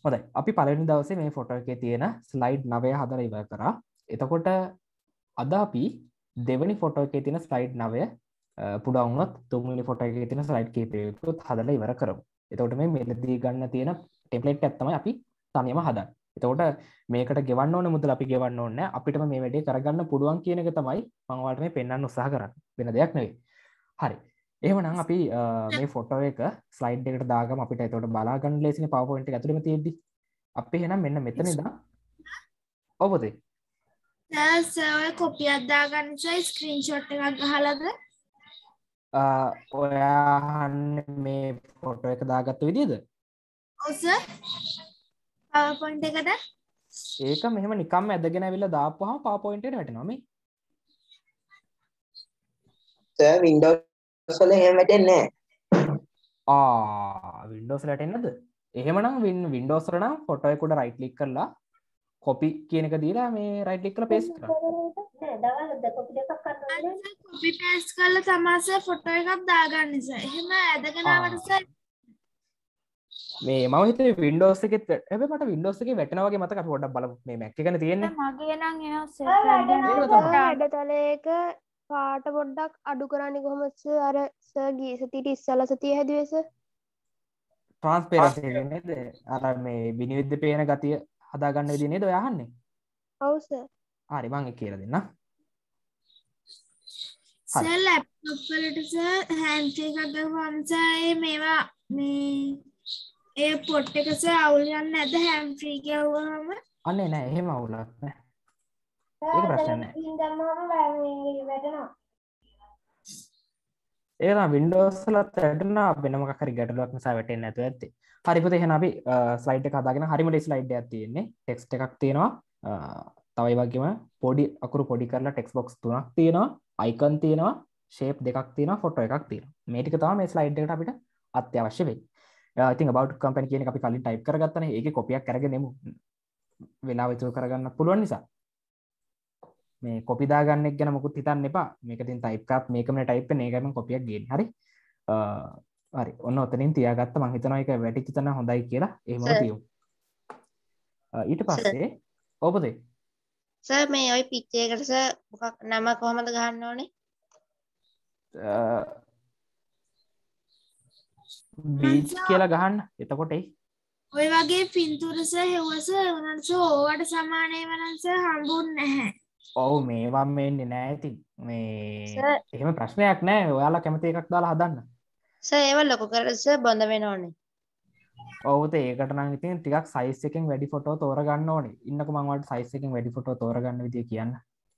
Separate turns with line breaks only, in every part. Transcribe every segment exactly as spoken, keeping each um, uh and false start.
හොඳයි. අපි පළවෙනි දවසේ මේ ෆොටෝ එකේ තියෙන ස්ලයිඩ් නවය හදලා ඉවර කරා. එතකොට අද අපි දෙවෙනි ෆොටෝ එකේ තියෙන ස්ලයිඩ් නවය පුඩා වුණොත් තුන්වෙනි ෆොටෝ එකේ තියෙන ස්ලයිඩ් කීපයකුත් හදලා ඉවර කරමු. එතකොට මේ මෙලදී ගන්න තියෙන ටෙම්ප්ලේට් එක තමයි අපි තනියම හදන්නේ. එතකොට මේකට ගෙවන්න ඕන මුදල අපි ගෙවන්න ඕනේ නැහැ. අපිටම මේ වැඩේ කරගන්න පුළුවන් කියන එක තමයි මම ඔයාලට මේ පෙන්වන්න උත්සාහ කරන්නේ. වෙන දෙයක් නෙවෙයි. හරි. එහෙමනම් අපි මේ ෆොටෝ එක ස්ලයිඩ් එකට දාගමු. අපිට එතකොට බලා ගන්න ලේසිනේ PowerPoint එක ඇතුළෙම තියෙද්දි. අපි එහෙනම් මෙන්න මෙතන ඉඳන් ඔව් පුතේ.
දැන් සර් කොපියක් දාගන්න ඉස්සෙල්ලා ස්ක්‍රීන්ෂොට් එකක් ගහලාද?
ඔයා මේ ෆොටෝ එක දාගත්ත විදියද?
ඔව් සර්. PowerPoint එකද?
ඒක මෙහෙම නිකම්ම ඇදගෙන ඇවිල්ලා දාපුවාම PowerPoint එකට වැටෙනවා මේ.
සර් Windows වල එහෙම වැටෙන්නේ නැහැ.
ආ Windows වල වැටෙන්නේ නැද්ද? එහෙමනම් Windows වල නම් ෆොටෝ එක උඩ රයිට් ක්ලික් කරලා copy කියන එක දීලා මේ රයිට් ක්ලික් කරලා paste කරන්න.
නෑ දවල්ද කොපි දෙකක් කරන්න ඕනේ. කොපි පේස්ට් කරලා තමයි සර් ෆොටෝ එකක් දාගන්නේ සර්. එහෙම ඇදගෙන ආවට සර්
මේ මම හිතුවේ Windows එකෙත් හැබැයි මට Windows එකේ වැටෙනවා වගේ මතක අපි පොඩ්ඩක් බලමු. මේ Mac එකනේ තියෙන්නේ.
මගේ නම් එහෙම සෙට්
හැඩතලයක පාට පොඩ්ඩක් අඩු කරන්නේ කොහොමද සර්? අර සර් ගිය සතියේ ඉස්සලා සතියේ හැදුවේ සර්.
ට්‍රාන්ස්පරන්සි එක නේද? අර මේ විනිවිද පේන ගතිය හදාගන්න විදිය නේද ඔය අහන්නේ?
ඔව් සර්.
හරි මම ඒක කියලා දෙන්නම්.
සර් ලැප්ටොප් වලට සර් හෑන්ඩ් එකක් ගහුවම සර් මේවා මේ ඒ පොට් එක සර් අවුල් යන්නේ නැද්ද හෑන්ඩ් ෆ්‍රී ගහුවම?
අනේ නෑ එහෙම අවුලක් නෑ. ඒක ප්‍රශ්න නෑ.
පින් දැම්මම මේ වැටෙනවා.
ඒක තමයි Windows වලත් වැටෙනවා වෙන මොකක් හරි ගැටලුවක් නිසා වැටෙන්නේ නැතුව ඇත්තේ. හරි පුතේ එහෙනම් අපි ස්ලයිඩ් එක හදාගෙන හරිම ලේ ස්ලයිඩ් එකක් තියෙන්නේ. ටෙක්ස්ට් එකක් තියෙනවා. තව ඒ වගේම පොඩි අකුරු පොඩි කරලා ටෙක්ස්ට් බොක්ස් තුනක් තියෙනවා. අයිකන් තියෙනවා. ෂේප් දෙකක් තියෙනවා. ෆොටෝ එකක් තියෙනවා. මේ ටික තමයි මේ ස්ලයිඩ් එකට අපිට අත්‍යවශ්‍ය වෙන්නේ. I think about company කියන එක අපි කලින් ටයිප් කරගත්තනේ. ඒකේ කොපියක් අරගෙන එමු. වෙලාව ඉතුරු කරගන්න පුළුවන් නිසා. මේ කොපි දාගන්න එක ගැන මොකුත් හිතන්න එපා. මේක ඉතින් ටයිප් කරත් මේකමනේ ටයිප් වෙන්නේ. ඒකම කොපියක් ගේන්නේ. හරි. හරි. ඔන්න ඔතනින් තියාගත්ත මම හිතනවා ඒක වැටිච්ච තැන හොඳයි කියලා. එහෙමම තියමු. ඊට පස්සේ ඔබදේ.
සර් මේ ওই පිච්චර් එකට සර් මොකක් නම කොහමද ගහන්න ඕනේ?
බීච් කියලා ගහන්න. එතකොට එයි.
ඔය වගේ පින්තූර සර් හෙව්වා සර් උනන්ස ඕවට සමානයි වනන්ස හම්බුන්නේ නැහැ.
ඔව් මේවා මෙන්නේ නෑ ඉතින්. මේ එහෙම ප්‍රශ්නයක් නෑ. ඔයාලා කැමති එකක් දාලා හදන්න.
සර් ඒව ලොකු කරලා සර් බොඳ වෙන්න ඕනේ.
ඔව් ඒකට නම් ඉතින් ටිකක් සයිස් එකෙන් වැඩි ෆොටෝ තෝරගන්න ඕනේ. ඉන්නකො මම ඔයාලට සයිස් එකෙන් වැඩි ෆොටෝ තෝරගන්න විදිය කියන්න.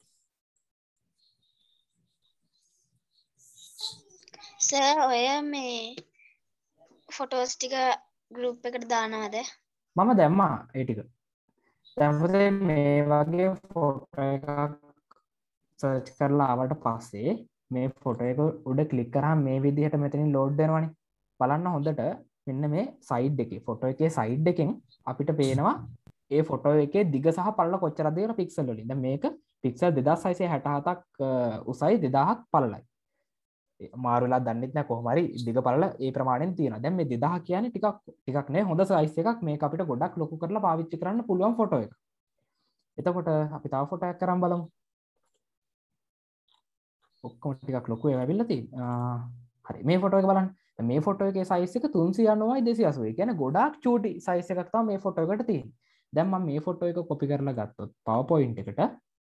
සර් ඔය මේ ෆොටෝස් ටික ගෲප් එකට දානවද?
මම දැම්මා ඒ ටික. දැන් මේ වගේ ෆොටෝ එකක් සර්ච් කරලා ආවට පස්සේ මේ ෆොටෝ එක උඩ ක්ලික් කරාම මේ විදිහට මෙතනින් ලෝඩ් වෙනවනේ. බලන්න හොඳට මෙන්න මේ සයිඩ් එකේ ෆොටෝ එකේ සයිඩ් එකෙන් අපිට පේනවා ඒ ෆොටෝ එකේ දිග සහ පළල කොච්චරද කියලා පික්සල් වලින්. දැන් මේක පික්සල් දෙදාස් හයසිය හැටහතක් උසයි දෙදාහක් පළලයි. මාරු වෙලා දන්නෙත් නැහැ කොහොම හරි දිග පළල ඒ ප්‍රමාණයෙන් තියෙනවා. දැන් මේ දෙදාහ කියන්නේ ටිකක් ටිකක් නේ හොඳ සයිස් එකක්. මේක අපිට ගොඩක් ලොකු කරලා පාවිච්චි කරන්න පුළුවන් ෆොටෝ එක. එතකොට අපි තව ෆොටෝ එකක් කරන් බලමු. ඔක්කොම ටිකක් ලොකු ඒවා ඇවිල්ලා තියෙනවා. හරි මේ ෆොටෝ එක බලන්න. මේ ෆොටෝ එකේ සයිස් එක තුන්සිය අනූවයි දෙසිය අසූ. ඒ කියන්නේ ගොඩාක් චූටි සයිස් එකක් තමයි මේ ෆොටෝ එකට තියෙන්නේ. දැන් මම මේ ෆොටෝ එක කොපි කරලා ගත්තොත් PowerPoint එකට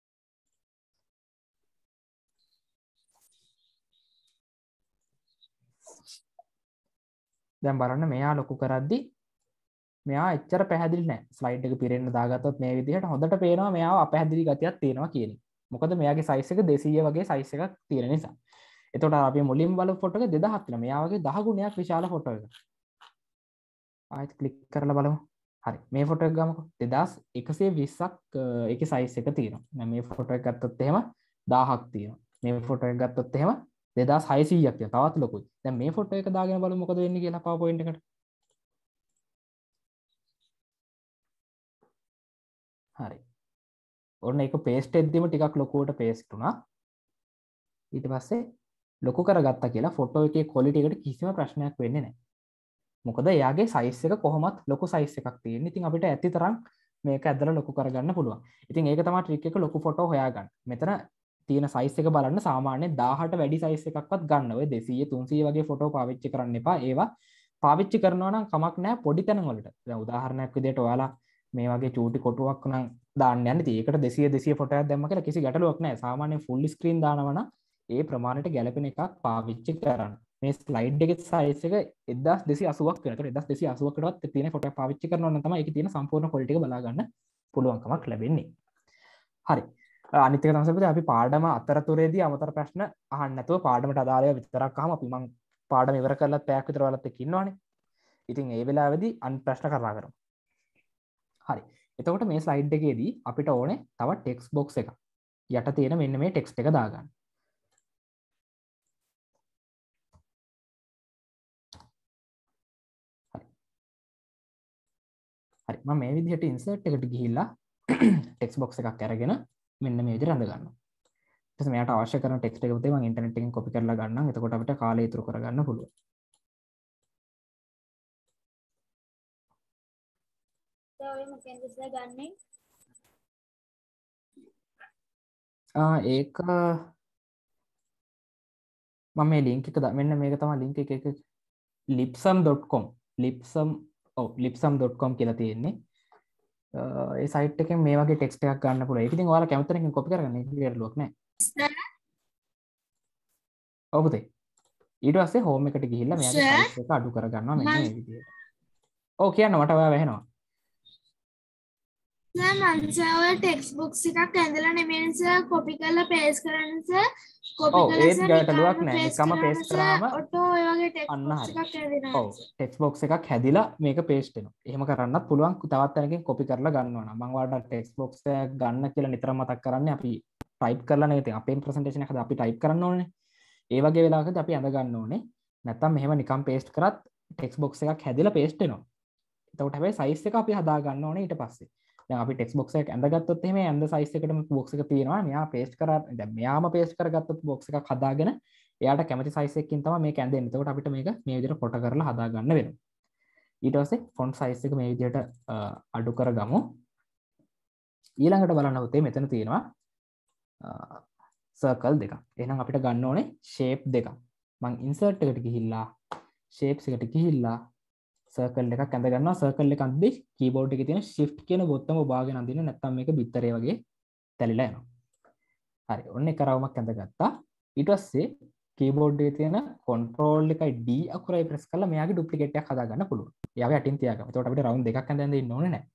දැන් බලන්න මෙයා ලොකු කරද්දි මෙයා එච්චර පැහැදිලි නැහැ. ස්ලයිඩ් එක පිරෙන්න දාගත්තොත් මේ විදිහට හොඳට පේනවා මෙයාව අපැහැදිලි ගතියක් තියෙනවා කියන එක. මොකද මෙයාගේ සයිස් එක දෙසිය වගේ සයිස් එකක් තියෙන නිසා. එතකොට අපි මුලින්ම බලපු ෆොටෝ එක දෙදාහක් තියෙනවා. මෙයා වගේ දහ ගුණයක් විශාල ෆොටෝ එකක්. ආයෙත් ක්ලික් කරලා බලමු. හරි. මේ ෆොටෝ එක ගමුකෝ. දෙදාස් එකසිය විස්සක් ඒකේ සයිස් එක තියෙනවා. දැන් මේ ෆොටෝ එක ගත්තොත් එහෙම දහයක් තියෙනවා. මේ ෆොටෝ එක ගත්තොත් එහෙම දෙදාස් හයසීයක් තියෙනවා. තවත් ලොකුයි. දැන් මේ ෆොටෝ එක දාගෙන බලමු මොකද වෙන්නේ කියලා PowerPoint එකට. හරි. ඔන්න ඒක පේස්ට් එද්දිම ටිකක් ලොකුවට පේස්ට් වුණා. ඊට පස්සේ ලොකු කරගත්තා කියලා ෆොටෝ එකේ ක්වොලිටි එකට කිසිම ප්‍රශ්නයක් වෙන්නේ නැහැ. මොකද එයාගේ සයිස් එක කොහොමත් ලොකු සයිස් එකක් තියෙන. ඉතින් අපිට ඇති තරම් මේක ඇදලා ලොකු කරගන්න පුළුවන්. ඉතින් ඒක තමයි ට්‍රික් එක ලොකු ෆොටෝ හොයාගන්න. මෙතන තියෙන සයිස් එක බලන්න සාමාන්‍යයෙන් දහයට වැඩි සයිස් එකක්වත් ගන්න. ඔය දෙසීය තුන්සීය වගේ ෆොටෝ පාවිච්චි කරන්න එපා. ඒවා පාවිච්චි කරනවා නම් කමක් නැහැ පොඩි තැන් වලට. දැන් උදාහරණයක් විදිහට ඔයාලා මේ වගේ චූටි කොටුවක් නම් දාන්න යන්නේ. ඉතින් ඒකට දෙසීය දෙසීය ෆොටෝයක් දැම්ම කියලා කිසි ගැටලුවක් නැහැ. සාමාන්‍යයෙන් ෆුල් ස්ක්‍රීන් දානවා නම් ඒ ප්‍රමාණයට ගැලපෙන එකක් පාවිච්චි කරන්න. මේ ස්ලයිඩ් එකේ සයිස් එක එක්දාස් දෙසීය අසූවක් වෙනවා. ඒකට එක්දාස් දෙසීය අසූවකටවත් තියෙන ෆොටෝ පාවිච්චි කරනවා නම් තමයි ඒකේ තියෙන සම්පූර්ණ ක්වොලිටි එක බලා ගන්න පුළුවන්කමක් ලැබෙන්නේ. හරි. අනිත් එක තමයි අපි පාඩම අතරතුරේදී අමතර ප්‍රශ්න අහන්න නැතුව පාඩමට අදාළව විතරක් අහම අපි මම පාඩම ඉවර කරලා පැයක් විතර ඔයාලත් එක්ක ඉන්නවනේ. ඉතින් ඒ වෙලාවේදී අන් ප්‍රශ්න කරලා කරමු. හරි. එතකොට මේ ස්ලයිඩ් එකේදී අපිට ඕනේ තව ටෙක්ස්ට් බොක්ස් එකක්. යට තියෙන මෙන්න මේ ටෙක්ස්ට් එක දාගන්න. හරි මම මේ විදිහට ඉන්සර්ට් එකට ගිහිල්ලා ටෙක්ස්ට් බොක්ස් එකක් අරගෙන මෙන්න මේ විදිහට අඳ ගන්නවා. ඊට පස්සේ මෙයාට අවශ්‍ය කරන ටෙක්ස්ට් එක පුතේ මම ඉන්ටර්නෙට් එකෙන් කොපි කරලා ගන්නම්. එතකොට අපිට කාලය ඉතුරු කරගන්න පුළුවන්.
ඔය මොකෙන්ද ගන්නේ?
ආ ඒක මම මේ ලින්ක් එක මෙන්න මේක තමයි ලින්ක් එක එක lipsum dot com lipsum ඔව් lipsum dot com කියලා තියෙන්නේ. ඒ සයිට් එකෙන් මේ වගේ ටෙක්ස්ට් එකක් ගන්න පුළුවන්. ඒක ඉතින් ඔයාලා කැමති තැනකින් කොපි කරගන්න. ඒක ගැටලුවක් නැහැ. ඔව් පුතේ. ඊට පස්සේ හෝම් එකට ගිහිල්ලා මෙයාගේ සයිස් එක අඩු කරගන්නවා මෙන්න මේ විදිහට. ඔව් කියන්න මට ඔයා වැහෙනවා.
සර් මම සර් ඔය ටෙක්ස්ට් බොක්ස් එකක් ඇඳලා නෙමෙයි සර් කොපි කරලා පේස්ට් කරන්න සර්. කොපි
ඔව්
කරලා
ඒත්
සර්
ගැටලුවක් නැහැ. නිකම්ම පේස්ට් කරාම
ඔටෝ ඔය වගේ ටෙක්ස්ට්
අන්න
බොක්ස්
හරි.
එකක් ඇඳිනවා.
ඔව් ටෙක්ස්ට් බොක්ස් එකක් හැදිලා මේක පේස්ට් වෙනවා. එහෙම කරන්නත් පුළුවන්. තවත් තැනකින් කොපි කරලා ගන්නවා නම් මම ඔයාලට ටෙක්ස්ට් බොක්ස් එක ගන්න කියලා නිතරම මතක් කරන්නේ අපි ටයිප් කරලා නේ ඉතින් අපේ ප්‍රසන්ටේෂන් එක හදා අපි ටයිප් කරන්න ඕනේ. ඒ වගේ වෙලාවකදී අපි අඳ ගන්න ඕනේ. නැත්තම් මෙහෙම නිකම් පේස්ට් කරත් ටෙක්ස්ට් බොක්ස් එකක් හැදිලා පේස්ට් වෙනවා. එතකොට හැබැයි සයිස් එක අපි හදා ගන්න ඕනේ ඊට පස්සේ. දැන් අපි ටෙක්ස්ට් බොක්ස් එකක් ඇඳගත්තොත් එහෙම ඇඳ සයිස් එකටම බොක්ස් එක තියෙනවා. මෙයා පේස්ට් කරා දැන් මෙයාම පේස්ට් කරගත්තොත් බොක්ස් එකක් හදාගෙන එයාට කැමති සයිස් එකකින් තමයි මේක ඇඳෙන්නේ. එතකොට අපිට මේක මේ විදිහට කොට කරලා හදා ගන්න වෙනවා. ඊට පස්සේ ෆොන්ට් සයිස් එක මේ විදිහට අඩු කරගමු. ඊළඟට බලන්න පුතේ මෙතන තියෙනවා සර්කල් දෙකක්. එහෙනම් අපිට ගන්න ඕනේ ෂේප් දෙකක්. මම ඉන්සර්ට් එකට ගිහිල්ලා ෂේප්ස් එකට ගිහිල්ලා සර්කල් එකක් ඇඳ ගන්නවා. සර්කල් එක අඳද්දී කීබෝඩ් එකේ තියෙන shift කියන බොත්තම ඔබාගෙන අඳින්න නැත්නම් මේක බිත්තරේ වගේ තැලිලා යනවා. හරි. ඔන්න එක රවුමක් ඇඳගත්තා. ඊට පස්සේ කීබෝඩ් එකේ තියෙන control එකයි D අකුරයි press කරලා මෙයාගේ duplicate එකක් හදා ගන්න පුළුවන්. එයාගේ යටින් තියාගන්න. එතකොට අපිට රවුම් දෙකක් ඇඳ ඇඳ ඉන්න ඕනේ නැහැ.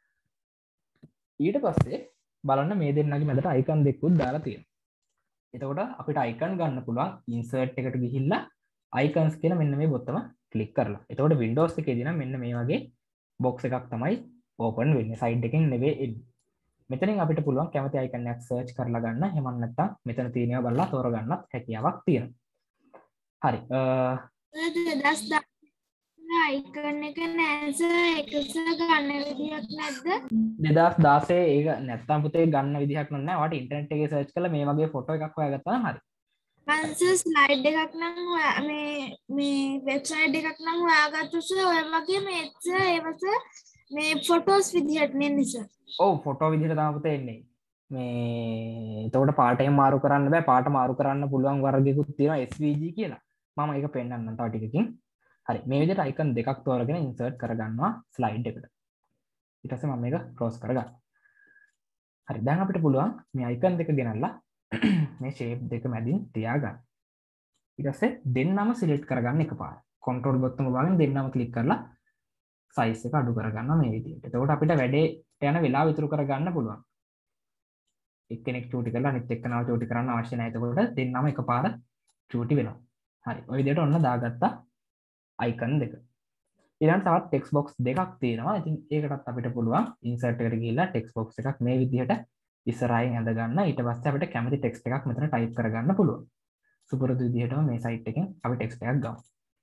ඊට පස්සේ බලන්න මේ දෙන්නගේ මැදට icon දෙකකුත් දාලා තියෙනවා. එතකොට අපිට icon ගන්න පුළුවන් insert එකට ගිහිල්ලා icons කියලා මෙන්න මේ බොත්තම ක්ලික් කරලා. එතකොට Windows එකේදී නම් මෙන්න මේ වගේ box එකක් තමයි open වෙන්නේ. side එකෙන් නෙවෙයි එන්නේ. මෙතනින් අපිට පුළුවන් කැමති icon එකක් search කරලා ගන්න. එහෙම නැත්නම් මෙතන තියෙනවා බලලා තෝරගන්නත් හැකියාවක් තියෙනවා. හරි.
දෙදාස් icon එක නෑ සර් ඒක සර් ගන්න විදියක් නැද්ද?
දෙදාස් දාසය ඒක නැත්තම් පුතේ ගන්න විදිහක් නෑ. ඔයාලට ඉන්ටර්නෙට් එකේ search කරලා මේ වගේ ෆොටෝ එකක් හොයාගත්තා නම් හරි.
මං ස්ලයිඩ් එකක් නම් මේ මේ වෙබ්සයිට් එකක් නම් හොයාගත්තු සර් ඔය වගේ මේ සර් ඒවස මේ ෆොටෝස් විදිහට නෙන්නේ සර්.
ඔව් ෆොටෝ විදිහට තමයි පුතේ එන්නේ. මේ එතකොට පාටයෙන් මාරු කරන්න බෑ. පාට මාරු කරන්න පුළුවන් වර්ගයකුත් තියෙනවා S V G කියලා. මම ඒක පෙන්නන්නම් තව ටිකකින්. හරි මේ විදිහට icon දෙකක් තෝරගෙන insert කරගන්නවා slide එකට. ඊට පස්සේ මම මේක close කරගන්නවා. හරි දැන් අපිට පුළුවන් මේ icon දෙක ගෙනල්ලා මේ shape දෙක මැදින් තියාගන්න. ඊට පස්සේ දෙන්නම select කරගන්න එකපාර. control බොත්තම වලින් දෙන්නම click කරලා size එක අඩු කරගන්නවා මේ විදිහට. එතකොට අපිට වැඩේ යන වෙලාව ඉතුරු කරගන්න පුළුවන්. එක්කෙනෙක් චූටි කරලා අනිත් එක්කෙනාව චූටි කරන්න අවශ්‍ය නැහැ. එතකොට දෙන්නම එකපාර චූටි වෙනවා. හරි ඔය විදිහට ඔන්න දාගත්තා icon දෙක. ඊළඟට තවත් text box දෙකක් තියෙනවා. ඉතින් ඒකටත් අපිට පුළුවන් insert එකට ගිහිල්ලා text box එකක් මේ විදිහට ඉස්සරහින් ඇඳ ගන්න. ඊට පස්සේ අපිට කැමති text එකක් මෙතන type කරගන්න පුළුවන්. සුපුරුදු විදිහටම මේ site එකෙන් අපි text එකක් ගමු.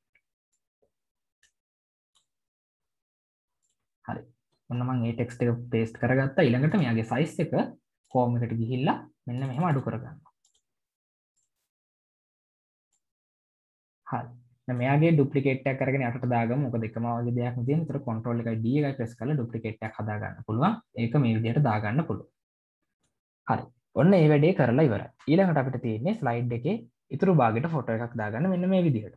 හරි. ඔන්න මම මේ text එක paste කරගත්තා. ඊළඟට මෙයාගේ size එක home එකට ගිහිල්ලා මෙන්න මෙහෙම අඩු කරගන්නවා. හරි. මෙයාගේ ඩුප්ලිකේට් එකක් අරගෙන යටට දාගමු. මොකද එකම වගේ දෙයක් නෙ තියෙන. ඒතර control එකයි D එකයි press කරලා ඩුප්ලිකේට් එකක් හදා ගන්න පුළුවන්. ඒක මේ විදිහට දාගන්න පුළුවන්. හරි. ඔන්න මේ වැඩේ කරලා ඉවරයි. ඊළඟට අපිට තියෙන්නේ ස්ලයිඩ් එකේ ඉතුරු භාගයට ෆොටෝ එකක් දාගන්න මෙන්න මේ විදිහට.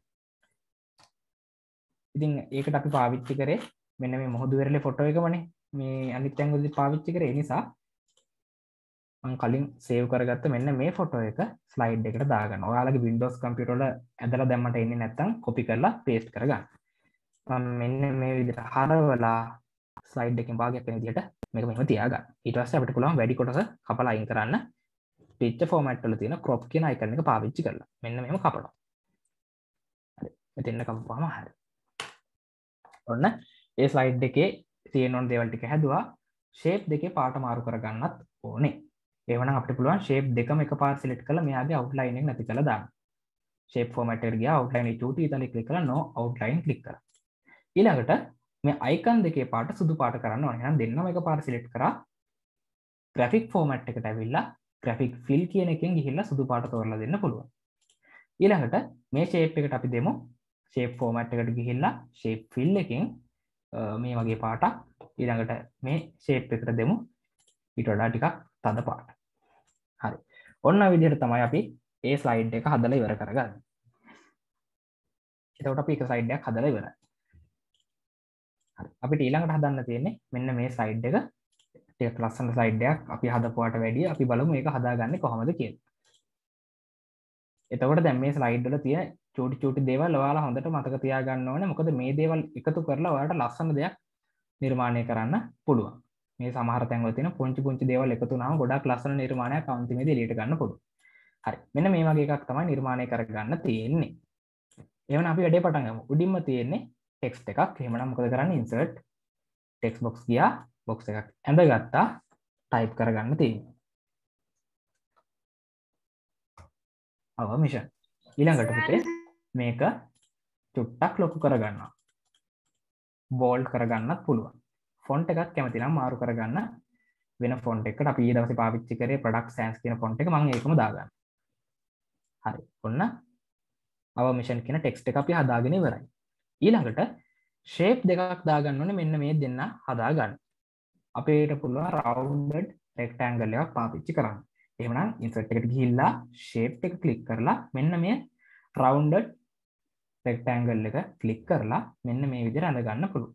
ඉතින් ඒකට අපි පාවිච්චි කරේ මෙන්න මේ මොහොදු වෙරළේ ෆොටෝ එකමනේ. මේ අනිත් තැන් වලදී පාවිච්චි කරේ. ඒ නිසා මම කලින් සේව් කරගත්ත මෙන්න මේ ෆොටෝ එක ස්ලයිඩ් එකට දාගන්න. ඔයාලගේ Windows computer වල ඇදලා දැම්මට එන්නේ නැත්නම් copy කරලා paste කරගන්න. මම මෙන්න මේ විදිහට හරවලා ස්ලයිඩ් එකෙන් භාගයක් වෙන විදිහට මේක මෙහෙම තියාගන්න. ඊට පස්සේ අපිට පුළුවන් වැඩි කොටස කපලා අයින් කරන්න. picture format වල තියෙන crop කියන icon එක පාවිච්චි කරලා. මෙන්න මෙහෙම කපනවා. හරි. මෙතෙන් කපපුවාම හරි. ඔන්න ඒ ස්ලයිඩ් එකේ තියෙන ඕන දේවල් ටික හැදුවා. shape දෙකේ පාට මාරු කරගන්නත් ඕනේ. එහෙනම් අපිට පුළුවන් shape දෙකම එකපාර select කරලා මෙයාගේ outline එක නැති කරලා දාන්න. shape format එකට ගියා outline එක චූටි ඉතලේ click කරලා no outline click කරා. ඊළඟට මේ icon දෙකේ පාට සුදු පාට කරන්න ඕනේ. එහෙනම් දෙන්නම එකපාර select කරා. graphic format එකට ඇවිල්ලා graphic fill කියන එකෙන් ගිහිල්ලා සුදු පාට තෝරලා දෙන්න පුළුවන්. ඊළඟට මේ shape එකට අපි දෙමු shape format එකට ගිහිල්ලා shape fill එකෙන් මේ වගේ පාටක් ඊළඟට මේ shape එකට දෙමු ඊට වඩා ටිකක් තද පාට. හරි. ඔන්න ඔය විදිහට තමයි අපි ඒ ස්ලයිඩ් එක හදලා ඉවර කරගන්නේ. එතකොට අපි එක ස්ලයිඩ් එකක් හදලා ඉවරයි. හරි. අපිට ඊළඟට හදන්න තියෙන්නේ මෙන්න මේ ස්ලයිඩ් එක. ටිකක් ලස්සන ස්ලයිඩ් එකක් අපි හදපුවාට වැඩිය අපි බලමු මේක හදාගන්නේ කොහොමද කියලා. එතකොට දැන් මේ ස්ලයිඩ් වල තියෙන චූටි චූටි දේවල් ඔයාලා හොඳට මතක තියාගන්න ඕනේ. මොකද මේ දේවල් එකතු කරලා ඔයාලට ලස්සන දෙයක් නිර්මාණය කරන්න පුළුවන්. මේ සමහර තැන්වල තියෙන පුංචි පුංචි දේවල් එකතු වුණාම ගොඩාක් ලස්සන නිර්මාණයක් අන්තිමේදී එළියට ගන්න පුළුවන්. හරි. මෙන්න මේ වගේ එකක් තමයි නිර්මාණය කරගන්න තියෙන්නේ. එහෙනම් අපි වැඩේ පටන් ගමු. උඩින්ම තියෙන්නේ ටෙක්ස්ට් එකක්. එහෙමනම් මොකද කරන්නේ? insert text box ගියා. box එකක් ඇඳගත්තා. type කරගන්න තියෙන්නේ. අව මිෂන්. ඊළඟට පුතේ මේක චුට්ටක් ලොකු කරගන්නවා. bold කරගන්නත් පුළුවන්. ෆොන්ට් එකක් කැමති නම් මාරු කරගන්න වෙන ෆොන්ට් එකකට අපි ඊයේ දවසේ පාවිච්චි කරේ product sans කියන ෆොන්ට් එක මම ඒකම දාගන්නවා. හරි. ඔන්න our mission කියන ටෙක්ස්ට් එක අපි හදාගෙන ඉවරයි. ඊළඟට shape දෙකක් දාගන්න ඕනේ මෙන්න මේ දෙන්න හදාගන්න. අපේට පුළුවන් rounded rectangle එකක් පාවිච්චි කරන්න. එහෙමනම් insert එකට ගිහිල්ලා shape එක click කරලා මෙන්න මේ rounded rectangle එක click කරලා මෙන්න මේ විදිහට අඳ ගන්න පුළුවන්.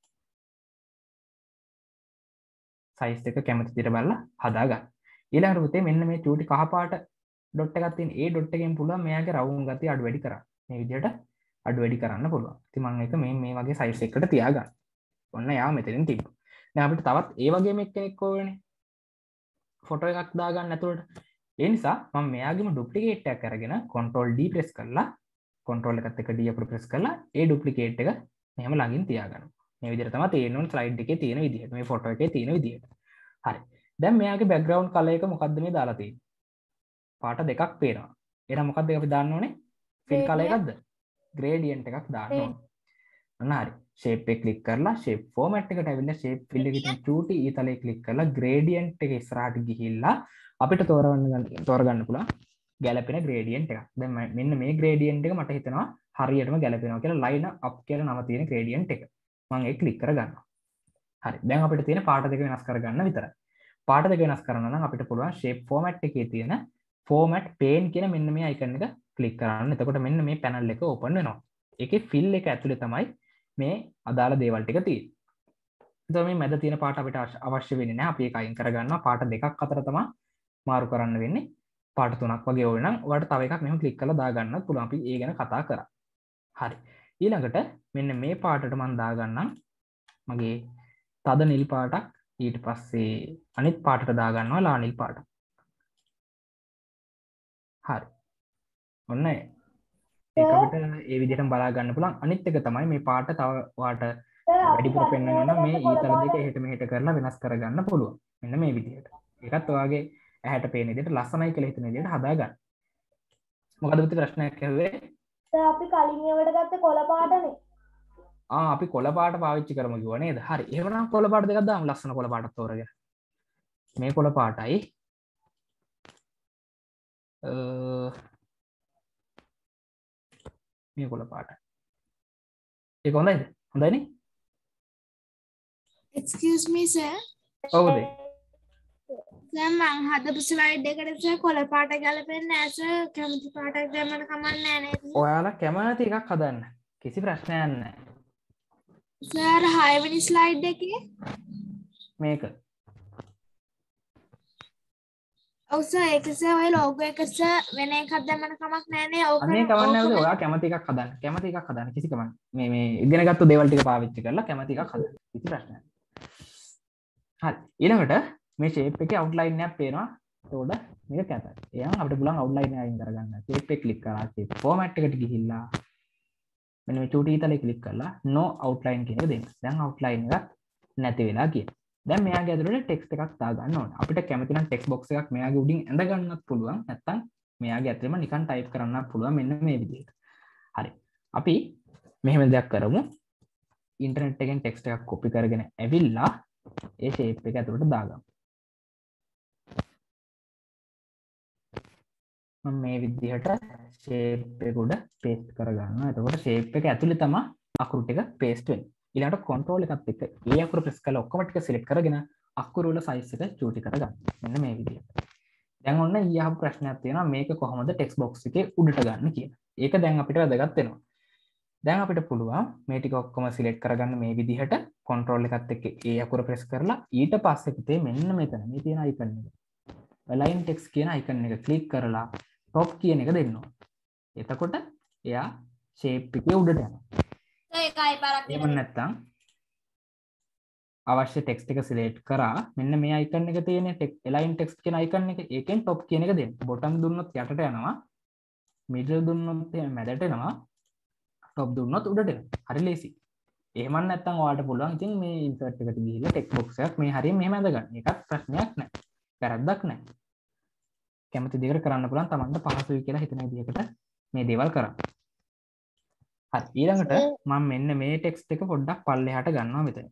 size එක කැමති විදිහට බලලා හදා ගන්න. ඊළඟට පුතේ මෙන්න මේ චූටි කහ පාට dot එකක් තියෙන ඒ dot එකෙන් පුළුවන් මෙයාගේ round ගතිය අඩු වැඩි කරන්න. මේ විදිහට අඩු වැඩි කරන්න පුළුවන්. ඉතින් මම ඒක මේ මේ වගේ size එකකට තියාගන්න. ඔන්න යා මෙතනින් තිබ්බා. දැන් අපිට තවත් ඒ වගේම එක්කෙනෙක් ඕනේ. ෆොටෝ එකක් දාගන්න ඇතුළට. ඒ නිසා මම මෙයාගේම duplicate එකක් අරගෙන control D press කරලා control එකත් එක්ක D අපිට press කරලා ඒ duplicate එක මෙහෙම ළඟින් තියාගන්නවා. මේ විදිහට තමයි තියෙන්න ඕනේ slide එකේ තියෙන විදිහට. මේ ෆොටෝ එකේ තියෙන විදිහට. හරි. දැන් මෙයාගේ background color එක මොකද්ද මේ දාලා තියෙන්නේ? පාට දෙකක් පේනවා. එහෙනම් මොකද්ද අපි දාන්න ඕනේ? fill color එකක්ද? gradient එකක් දාන්න ඕනේ. අන්න හරි. shape එක click කරලා shape format එකට ඇවිල්ලා shape fill එකකින් චූටි ඊතලයේ click කරලා gradient එක ඉස්සරහට ගිහිල්ලා අපිට තෝරගන්න තෝරගන්න පුළුවන් ගැලපෙන gradient එකක්. දැන් මෙන්න මේ gradient එක මට හිතෙනවා හරියටම ගැලපෙනවා කියලා line up කියලා නම තියෙන gradient එක. මම ඒක click කරගන්නවා. හරි. දැන් අපිට තියෙන පාට දෙක වෙනස් කරගන්න විතරයි. පාට දෙක වෙනස් කරන්න නම් අපිට පුළුවන් shape format එකේ තියෙන format pane කියන මෙන්න මේ icon එක click කරන්න. එතකොට මෙන්න මේ panel එක open වෙනවා. ඒකේ fill එක ඇතුලේ තමයි මේ අදාළ දේවල් ටික තියෙන්නේ. එතකොට මේ මැද තියෙන පාට අපිට අවශ්‍ය වෙන්නේ නැහැ. අපි ඒක අයින් කරගන්නවා. පාට දෙකක් අතර තමයි මාරු කරන්න වෙන්නේ. පාට තුනක් වගේ ඕන නම් ඔයාලට තව එකක් මෙහෙම ක්ලික් කරලා දාගන්නත් පුළුවන්. අපි ඒ ගැන කතා කරා. හරි. ඊළඟට මෙන්න මේ පාටට මම දාගන්නම් මගේ තද නිල් පාටක්. ඊට පස්සේ අනිත් පාටට දාගන්නවා ලා නිල් පාට. හරි. ඔන්න ඒක අපිට ඒ විදිහටම බලා ගන්න පුළුවන්. අනිත් එක තමයි මේ පාට තව ඔයාලට වැඩිපුර පෙන්වන්න නම් මේ ඊතල දෙක එහෙට මෙහෙට කරලා වෙනස් කරගන්න පුළුවන්. මෙන්න මේ විදිහට. ඒකත් ඔයාගේ ඇහැට පේන විදිහට ලස්සනයි කියලා හිතන විදිහට හදා ගන්න. මොකද පුතේ ප්‍රශ්නයක් ඇහුවේ?
සර් අපි කලින් ඒවට ගත්තේ කොළ පාටනේ.
ආ අපි කොළ පාට පාවිච්චි කරමු කිව්වා නේද? හරි. එහෙනම් කොළ පාට දෙකක් දාමු ලස්සන කොළ පාටක් තෝරගෙන. මේ කොළ පාටයි අ මේ කොළ පාට. ඒක හොඳයිද? හොඳයිනේ?
excuse me sir
ඔව්ද?
sir මං හදපු slide එකට sir කොළ පාට ගැලපෙන්නේ නැහැ sir කැමති පාටක් දැම්මම කමක් නැහැ නේද
ඔයාලා කැමති එකක් හදන්න. කිසි ප්‍රශ්නයක් නැහැ.
sir හයවෙනි slide එකේ
මේක.
ඔව් sir ඒක sir ඔය logo එක sir වෙන එකක් දැම්මම කමක් නැහැ නේ ඕක
අනේ කමක් නැහැ. ඔයා කැමති එකක් හදන්න. කැමති එකක් හදන්න. කිසි කමක් නැහැ. මේ මේ ඉගෙනගත්තු දේවල් ටික පාවිච්චි කරලා කැමති එකක් හදන්න. කිසි ප්‍රශ්නයක් නැහැ. හරි. ඊළඟට මේ shape එකේ outline එකක් පේනවා. ඒකට මේක කැතයි. එහෙනම් අපිට පුළුවන් outline එක අයින් කරගන්න. shape එක click කරලා shape format එකට ගිහිල්ලා මෙන්න මේ චූටි ඊතලේ click කරලා no outline කියන එක දෙන්න. දැන් outline එකක් නැති වෙලා කියනවා. දැන් මෙයාගේ ඇතුළේ ටෙක්ස්ට් එකක් දාගන්න ඕනේ. අපිට කැමති නම් ටෙක්ස්ට් බොක්ස් එකක් මෙයාගේ උඩින් ඇඳ ගන්නත් පුළුවන්. නැත්නම් මෙයාගේ ඇතුළේම නිකන් ටයිප් කරන්නත් පුළුවන් මෙන්න මේ විදිහට. හරි. අපි මෙහෙම දෙයක් කරමු. ඉන්ටර්නෙට් එකෙන් ටෙක්ස්ට් එකක් කොපි කරගෙන ඇවිල්ලා ඒ ෂේප් එක ඇතුළට දාගමු. මම මේ විදිහට ෂේප් එක උඩ පේස්ට් කරගන්නවා. එතකොට ෂේප් එක ඇතුළේ තමයි අකුරු ටික පේස්ට් වෙන්නේ. ඊළඟට control එකත් එක්ක ඒ අකුරු ප්‍රෙස් කරලා ඔක්කොම ටික සිලෙක්ට් කරගෙන අකුරු වල size එක චූටි කරගන්න. මෙන්න මේ විදිහට. දැන් ඔන්න ඊයහපු ප්‍රශ්නයක් තියෙනවා මේක කොහොමද ටෙක්ස්ට් බොක්ස් එකේ උඩට ගන්න කියලා. ඒක දැන් අපිට වැදගත් වෙනවා. දැන් අපිට පුළුවන් මේ ටික ඔක්කොම සිලෙක්ට් කරගන්න මේ විදිහට control එකත් එක්ක ඒ අකුර ප්‍රෙස් කරලා ඊට පස්සේ පුතේ මෙන්න මෙතන මේ තියෙන icon එක. align text කියන icon එක ක්ලික් කරලා top කියන එක දෙන්න ඕනේ. එතකොට එයා shape එකේ උඩට යනවා.
ඒකයි පාරක්
එහෙම නැත්නම් අවශ්‍ය ටෙක්ස්ට් එක සිලෙක්ට් කරා මෙන්න මේ icon එක තියෙන align text කියන icon එක ඒකෙන් top කියන එක දෙන්න. bottom දුන්නොත් යටට යනවා. middle දුන්නොත් මැදට එනවා. top දුන්නොත් උඩට එනවා. හරි ලේසි. එහෙම නැත්නම් ඔයාලට පුළුවන් ඉතින් මේ insert එකට ගිහිල්ලා text box එකක් මේ හරියට මෙහෙම ඇඳගන්න. ඒකත් ප්‍රශ්නයක් නැහැ. වැරද්දක් නැහැ. කැමති දෙයකට කරන්න පුළුවන් Tamanට පහසුයි කියලා හිතන විදිහකට මේ දේවල් කරන්න. හරි ඊළඟට මම මෙන්න මේ ටෙක්ස්ට් එක පොඩ්ඩක් පල්ලෙහාට ගන්නවා මෙතන.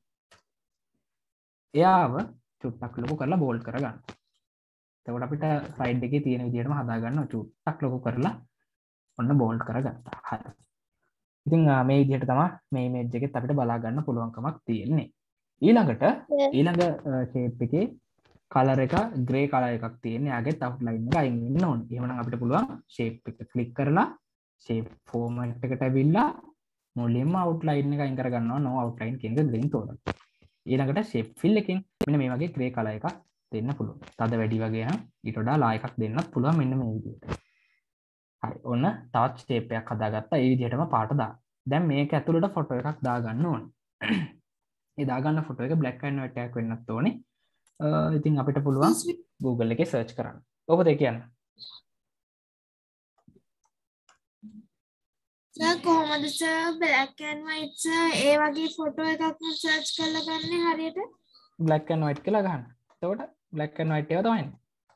එයාව චුට්ටක් ලොකු කරලා බෝල්ඩ් කරගන්න. එතකොට අපිට ස්ලයිඩ් එකේ තියෙන විදිහටම හදා ගන්න චුට්ටක් ලොකු කරලා ඔන්න බෝල්ඩ් කරගත්තා. හරි. ඉතින් මේ විදිහට තමයි මේ ඉමේජ් එකෙත් අපිට බලා ගන්න පුළුවන්කමක් තියෙන්නේ. ඊළඟට ඊළඟ shape එකේ color එක grey color එකක් තියෙන්නේ. එයාගෙත් outline එක අයින් වෙන්න ඕනේ. එහෙමනම් අපිට පුළුවන් shape එක click කරලා shape format එකට ඇවිල්ලා මුලින්ම outline එක අයින් කරගන්නවා no outline කියන එක දෙන්න තෝරන්න. ඊළඟට shape fill එකෙන් මෙන්න මේ වගේ grey color එකක් දෙන්න පුළුවන්. තද වැඩි වගේ නම් ඊට වඩා ලා එකක් දෙන්නත් පුළුවන් මෙන්න මේ විදිහට. හරි ඔන්න තවත් shape එකක් හදාගත්තා. ඒ විදිහටම පාට දාන්න. දැන් මේක ඇතුළට ෆොටෝ එකක් දාගන්න ඕනේ. ඒ දාගන්න ෆොටෝ එක black and white එකක් වෙන්නත් ඕනේ. ඉතින් අපිට පුළුවන් Google එකේ search කරන්න. ඔබද ඒ කියන්නේ?
සර් කොහොමද sir black and white sir ඒ වගේ ෆොටෝ එකක් මම සර්ච් කරලා ගන්න හරියට
black and white කියලා ගහන්න. එතකොට black and white ඒවා තමයි.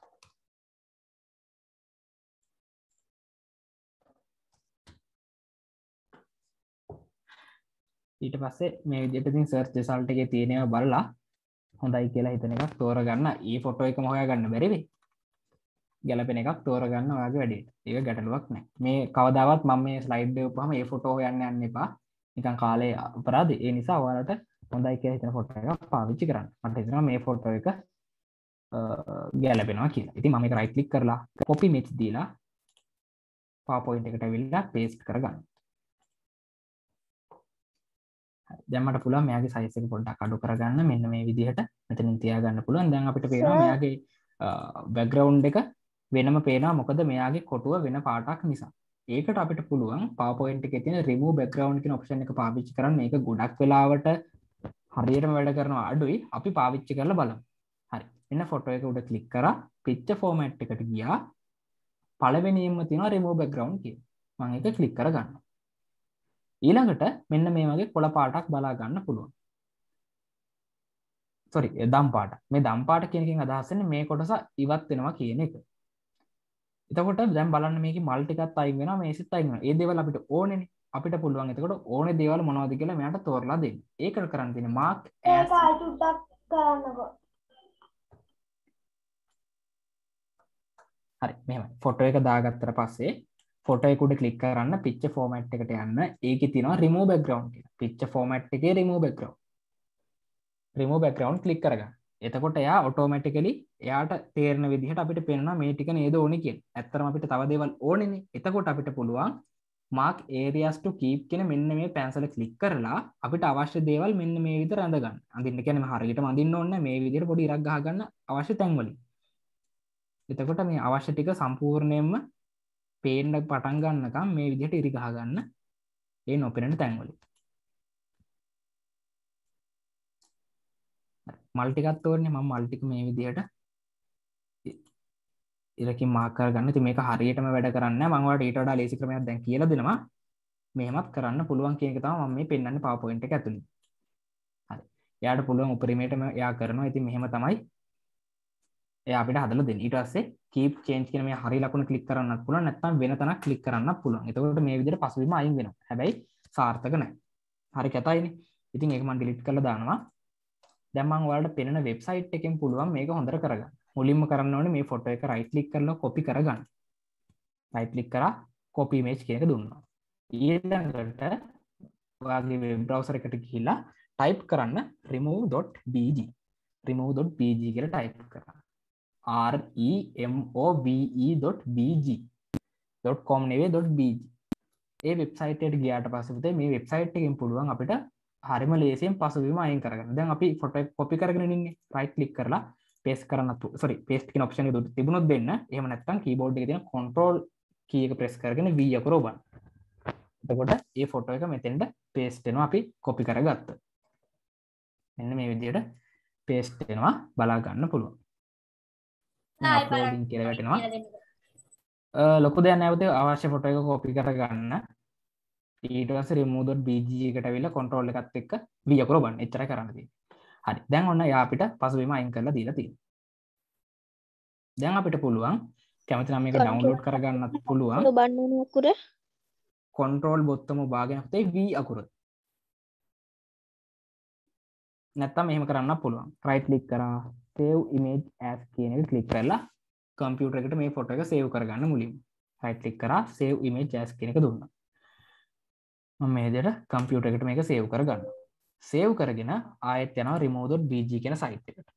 ඊට පස්සේ මේ විදිහට ඉතින් search result එකේ තියෙනවා බලලා හොඳයි කියලා හිතන එකක් තෝරගන්න. ඊ ෆොටෝ එකම හොයාගන්න බැරි වෙයි. ගැලපෙන එකක් තෝරගන්න ඔයාගේ වැඩේට. ඒක ගැටලුවක් නෑ. මේ කවදාවත් මම මේ ස්ලයිඩ් එක උපුවාම ඒ ෆොටෝ හොයන්න යන්න එපා. නිකන් කාලේ අපරාධේ. ඒ නිසා ඔයාලට හොඳයි කියලා හිතන ෆොටෝ එකක් පාවිච්චි කරන්න. මට හිතෙනවා මේ ෆොටෝ එක ගැලපෙනවා කියලා. ඉතින් මම මේක right click කරලා copy image දීලා PowerPoint එකට ඇවිල්ලා paste කරගන්න. දැන් මට පුළුවන් මෙයාගේ size එක පොඩ්ඩක් අඩු කරගන්න මෙන්න මේ විදිහට මෙතනින් තියාගන්න පුළුවන්. දැන් අපිට පේනවා මෙයාගේ background එක වෙනම පේනවා මොකද මෙයාගේ කොටුව වෙන පාටක් නිසා. ඒකට අපිට පුළුවන් PowerPoint එකේ තියෙන remove background කියන option එක පාවිච්චි කරන්න. මේක ගොඩක් වෙලාවට හරියටම වැඩ කරනවා අඩුයි. අපි පාවිච්චි කරලා බලමු. හරි. එන්න ෆොටෝ එක උඩ ක්ලික් කරා picture format එකට ගියා. පළවෙනියෙන්ම තියෙනවා remove background කියන. මම ඒක ක්ලික් කරගන්නවා. ඊළඟට මෙන්න මේ වගේ කොළ පාටක් බලා ගන්න පුළුවන්. sorry දම් පාට. මේ දම් පාට කියන එකෙන් අදහස් වෙන්නේ මේ කොටස ඉවත් වෙනවා කියන එක. එතකොට දැන් බලන්න මේකේ මල් ටිකක් අයින් වෙනවා මේසෙත් අයින් වෙනවා. ඒ දේවල් අපිට ඕනේනේ. අපිට පුළුවන් එතකොට ඕනේ දේවල් මොනවද කියලා මෙයාට තෝරලා දෙන්න. ඒකට කරන්න තියෙන්නේ mark as
ඒක අයිටුටක් කරන්නකෝ.
හරි මෙහෙමයි. ෆොටෝ එක දාගත්තට පස්සේ ෆොටෝ එක උඩ ක්ලික් කරන්න picture format එකට යන්න ඒකේ තියෙනවා remove background කියලා. picture format එකේ remove background. remove background click කරගන්න. එතකොට එයා automatically එයාට තේරෙන විදිහට අපිට පේනවා මේ ටික නේද ඕනේ කියලා. ඇත්තටම අපිට තව දේවල් ඕනේනේ. එතකොට අපිට පුළුවන් mark areas to keep කියන මෙන්න මේ පැන්සල ක්ලික් කරලා අපිට අවශ්‍ය දේවල් මෙන්න මේ විදිහට රැඳ ගන්න. අඳින්න කියන්නේ හරියටම අඳින්න ඕනේ නැහැ. මේ විදිහට පොඩි ඉරක් ගහ ගන්න අවශ්‍ය තැන් වලින්. එතකොට මේ අවශ්‍ය ටික සම්පූර්ණයෙන්ම පේන්න පටන් ගන්නකම් මේ විදිහට ඉරි ගහ ගන්න ඒ නොපෙනෙන තැන් වලින්. මල්ටි එකක් ඕනේ මම මල්ටි එක මේ විදිහට ඉරකින් මාක් කරගන්න. ඉතින් මේක හරියටම වැඩ කරන්නේ නැහැ. මම ඔයාලට ඊට වඩා ලේසි ක්‍රමයක් දැන් කියලා දෙනවා. මෙහෙමත් කරන්න පුළුවන් කියන එක තමයි මම මේ පෙන්වන්නේ PowerPoint එක ඇතුළේ. හරි. එයාට පුළුවන් උපරිමයටම එයා කරනවා. ඉතින් මෙහෙම තමයි එයා අපිට හදලා දෙන්නේ. ඊට පස්සේ keep change කියන මේ හරිය ලකුණ ක්ලික් කරන්නත් පුළුවන්. නැත්නම් වෙන තැනක් ක්ලික් කරන්නත් පුළුවන්. එතකොට මේ විදිහට පසුබිම අයින් වෙනවා. හැබැයි සාර්ථක නැහැ. හරි කැතයිනේ. ඉතින් ඒක මම delete කරලා දානවා. දැන් මම ඔයාලට පෙන්වන වෙබ්සයිට් එකෙන් පුළුවන් මේක හොඳට කරගන්න. මුලින්ම කරන්න ඕනේ මේ ෆොටෝ එක right click කරලා copy කරගන්න. right click කරා copy image කියන එක දුන්නා. ඊළඟට ඔයාගේ වෙබ් browser එකට ගිහිල්ලා type කරන්න remove.bg remove.bg කියලා type කරන්න. r e m o v e.bg .com නෙවෙයි .bg. ඒ වෙබ්සයිට් එකට ගියාට පස්සේ පුතේ මේ වෙබ්සයිට් එකෙන් පුළුවන් අපිට හරිම ලේසියෙන් පසුබිම අයින් කරගන්න. දැන් අපි ෆොටෝ එක කොපි කරගෙන ඉන්නේ. right click කරලා paste කරන්නත් sorry paste කියන option එක තිබුණොත් දෙන්න. එහෙම නැත්නම් keyboard එකේ තියෙන control key එක press කරගෙන V අකුර ඔබන්න. එතකොට මේ ෆොටෝ එක මෙතෙන්ට paste වෙනවා අපි copy කරගත්තා. මෙන්න මේ විදිහට paste වෙනවා බලා ගන්න පුළුවන්. uploading කියලා වැටෙනවා. ලොකු දෙයක් නැහැ පුතේ අවශ්‍ය ෆොටෝ එක copy කරගන්න. ඊට පස්සේ remove.bg එකට අවිල්ලා control එකත් එක්ක V අකුර ඔබන්න. එච්චරයි කරන්න තියෙන්නේ. හරි. දැන් ඔන්න එයා අපිට පසුබිම අයින් කරලා දීලා තියෙනවා. දැන් අපිට පුළුවන් කැමති නම් මේක download කරගන්නත් පුළුවන්.
ඔබන්න ඕන අකුර
control බොත්තම ඔබාගෙන පුතේ V අකුර. නැත්තම් මෙහෙම කරන්නත් පුළුවන්. right click කරා save image as කියන එක click කරලා computer එකට මේ ෆොටෝ එක save කරගන්න මුලින්ම. right click කරා save image as කියන එක දුන්නා. මම මේ විදිහට computer එකට මේක save කරගන්නවා. save කරගෙන ආයෙත් යනවා remove.bg කියන site එකට.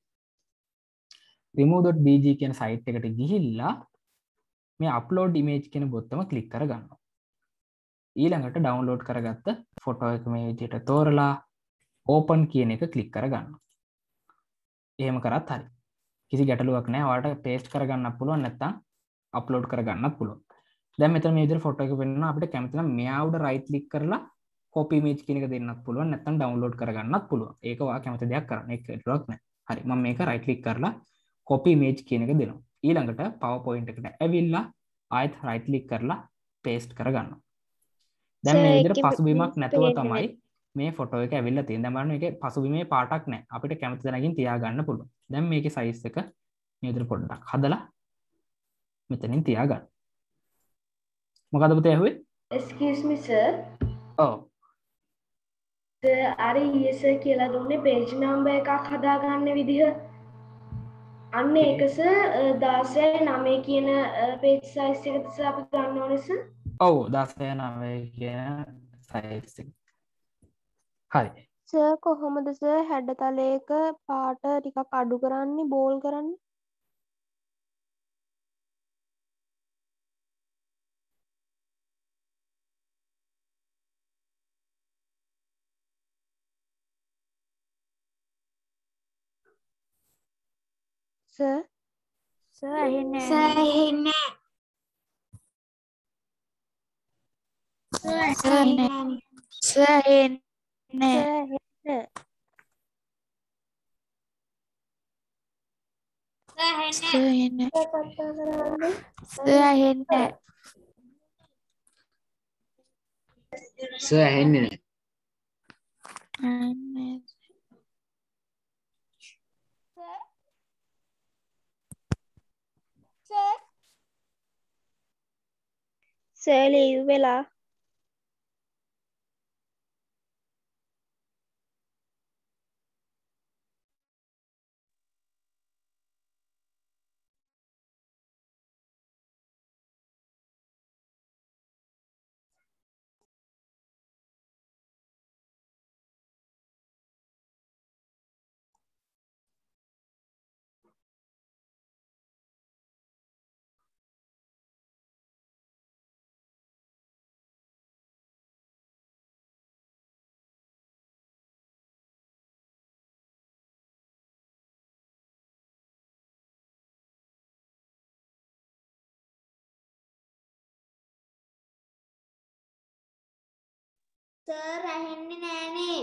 remove.bg කියන site එකට ගිහිල්ලා මේ upload image කියන බොත්තම click කරගන්නවා. ඊළඟට download කරගත්ත ෆොටෝ එක මේ විදිහට තෝරලා open කියන එක click කරගන්නවා. එහෙම කරත් හරි. කිසි ගැටලුවක් නැහැ. ඔයාලට paste කරගන්නත් පුළුවන් නැත්නම් upload කරගන්නත් පුළුවන්. දැන් මෙතන මේ විදිහට ෆොටෝ එක වෙන්නවා අපිට කැමති නම් මෙයා උඩ right click කරලා copy image කියන එක දෙන්නත් පුළුවන් නැත්නම් download කරගන්නත් පුළුවන්. ඒක ඔයා කැමති දෙයක් කරන්න. ඒක ගැටලුවක් නැහැ. හරි. මම මේක right click කරලා copy image කියන එක දෙනවා. ඊළඟට PowerPoint එකට ඇවිල්ලා ආයෙත් right click කරලා paste කරගන්නවා. දැන් මේ විදිහට පසුබිමක් නැතුව තමයි මේ ෆොටෝ එක ඇවිල්ලා තියෙන්නේ. දැන් බලන්න මේකේ පසුබිමේ පාටක් නැහැ. අපිට කැමති තැනකින් තියාගන්න පුළුවන්. දැන් මේකේ size එක මේ විදිහට පොඩ්ඩක් හදලා මෙතනින් තියාගන්න. මොකද පුතේ ඇහුවේ?
Excuse me sir.
ඔව්.
sir අර ඊයේ sir කියලා දුන්නේ page number එකක් හදාගන්න විදිහ. අන්න ඒක sir දාසය නවය කියන page size එකද sir අපි ගන්න ඕනේ sir?
ඔව් දාසය නවය කියන size එක. හරි.
සර් කොහොමද සර් හැඩතලයක පාට ටිකක් අඩු කරන්නේ බෝල් කරන්නේ? සර් සර් ඇහෙන්නේ
සෑහෙන්නේ සෑහෙන්නේ සෑහෙන්නේ සෑහෙන්නේ සෑහෙන්නේ
සර් ඇහෙන්නේ නැහැ.
සර් ලීව් වෙලා
සර් ඇහෙන්නේ නෑනේ.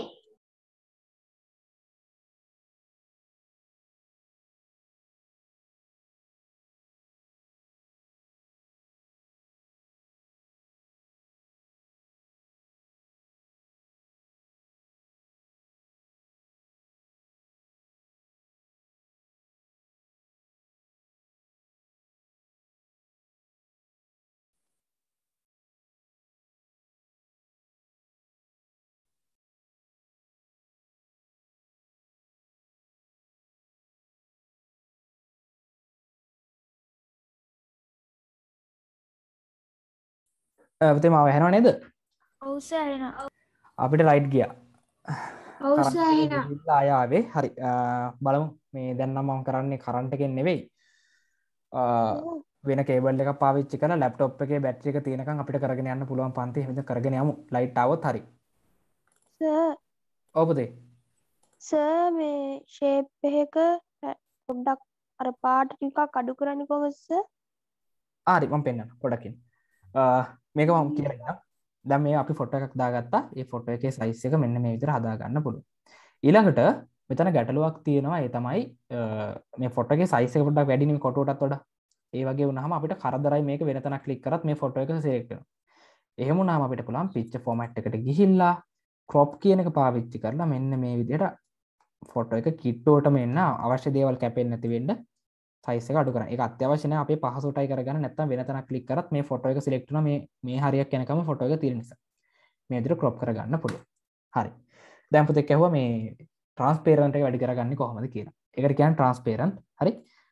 පුතේ මාව ඇහෙනව නේද?
ඔව් සර් ඇහෙනවා.
අපිට ලයිට් ගියා.
ඔව්
කරන්ට්
සර්
එක
ඇහෙනවා.
ගිහිල්ලා ආය ආවේ. හරි. අ, බලමු මේ දැන් නම් මම කරන්නේ කරන්ට් එකෙන් නෙවෙයි. අ, වෙන කේබල් එකක් පාවිච්චි කරලා ලැප්ටොප් එකේ බැටරි එක තියෙනකන් අපිට කරගෙන යන්න පුළුවන් පන්ති. එහෙනම් කරගෙන යමු. ලයිට් ආවොත් හරි.
සර්
ඔව් පුතේ.
සර් මේ ෂේප් එකක පොඩ්ඩක් අර පාට ටිකක් අඩු කරන්නේ කොහොමද සර්?
හරි මම පෙන්නන්න පොඩකින්. මේක මම කියලා ඉන්නම්. දැන් මේ අපි ෆොටෝ එකක් දාගත්තා. ඒ ෆොටෝ එකේ සයිස් එක මෙන්න මේ විදිහට හදා ගන්න පුළුවන්. ඊළඟට මෙතන ගැටලුවක් තියෙනවා. ඒ තමයි මේ ෆොටෝ එකේ සයිස් එක පොඩ්ඩක් වැඩි නේ කොටුවටත් වඩා. ඒ වගේ වුණාම අපිට කරදරයි මේක වෙන තැනක් ක්ලික් කරත් මේ ෆොටෝ එක සිලෙක්ට් වෙනවා. එහෙම වුණාම අපිට පුළුවන් පික්චර් ෆෝමැට් එකට ගිහිල්ලා crop කියන එක පාවිච්චි කරලා මෙන්න මේ විදිහට ෆොටෝ එක කිට්ටුවටම එන්න අවශ්‍ය දේවල් කැපෙන්නේ නැති වෙන්න සයිස් එක අඩු කරන්න. ඒක අත්‍යවශ්‍ය නැහැ. අපේ පහසුටයි කරගන්න. නැත්නම් වෙන තැනක් ක්ලික් කරත් මේ ෆොටෝ එක සිලෙක්ට් වෙනවා. මේ මේ හරියක් යනකම ෆොටෝ එක තියෙන නිසා. මේ විදිහට crop කරගන්න පුළුවන්. හරි. දැන් පුතේ කියුවා මේ transparent එක වැඩි කරගන්නේ කොහොමද කියලා. ඒකට කියන්නේ transparent. හරි.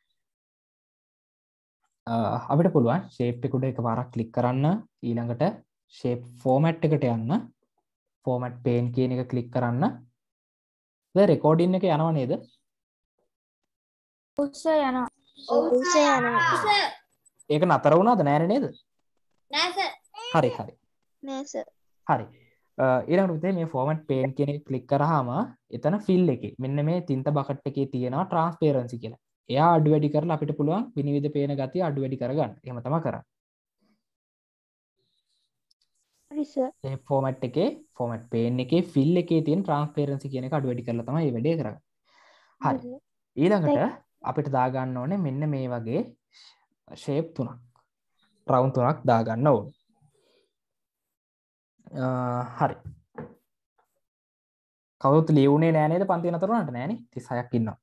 අපිට පුළුවන් shape එක උඩ එකපාරක් ක්ලික් කරන්න. ඊළඟට shape format එකට යන්න. format pane කියන එක ක්ලික් කරන්න. දැන් recording එක යනව නේද?
ඔව් සර් යනවා.
ඔව් සර් යනවා.
ඒක නතර වුණාද නෑනේ නේද?
නෑ සර්.
හරි හරි.
නෑ සර්.
හරි. ඊළඟට පුතේ මේ format pane කියන එක ක්ලික් කරාම එතන fill එකේ මෙන්න මේ tinta bucket එකේ තියෙනවා transparency කියලා. එයා අඩු වැඩි කරලා අපිට පුළුවන් විනිවිද පේන ගතිය අඩු වැඩි කරගන්න. එහෙම තමයි කරන්නේ.
හරි සර්.
මේ format එකේ format pane එකේ fill එකේ තියෙන transparency කියන එක අඩු වැඩි කරලා තමයි මේ වැඩේ කරන්නේ. හරි. ඊළඟට අපිට දාගන්න ඕනේ මෙන්න මේ වගේ shape තුනක්. round තුනක් දාගන්න ඕනේ. හරි. කවුරුත් ලියුනේ නෑ නේද පන්ති නතර වුණාට නෑනේ තිස් හයක් ඉන්නවා.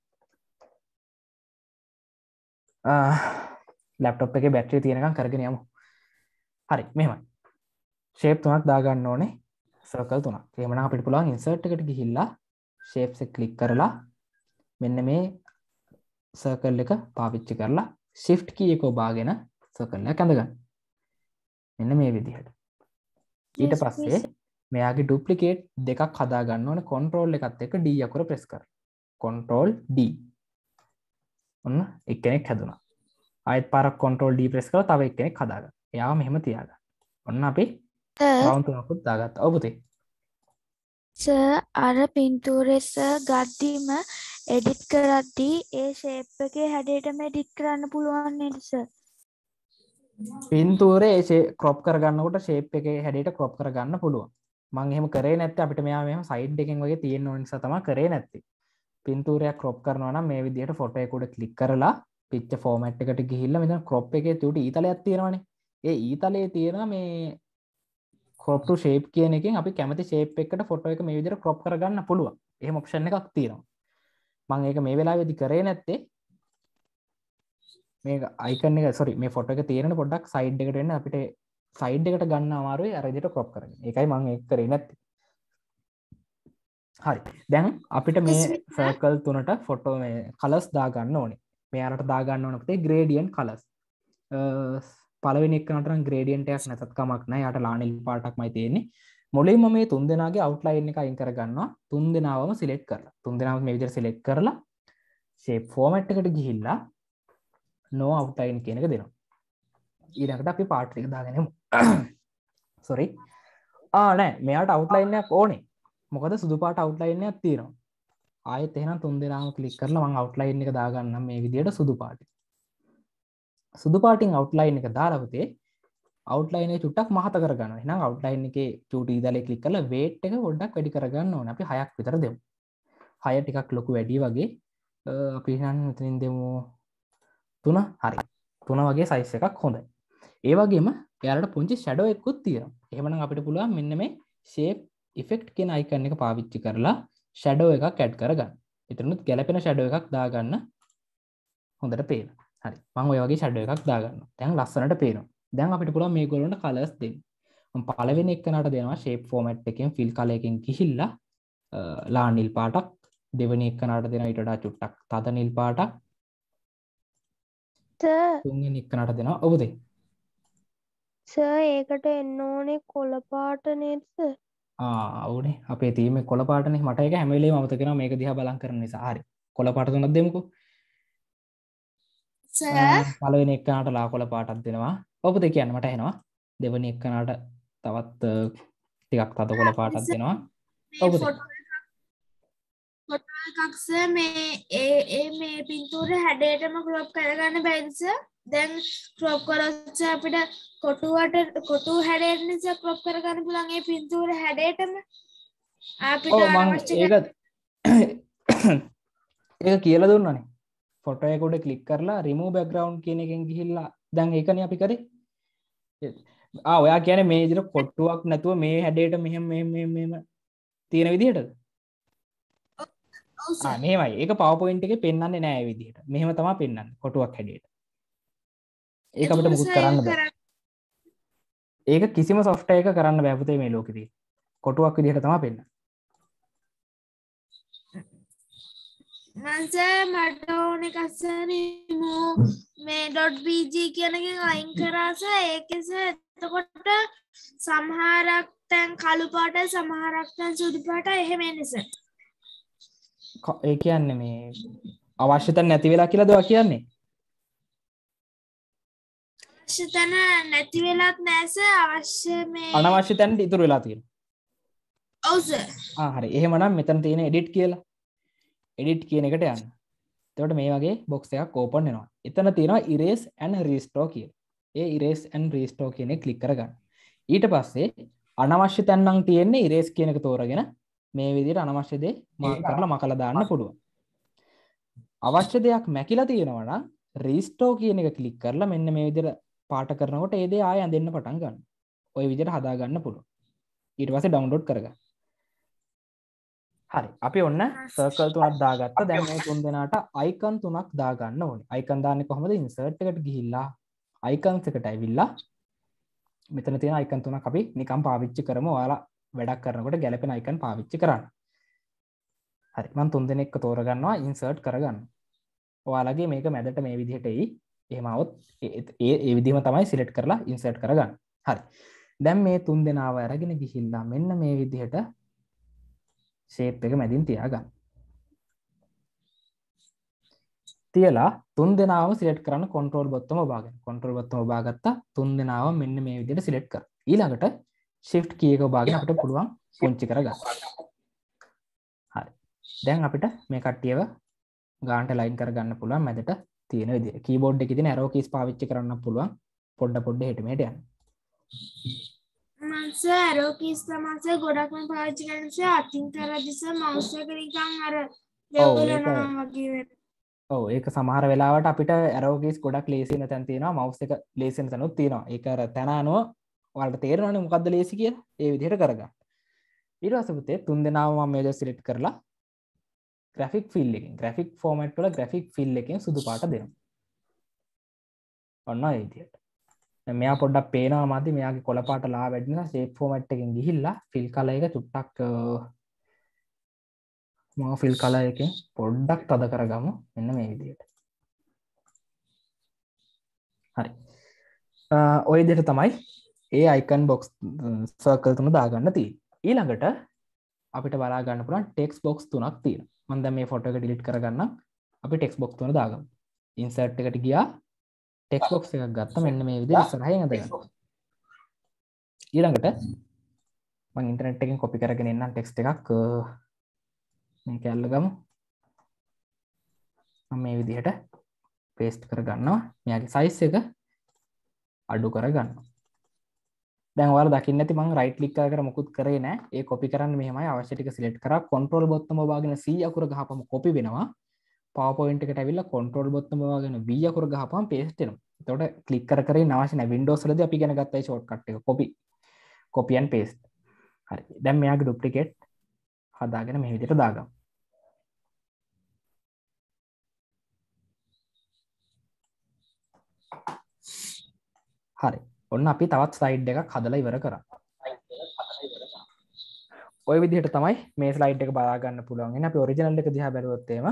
ලැප්ටොප් එකේ බැටරිය තියෙනකන් කරගෙන යමු. හරි මෙහෙමයි. shape තුනක් දාගන්න ඕනේ circle තුනක්. එහෙමනම් අපිට පුළුවන් insert එකට ගිහිල්ලා shapes එක click කරලා මෙන්න මේ circle එක පාවිච්චි කරලා shift key එක ඔබාගෙන circle එක ඇඳගන්න. මෙන්න මේ විදිහට. ඊට පස්සේ මෙයාගේ duplicate දෙකක් හදා ගන්න ඕනේ control එකත් එක්ක D අකුර press කරලා. control D. ඔන්න එක්කෙනෙක් හැදුනා. ආයෙත් පාරක් control D press කරලා තව එක්කෙනෙක් හදාගන්න. එයාව මෙහෙම තියාගන්න. ඔන්න අපි round තුනකුත් දාගත්තා. ඔව් පුතේ.
සර් අර පින්තූරේ සර් ගද්දිම එඩිට් කරද්දී ඒ ෂේප් එකේ හැඩයටම එඩිට් කරන්න පුළුවන් නේද සර්?
පින්තූරේ ඒ crop කරගන්නකොට shape එකේ හැඩයට crop කරගන්න පුළුවන්. මම එහෙම කරේ නැත්නම් අපිට මෙයා මෙහෙම side එකෙන් වගේ තියෙන්න ඕන නිසා තමයි කරේ නැත්තේ. පින්තූරයක් crop කරනවා නම් මේ විදිහට photo එක උඩ click කරලා picture format එකට ගිහිල්ලා මෙතන crop එකේ තුඩු ඊතලයක් තියෙනවනේ. ඒ ඊතලයේ තියෙන මේ crop to shape කියන එකෙන් අපි කැමති shape එකකට photo එක මේ විදිහට crop කරගන්න පුළුවන්. එහෙම option එකක් තියෙනවා. මම ඒක මේ වෙලාවේදී කරේ නැත්තේ මේක icon එක sorry මේ photo එක තියෙන පොඩ්ඩක් side එකට එන්න අපිට side එකට ගන්න අමාරුයි අර විදිහට crop කරගෙන. ඒකයි මම ඒක කරේ නැත්තේ. හරි. දැන් අපිට මේ circle තුනට photo මේ colors දා ගන්න ඕනේ. මෙයාලට දා ගන්න ඕන පුතේ gradient colors. පළවෙනි එකකට නම් gradient එකක් නැතත් කමක් නැහැ. යාට ලානිල් පාටක්මයි තියෙන්නේ. මුලින්ම මේ තුන් දෙනාගේ outline එක අයින් කරගන්නවා. තුන් දෙනාවම select කරලා. තුන් දෙනාම මේ විදිහට select කරලා shape format එකට ගිහිල්ලා no outline කියන එක දෙනවා. ඊළඟට අපි part එක දාගෙන යමු. sorry. ආ නෑ මෙයාට outline එකක් ඕනේ. මොකද සුදු පාට outline එකක් තියෙනවා. ආයෙත් එහෙනම් තුන් දෙනාම ක්ලික් කරලා මම outline එක දාගන්නම් මේ විදිහට සුදු පාටින්. සුදු පාටින් outline එක දාලා පුතේ අවුට්ලයින් එක චුට්ටක් මහත කරගන්න. එහෙනම් අවුට්ලයින් එකේ චූටි ඉදලේ ක්ලික් කරලා weight එක පොඩ්ඩක් වැඩි කරගන්න ඕනේ. අපි හයක් විතර දෙමු. හය ටිකක් ලොකු වැඩි වගේ. අපි එහෙනම් මෙතනින් දෙමු තුන. හරි. තුන වගේ size එකක් හොඳයි. ඒ වගේම එයාලට පුංචි shadow එකකුත් තියෙනවා. එහෙමනම් අපිට පුළුවන් මෙන්න මේ shape effect කියන icon එක පාවිච්චි කරලා shadow එකක් add කරගන්න. එතනත් ගැලපෙන shadow එකක් දාගන්න. හොඳට පේනවා. හරි. මම ඔය වගේ shadow එකක් දාගන්නවා. දැන් ලස්සනට පේනවා. දැන් අපිට පුළුවන් මේගොල්ලන්ට colors දෙන්න. මම පළවෙනි එකනට දෙනවා shape format එකෙන් fill color එකෙන් ගිහිල්ලා ලා නිල් පාටක්, දෙවෙනි එකනට දෙනවා ඊට වඩා චුට්ටක් තද නිල් පාටක්, තුන්වෙනි එකනට දෙනවා ඔබ දෙන්න.
සර් ඒකට එන්න ඕනේ කොළ පාට නේද සර්?
ආ ඔව්නේ. අපේ තීම් එක කොළ පාටනේ. මට ඒක හැම වෙලේම අමතක වෙනවා මේක දිහා බලන් කරන නිසා. හරි. කොළ පාට තුනක් දෙමුකෝ.
සර්
පළවෙනි එකනට ලා කොළ පාටක් දෙනවා. ඔබ දෙක කියන්න මට ඇහෙනවා. දෙවෙනි එකනට තවත් ටිකක් තද කොළ පාටක් දෙනවා. ඔබ දෙක.
ෆොටෝ එකක් සර් මේ ඒ ඒ මේ පින්තූරේ හැඩයටම ක්‍රොප් කරගන්න බැරිද සර්? දැන් ක්‍රොප් කරොත් සර් අපිට කොටුවට කොටු හැඩයට නිසා ක්‍රොප් කරගන්න පුළුවන් ඒ පින්තූරේ හැඩයටම අපිට
ඔව් මම
අවශ්‍ය
ඒක ඒක කියලා දුන්නානේ. ෆොටෝ එක උඩ ක්ලික් කරලා remove background කියන එකෙන් ගිහිල්ලා දැන් ඒකනේ අපි කරේ. ආ ඔයා කියන්නේ මේ විදිහට කොටුවක් නැතුව මේ හැඩයට මෙහෙම මෙහෙම මෙහෙම මෙහෙම තියෙන විදිහටද?
ඔව් සර්.
ආ මෙහෙමයි. ඒක PowerPoint එකේ පෙන්වන්නේ නෑ ඒ විදිහට. මෙහෙම තමයි පෙන්වන්නේ කොටුවක් හැඩයට. ඒක අපිට මුකුත් කරන්න බෑ. ඒක කිසිම software එකක කරන්න බෑ පුතේ මේ ලෝකෙදී. කොටුවක් විදිහට තමයි පෙන්වන්නේ.
මංස මට ඕන එකක් සර් remove මේ .bg කියන එකෙන් අයින් කරා සර්. ඒකේ සර් එතකොට සමහරක් තැන් කළු පාටයි සමහරක් තැන් සුදු පාටයි එහෙම එන්නේ සර්.
ඒ කියන්නේ මේ අවශ්‍ය තැන නැති වෙලා කියලාද ඔයා කියන්නේ?
අවශ්‍ය තැන නැති වෙලත් නෑ සර්. අවශ්‍ය මේ
අනවශ්‍ය තැනට ඉතුරු වෙලා තියෙනවා.
ඔව් සර්.
ආ හරි. එහෙමනම් මෙතන තියෙන edit කියලා. edit කියන එකට යන්න. එතකොට මේ වගේ box එකක් open වෙනවා. එතන තියෙනවා erase and restore කියලා. ඒ erase and restore කියන එක click කරගන්න. ඊට පස්සේ අනවශ්‍ය තැන් නම් තියෙන්නේ erase කියන එක තෝරගෙන මේ විදිහට අනවශ්‍ය දේ මාක් කරලා මකලා දාන්න පුළුවන්. අවශ්‍ය දෙයක් මැකිලා තියෙනවා නම් restore කියන එක click කරලා මෙන්න මේ විදිහට පාට කරනකොට ඒ දේ ආයෙ ඇඳෙන්න පටන් ගන්නවා. ওই විදිහට හදා ගන්න පුළුවන්. ඊට පස්සේ download කරගන්න. හරි. අපි ඔන්න circle තුනක් දාගත්තා. දැන් මේ තුන් දෙනාට icon තුනක් දාගන්න ඕනේ. icon දාන්නේ කොහොමද? insert එකට ගිහිල්ලා icons එකට ඇවිල්ලා මෙතන තියෙන icon තුනක් අපි නිකන් පාවිච්චි කරමු. ඔයාලා වැඩක් කරනකොට ගැලපෙන icon පාවිච්චි කරන්න. හරි. මම තුන් දෙනෙක්ව තෝරගන්නවා insert කරගන්න. ඔයාලගේ මේක මැදට මේ විදිහට එයි. එහෙම આવොත් ඒ ඒ විදිහම තමයි select කරලා insert කරගන්න. හරි. දැන් මේ තුන් දෙනාව අරගෙන ගිහිල්ලා මෙන්න මේ විදිහට shape එක මැදින් තියාගන්න. තියලා තුන් දෙනාවම select කරන්න control බොත්තම ඔබාගෙන. control බොත්තම ඔබාගත්තා. තුන් දෙනාවම මෙන්න මේ විදිහට select කරා. ඊළඟට shift key එක ඔබාගෙන අපිට පුළුවන් පුංචි කරගන්න. හරි. දැන් අපිට මේ කට්ටියව ගානට line කරගන්න පුළුවන් මැදට තියෙන විදිහට. keyboard එකේ තියෙන arrow keys පාවිච්චි කරන්න පුළුවන්. පොඩ පොඩ හෙට මෙහෙට යන්න.
මංස arrow keys තමයි සර් ගොඩක්ම පාවිච්චි කරන්නේ සර්. අතින් කරද්දි සර් mouse එක නිකන් අර වෙවුලනවා වගේ වෙනවා.
ඔව් ඒක සමහර වෙලාවට අපිට arrow keys ගොඩක් ලේසි වෙන තැන් තියෙනවා. mouse එක ලේසි වෙන තැනුත් තියෙනවා. ඒක අර තැන අනුව ඔයාලට තේරෙනවනේ මොකද්ද ලේසි කියලා. ඒ විදිහට කරගන්න. ඊට පස්සේ පුතේ තුන් දෙනාම මම මේක select කරලා graphic fill එකෙන් graphic format වල graphic fill එකෙන් සුදු පාට දෙනවා. ඔන්න ඒ විදිහට. දැන් මෙයා පොඩ්ඩක් පේනවා මදි. මෙයාගේ කොළ පාට ලා වැඩි නිසා shape format එකෙන් ගිහිල්ලා fill color එක චුට්ටක් මම fill color එකෙන් පොඩ්ඩක් තද කරගමු. මෙන්න මේ විදිහට. හරි. ඔය විදිහට තමයි ඒ icon box circle තුන දාගන්න තියෙන්නේ. ඊළඟට අපිට බලා ගන්න පුළුවන් text box තුනක් තියෙනවා. මම දැන් මේ ෆොටෝ එක delete කරගන්නම්. අපි text box තුන දාගමු. insert එකට ගියා. text box එකක් ගත්තා. මෙන්න මේ විදිහට ඉස්සරහින් අදගන්න. ඊළඟට මම ඉන්ටර්නෙට් එකෙන් copy කරගෙන එන්නම් text එකක් මේක අල්ලගමු. මම මේ විදිහට paste කරගන්නවා. මෙයාගේ size එක අඩු කරගන්නවා. දැන් ඔයාලා දකින්න ඇති මම රයිට් ක්ලික් කර කර මොකුත් කරේ නැහැ. ඒ කොපි කරන්න මෙහෙමයි අවශ්‍ය ටික සිලෙක්ට් කරා control බොත්තම වවාගෙන C අකුර ගහපම කොපි වෙනවා. PowerPoint එකට ඇවිල්ලා control බොත්තම වවාගෙන V අකුර ගහපම paste වෙනවා. එතකොට ක්ලික් කර කර ඉන්න අවශ්‍ය නැහැ. Windows වලදී අපි ඉගෙන ගත්තා ඒ shortcut එක copy copy and paste. හරි. දැන් මෙයාගේ duplicate හදාගෙන මේ විදිහට දාගමු. හරි. ඔන්න අපි තවත් ස්ලයිඩ් එකක් හදලා ඉවර කරා. ඔය විදිහට තමයි මේ ස්ලයිඩ් එක බලා ගන්න පුළුවන්. එන්නේ අපි ඔරිජිනල් එක දිහා බැලුවොත් එහෙම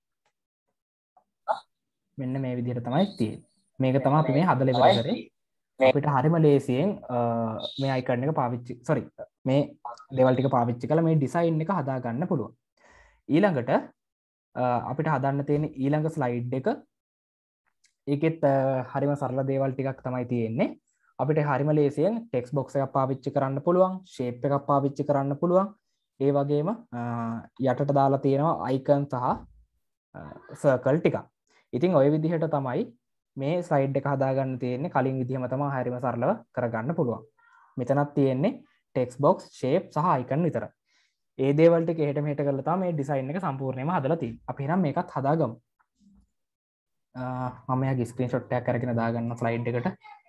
මෙන්න මේ විදිහට තමයි තියෙන්නේ. මේක තමයි අපි මේ හදලා ඉවර කරේ. අපිට හරිම ලේසියෙන් මේ අයිකන් එක පාවිච්චි sorry මේ දේවල් ටික පාවිච්චි කරලා මේ ඩිසයින් එක හදා ගන්න පුළුවන්. ඊළඟට අපිට හදන්න තියෙන ඊළඟ ස්ලයිඩ් එක ඒකෙත් හරිම සරල දේවල් ටිකක් තමයි තියෙන්නේ. අපිට හරිම ලේසියෙන් ටෙක්ස්ට් බොක්ස් එකක් පාවිච්චි කරන්න පුළුවන්, ෂේප් එකක් පාවිච්චි කරන්න පුළුවන්. ඒ වගේම යටට දාලා තියෙනවා අයිකන් සහ සර්කල් ටිකක්. ඉතින් ওই විදිහට තමයි මේ ස්ලයිඩ් එක හදාගන්න තියෙන්නේ. කලින් විදිහම තමයි හරිම සරලව කරගන්න පුළුවන්. මෙතනත් තියෙන්නේ ටෙක්ස්ට් බොක්ස්, ෂේප් සහ අයිකන් විතරයි. ඒ දේවල් ටික එහෙට මෙහෙට කරලා තමයි මේ ඩිසයින් එක සම්පූර්ණයෙන්ම හදලා තියෙන්නේ. අපි එහෙනම් මේකත් හදාගමු. මම යාගේ ස්ක්‍රීන්ෂොට් එකක් අරගෙන දාගන්න ස්ලයිඩ් එකට.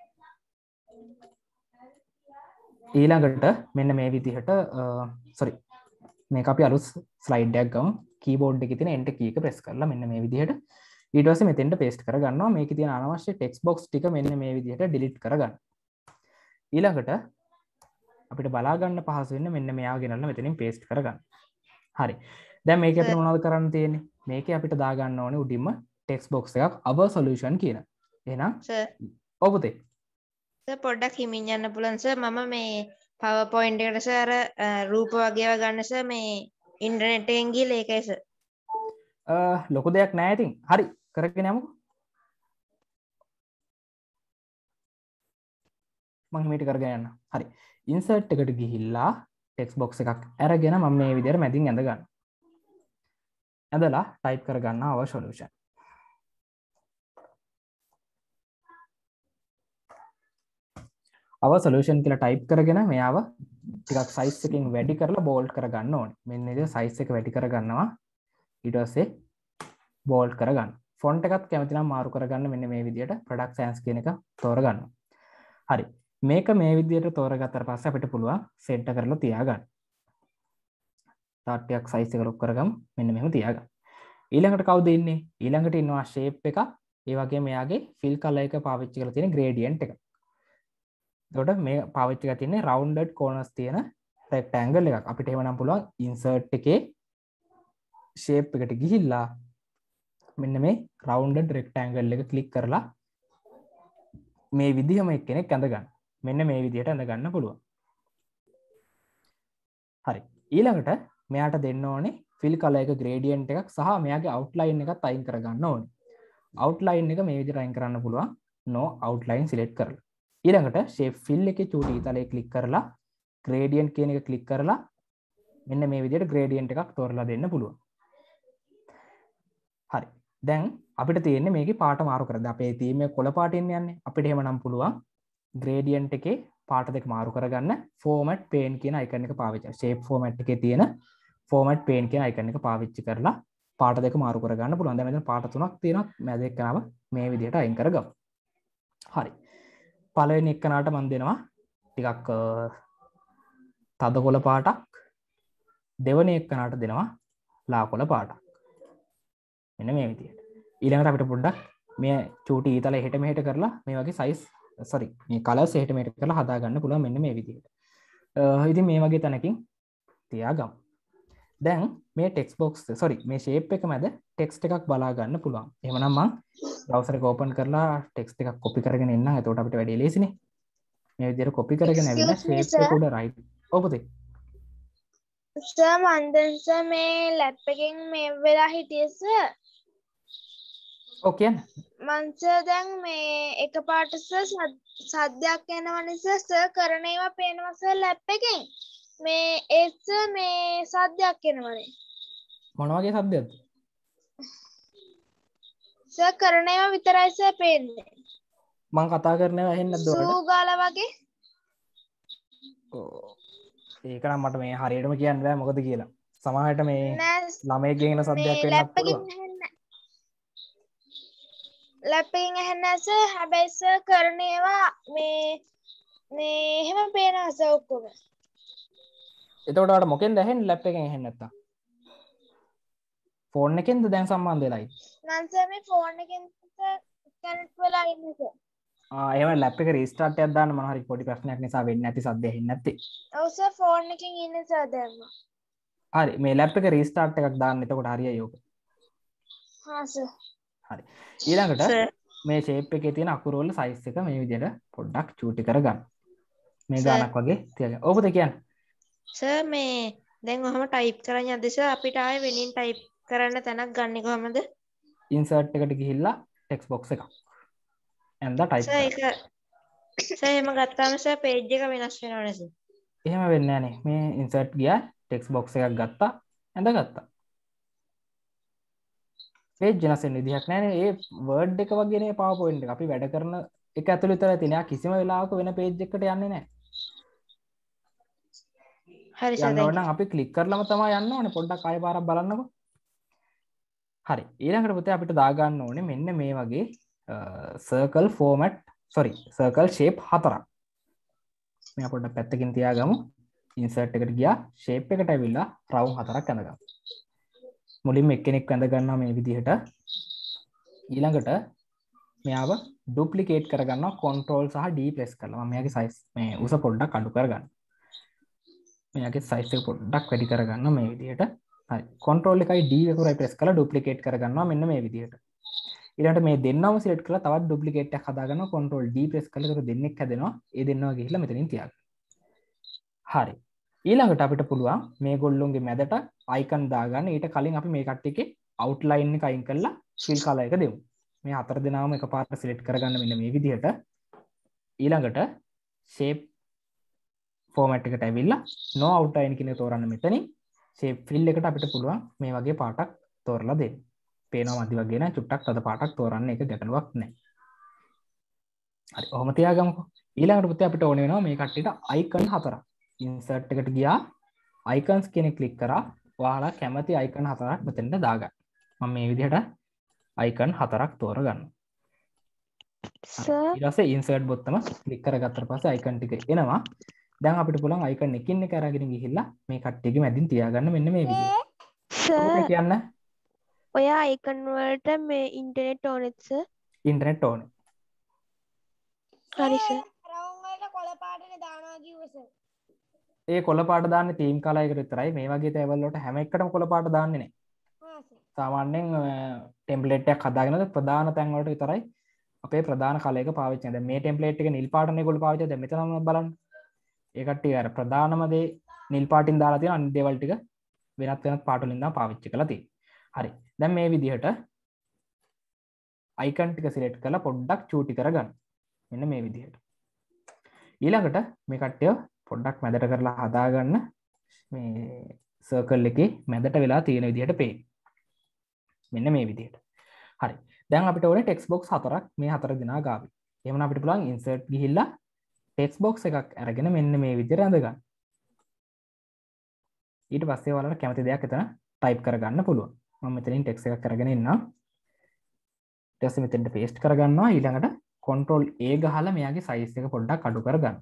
ඊළඟට මෙන්න මේ විදිහට sorry මේක අපි අලුත් ස්ලයිඩ් එකක් ගමු. කීබෝඩ් එකේ තියෙන enter key එක press කරලා මෙන්න මේ විදිහට ඊට පස්සේ මෙතෙන්ට paste කරගන්නවා. මේකේ තියෙන අනවශ්‍ය text box ටික මෙන්න මේ විදිහට delete කරගන්න. ඊළඟට අපිට බලා ගන්න පහසු වෙන්න මෙන්න මෙයාව ගෙනල්ලා මෙතනින් paste කරගන්න. හරි. දැන් මේකේ අපිට මොනවද කරන්න තියෙන්නේ? මේකේ අපිට දා ගන්න ඕනේ උඩින්ම text box එකක් our solution කියන. එහෙනම්
සර්
ඔව් පුතේ.
සර් පොඩ්ඩක් හිමින් යන්න පුළුවන් සර්. මම මේ PowerPoint එකට සර් රූප වගේ ඒවා ගන්න සර් මේ ඉන්ටර්නෙට් එකෙන් ගිහලා ඒකයි සර්.
ලොකු දෙයක් නෑ ඉතින්. හරි කරගෙන යමුකෝ. මම හිමීට කරගෙන යන්න. හරි. insert එකට ගිහිල්ලා text box එකක් අරගෙන මම මේ විදිහට මැදින් ඇඳ ගන්නවා. ඇඳලා type කර ගන්නවා our solution. our solution කියලා type කරගෙන මෙයාව ටිකක් size එකකින් වැඩි කරලා bold කර ගන්න ඕනේ. මෙන්න මේ විදිහට size එක වැඩි කර ගන්නවා. ඊට පස්සේ bold කරගන්න. font එකත් කැමති නම් මාරු කරගන්න මෙන්න මේ විදිහට product sans කියන එක තෝරගන්න. හරි. මේක මේ විදිහට තෝරගත්තට පස්සේ අපිට පුළුවන් center කරලා තියාගන්න. තාට්ටියක් size එක ලොක් කරගමු. මෙන්න මෙහෙම තියාගන්න. ඊළඟට කවුද ඉන්නේ? ඊළඟට ඉන්නවා shape එක. ඒ වගේම එයාගේ fill color එක පාවිච්චි කරලා තියෙන gradient එක. එතකොට මේ පාවිච්චි කරලා තියෙන්නේ rounded corners තියෙන rectangle එකක්. අපිට එහෙම නම් පුළුවන් insert එකේ shape එකට ගිහිල්ලා මෙන්න මේ rounded rectangle එක click කරලා මේ විදිහම එක්කෙනෙක් ඇඳ ගන්න. මෙන්න මේ විදිහට ඇඳ ගන්න පුළුවන්. හරි. ඊළඟට මෙයාට දෙන්න ඕනේ fill color එක gradient එකක් සහ මෙයාගේ outline එකත් අයින් කර ගන්න ඕනේ. outline එක මේ විදිහට අයින් කරන්න පුළුවන්. no outline select කරලා. ඊළඟට shape fill එකේ චූටි ඉතලේ click කරලා gradient කියන එක click කරලා මෙන්න මේ විදිහට gradient එකක් තෝරලා දෙන්න පුළුවන්. හරි. දැන් අපිට තියෙන්නේ මේකේ පාට මාරු කරලා. අපේ තීමේ කොළ පාටින් යන්නේ. අපිට එහෙම නම් පුළුවන් gradient එකේ පාට දෙක මාරු කරගන්න format pane කියන icon එක පාවිච්චි කරලා shape format එකේ තියෙන format pane කියන icon එක පාවිච්චි කරලා පාට දෙක මාරු කරගන්න පුළුවන්. දැන් මෙතන පාට තුනක් තියෙනවා. මැද එක්කනව මේ විදිහට අයින් කරගමු. හරි. පළවෙනි එක්කනට මම දෙනවා ටිකක් තද කොළ පාටක්. දෙවෙනි එක්කනට දෙනවා ලා කොළ පාටක්. මෙන්න මේ විදිහට. ඊළඟට අපිට පොඩ්ඩක් මේ චූටි ඊතල එහෙට මෙහෙට කරලා මේ වගේ size sorry මේ colors එහෙට මෙහෙට කරලා හදා ගන්න පුළුවන් මෙන්න මේ විදිහට. ඉතින් මේ වගේ තැනකින් තියාගමු. දැන් මේ text box sorry මේ shape එක මැද text එකක් බලා ගන්න පුළුවන්. එහෙමනම් මම browser එක open කරලා text එකක් copy කරගෙන එන්නම්. එතකොට අපිට වැඩි ලේසිනේ. මේ විදිහට copy කරගෙන ඇවිල්ලා shape එක උඩ right. ඔව් පුතේ.
සර් මන් දැන් සර් මේ ලැප් එකෙන් මේ වෙලා හිටියේ සර්.
ඔව් කියන්න.
මං සර් දැන් මේ එකපාරට සර් සද්දයක් එනවනේ සර් සර් කරන ඒවා පේනවා සර් ලැප් එකෙන්. මේ ඒත් සර් මේ සද්දයක් එනවනේ.
මොන වගේ සද්දයක්ද?
සර් කරන ඒවා විතරයි සර් පේන්නේ.
මං කතා කරන ඒවා ඇහෙන්නේ නැද්ද ඔයාලට?
සූ ගාලා වගේ.
ඒක නම් මට මේ හරියටම කියන්න බෑ මොකද කියලා. සමහරට මේ
නෑ
ළමයෙක්ගේ එන සද්දයක්
මේ
වෙන්නත්
ලැප් එකකින්
පුළුවන්.
ඇහෙන්නේ ලැප් එකකින් ඇහෙන්නේ නැස හැබැයි සර් කරන ඒවා මේ මේ එහෙම පේනවා සර් ඔක්කොම.
එතකොට ඔයාලට මොකෙන්ද ඇහෙන්නේ ලැප් එකෙන් ඇහෙන්නේ නැත්තම්? ෆෝන් එකෙන්ද දැන් සම්බන්ධ වෙලා ඉන්නේ?
මං සර් මේ ෆෝන් එකෙන් කනෙක්ට් වෙලා ඉන්නේ සර්.
ආ එහෙම ලැප් එක රීස්ටාර්ට් එකක් දාන්න මොනවා හරි පොඩි ප්‍රශ්නයක් නිසා වෙන්නේ නැති සද්ද ඇහෙන්නේ නැත්තේ.
ඔව් සර් ෆෝන් එකකින් ඉන්නේ සර් දැන්ම.
හරි මේ ලැප් එක රීස්ටාර්ට් එකක් දාන්න එතකොට හරියයි ඕක.
හා සර්.
හරි. ඊළඟට
සර්
මේ ෂේප් එකේ තියෙන අකුරු වල සයිස් එක මේ විදිහට පොඩ්ඩක් චූටි කරගන්න. මේ
Sir.
ගානක් වගේ තියාගන්න. ඕකද කියන්නේ?
සර් මේ දැන් ඔහම ටයිප් කරන්න යද්දි සර් අපිට ආයේ වෙනින් ටයිප් කරන්න තැනක් ගන්නේ කොහමද?
ඉන්සර්ට් එකට ගිහිල්ලා ටෙක්ස්ට් බොක්ස් එකක්. එන්දා ටයිප්
සර්
කරන්න.
ඒක සර් එහෙම ගත්තාම සර් පේජ් එක වෙනස් වෙනවනේ සර්.
එහෙම වෙන්නේ නැහනේ. මේ ඉන්සර්ට් ගියා ටෙක්ස්ට් බොක්ස් එකක් ගත්තා ඇඳගත්තා. පේජ් වෙනස් වෙන විදිහක් නැහනේ. ඒ වර්ඩ් එක වගේනේ PowerPoint එක. අපි වැඩ කරන එක ඇතුළේ විතරයි තියෙන්නේ. කිසිම වෙලාවක වෙන පේජ් එකකට යන්නේ නැහැ.
හරි සර්
යන්න
දැන්
ඕන නම් අපි ක්ලික් කරලම තමයි යන්න ඕනේ. පොඩ්ඩක් ආයෙ පාරක් බලන්නකෝ. හරි. ඊළඟට පුතේ අපිට දාගන්න ඕනේ මෙන්න මේ වගේ circle format sorry circle shape හතරක්. මෙයා පොඩ්ඩක් පැත්තකින් තියාගමු. insert එකට ගියා shape එකට ඇවිල්ලා round හතරක් ඇඳගමු. මුලින්ම එක්කෙනෙක් ඇඳ ගන්නවා මේ විදිහට. ඊළඟට මෙයාව duplicate කරගන්නවා control සහ D press කරලා. මම මෙයාගේ size මේ උස පොඩ්ඩක් අඩු කරගන්න. මෙයාගේ size එක පොඩ්ඩක් වැඩි කරගන්න මේ විදිහට. හරි. control එකයි D එකයි press කරලා duplicate කරගන්නවා මෙන්න මේ විදිහට. ඊළඟට මේ දෙන්නම select කරලා තවත් duplicate එකක් හදාගන්නවා control D press කරලා ඒක දෙන්නෙක් හැදෙනවා. ඒ දෙන්නවා ගිහිල්ලා මෙතනින් තියාගන්න. හරි. ඊළඟට අපිට පුළුවන් මේගොල්ලොන්ගේ මැදට icon දාගන්න. ඊට කලින් අපි මේ කට්ටියගේ outline එක අයින් කරලා fill color එක දෙමු. මේ හතර දෙනාම එකපාරට select කරගන්න මෙන්න මේ විදිහට. ඊළඟට shape format එකට ඇවිල්ලා no outline කියන එක තෝරන්න මෙතනින්. shape fill එකට අපිට පුළුවන් මේ වගේ පාටක් තෝරලා දෙන්න. පේනවා මදි වගේ නෑ චුට්ටක් තද පාටක් තෝරන්න එක ගැටලුවක් නෑ. හරි ඔහොම තියාගමුකෝ. ඊළඟට පුතේ අපිට ඕනේ වෙනවා මේ කට්ටියට icon හතරක්. insert එකට ගියා icons කියන එක ක්ලික් කරා. ඔයාලා කැමති icon හතරක් මෙතෙන්ට දාගන්න. මම මේ විදිහට icon හතරක් තෝරගන්නවා.
සර්
ඊට පස්සේ insert බොත්තම ක්ලික් කරගත්තට පස්සේ icon ටික එනවා. දැන් අපිට පුළුවන් icon එකින් එක අරගෙන ගිහිල්ලා මේ කට්ටියගේ මැදින් තියාගන්න මෙන්න මේ විදිහට.
සර්
කියන්න
ඔය අයිකන් වලට මේ ඉන්ටර්නෙට් ඕනෙත් සර්
ඉන්ටර්නෙට් ඕනේ.
හරි සර්
රවුම් වලට කොළ පාටනේ දානවා කිව්ව සර්.
ඒ කොළ පාට දාන්නේ තීම් කලර් එකට විතරයි. මේ වගේ තේවල් වලට හැම එකටම කොළ පාට දාන්නේ නැහැ.
හා සර්.
සාමාන්‍යයෙන් ටෙම්ප්ලේට් එකක් හදාගෙනද ප්‍රධාන තැන් වලට විතරයි අපේ ප්‍රධාන කලර් එක පාවිච්චි කරන්නේ. දැන් මේ ටෙම්ප්ලේට් එක නිල් පාටනේ ඒගොල්ලෝ පාවිච්චි කරන්නේ. දැන් මෙතනම බලන්න. ඒ කට්ටිය අර ප්‍රධානම දේ නිල් පාටින් දාලා තියෙන අනිත් දේවල් ටික වෙනත් වෙනත් පාට වලින් දාලා පාවිච්චි කරලා තියෙනවා. හරි. දැන් මේ විදිහට icon ටික select කරලා පොඩ්ඩක් චූටි කරගන්න. මෙන්න මේ විදිහට. ඊළඟට මේ කට්ටිය පොඩ්ඩක් මැදට කරලා හදාගන්න මේ circle එකේ මැදට වෙලා තියෙන විදිහට පේන්න. මෙන්න මේ විදිහට. හරි. දැන් අපිට ඕනේ text box හතරක් මේ හතර දෙනා ගාවි. එහෙනම් අපිට පුළුවන් insert ගිහිල්ලා text box එකක් අරගෙන මෙන්න මේ විදිහට අඳගන්න. ඊට පස්සේ ඔයාලට කැමති දෙයක් එතන type කරගන්න පුළුවන්. මම මෙතනින් text එකක් අරගෙන ඉන්නම්. ඊට පස්සේ මෙතෙන්ට paste කරගන්නවා. ඊළඟට control A ගහලා මෙයාගේ size එක පොඩ්ඩක් අඩු කරගන්න.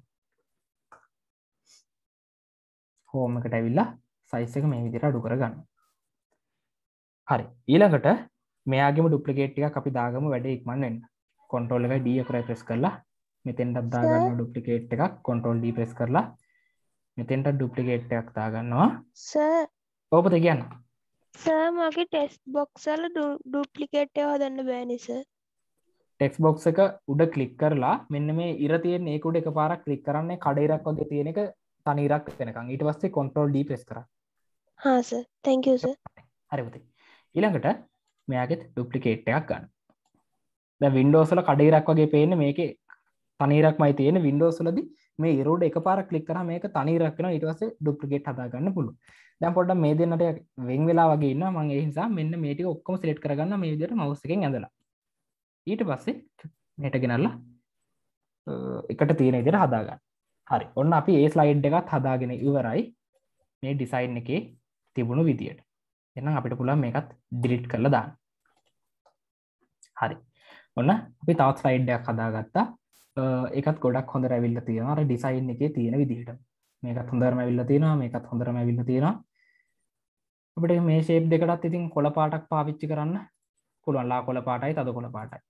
home එකට ඇවිල්ලා size එක මේ විදිහට අඩු කරගන්න. හරි. ඊළඟට මෙයාගේම duplicate ටිකක් අපි දාගමු වැඩේ ඉක්මන් වෙන්න. control එකයි D එකයි press කරලා මෙතෙන්ටත් දාගන්නවා duplicate එකක්. control D press කරලා මෙතෙන්ට duplicate එකක් දාගන්නවා.
සර්
ඕපත කියන්න.
සර් මගේ ටෙස්ට් බොක්ස් වල ඩුප්ලිකේට් එක හදන්න බෑනේ සර්
ටෙක්ස්ට් බොක්ස් එක උඩ ක්ලික් කරලා මෙන්න මේ ඉර තියෙන ඒක උඩ එකපාරක් ක්ලික් කරන්නේ කඩ ඉරක් වගේ තියෙන එක තනි ඉරක් වෙනකන්. ඊට පස්සේ control D press කරා.
හා සර් thank you සර්
හරි පුතේ. ඊළඟට මෙයාගෙත් duplicate එකක් ගන්න. දැන් Windows වල කඩ ඉරක් වගේ පේන්නේ මේකේ තනි ඉරක්මයි තියෙන්නේ. Windows වලදී මේ ඉර උඩ එකපාරක් ක්ලික් කරාම මේක තනි ඉරක් වෙනවා. ඊට පස්සේ duplicate හදා ගන්න පුළුවන්. දැන් පොඩ්ඩක් මේ දෙන්නට වෙන් වෙලා වගේ ඉන්නවා. මම ඒ නිසා මෙන්න මේ ටික ඔක්කොම select කරගන්න මේ විදිහට mouse එකෙන් ඇඳලා. ඊට පස්සේ මෙහෙට ගෙනල්ලා එකට තියෙන විදිහට හදා ගන්න. හරි ඔන්න අපි ඒ ස්ලයිඩ් එකත් හදාගෙන ඉවරයි මේ ඩිසයින් එකේ තිබුණු විදියට එහෙනම් අපිට පුළුවන් මේකත් ඩිලීට් කරලා දාන්න හරි ඔන්න අපි තවත් ස්ලයිඩ් එකක් හදාගත්තා ඒකත් ගොඩක් හොඳට ඇවිල්ලා තියෙනවා අර ඩිසයින් එකේ තියෙන විදිහට මේකත් හොඳටම ඇවිල්ලා තියෙනවා මේකත් හොඳටම ඇවිල්ලා තියෙනවා අපිට මේ ෂේප් දෙකටත් ඉතින් කොළ පාටක් පාවිච්චි කරන්න පුළුවන් ලා කොළ පාටයි තද කොළ පාටයි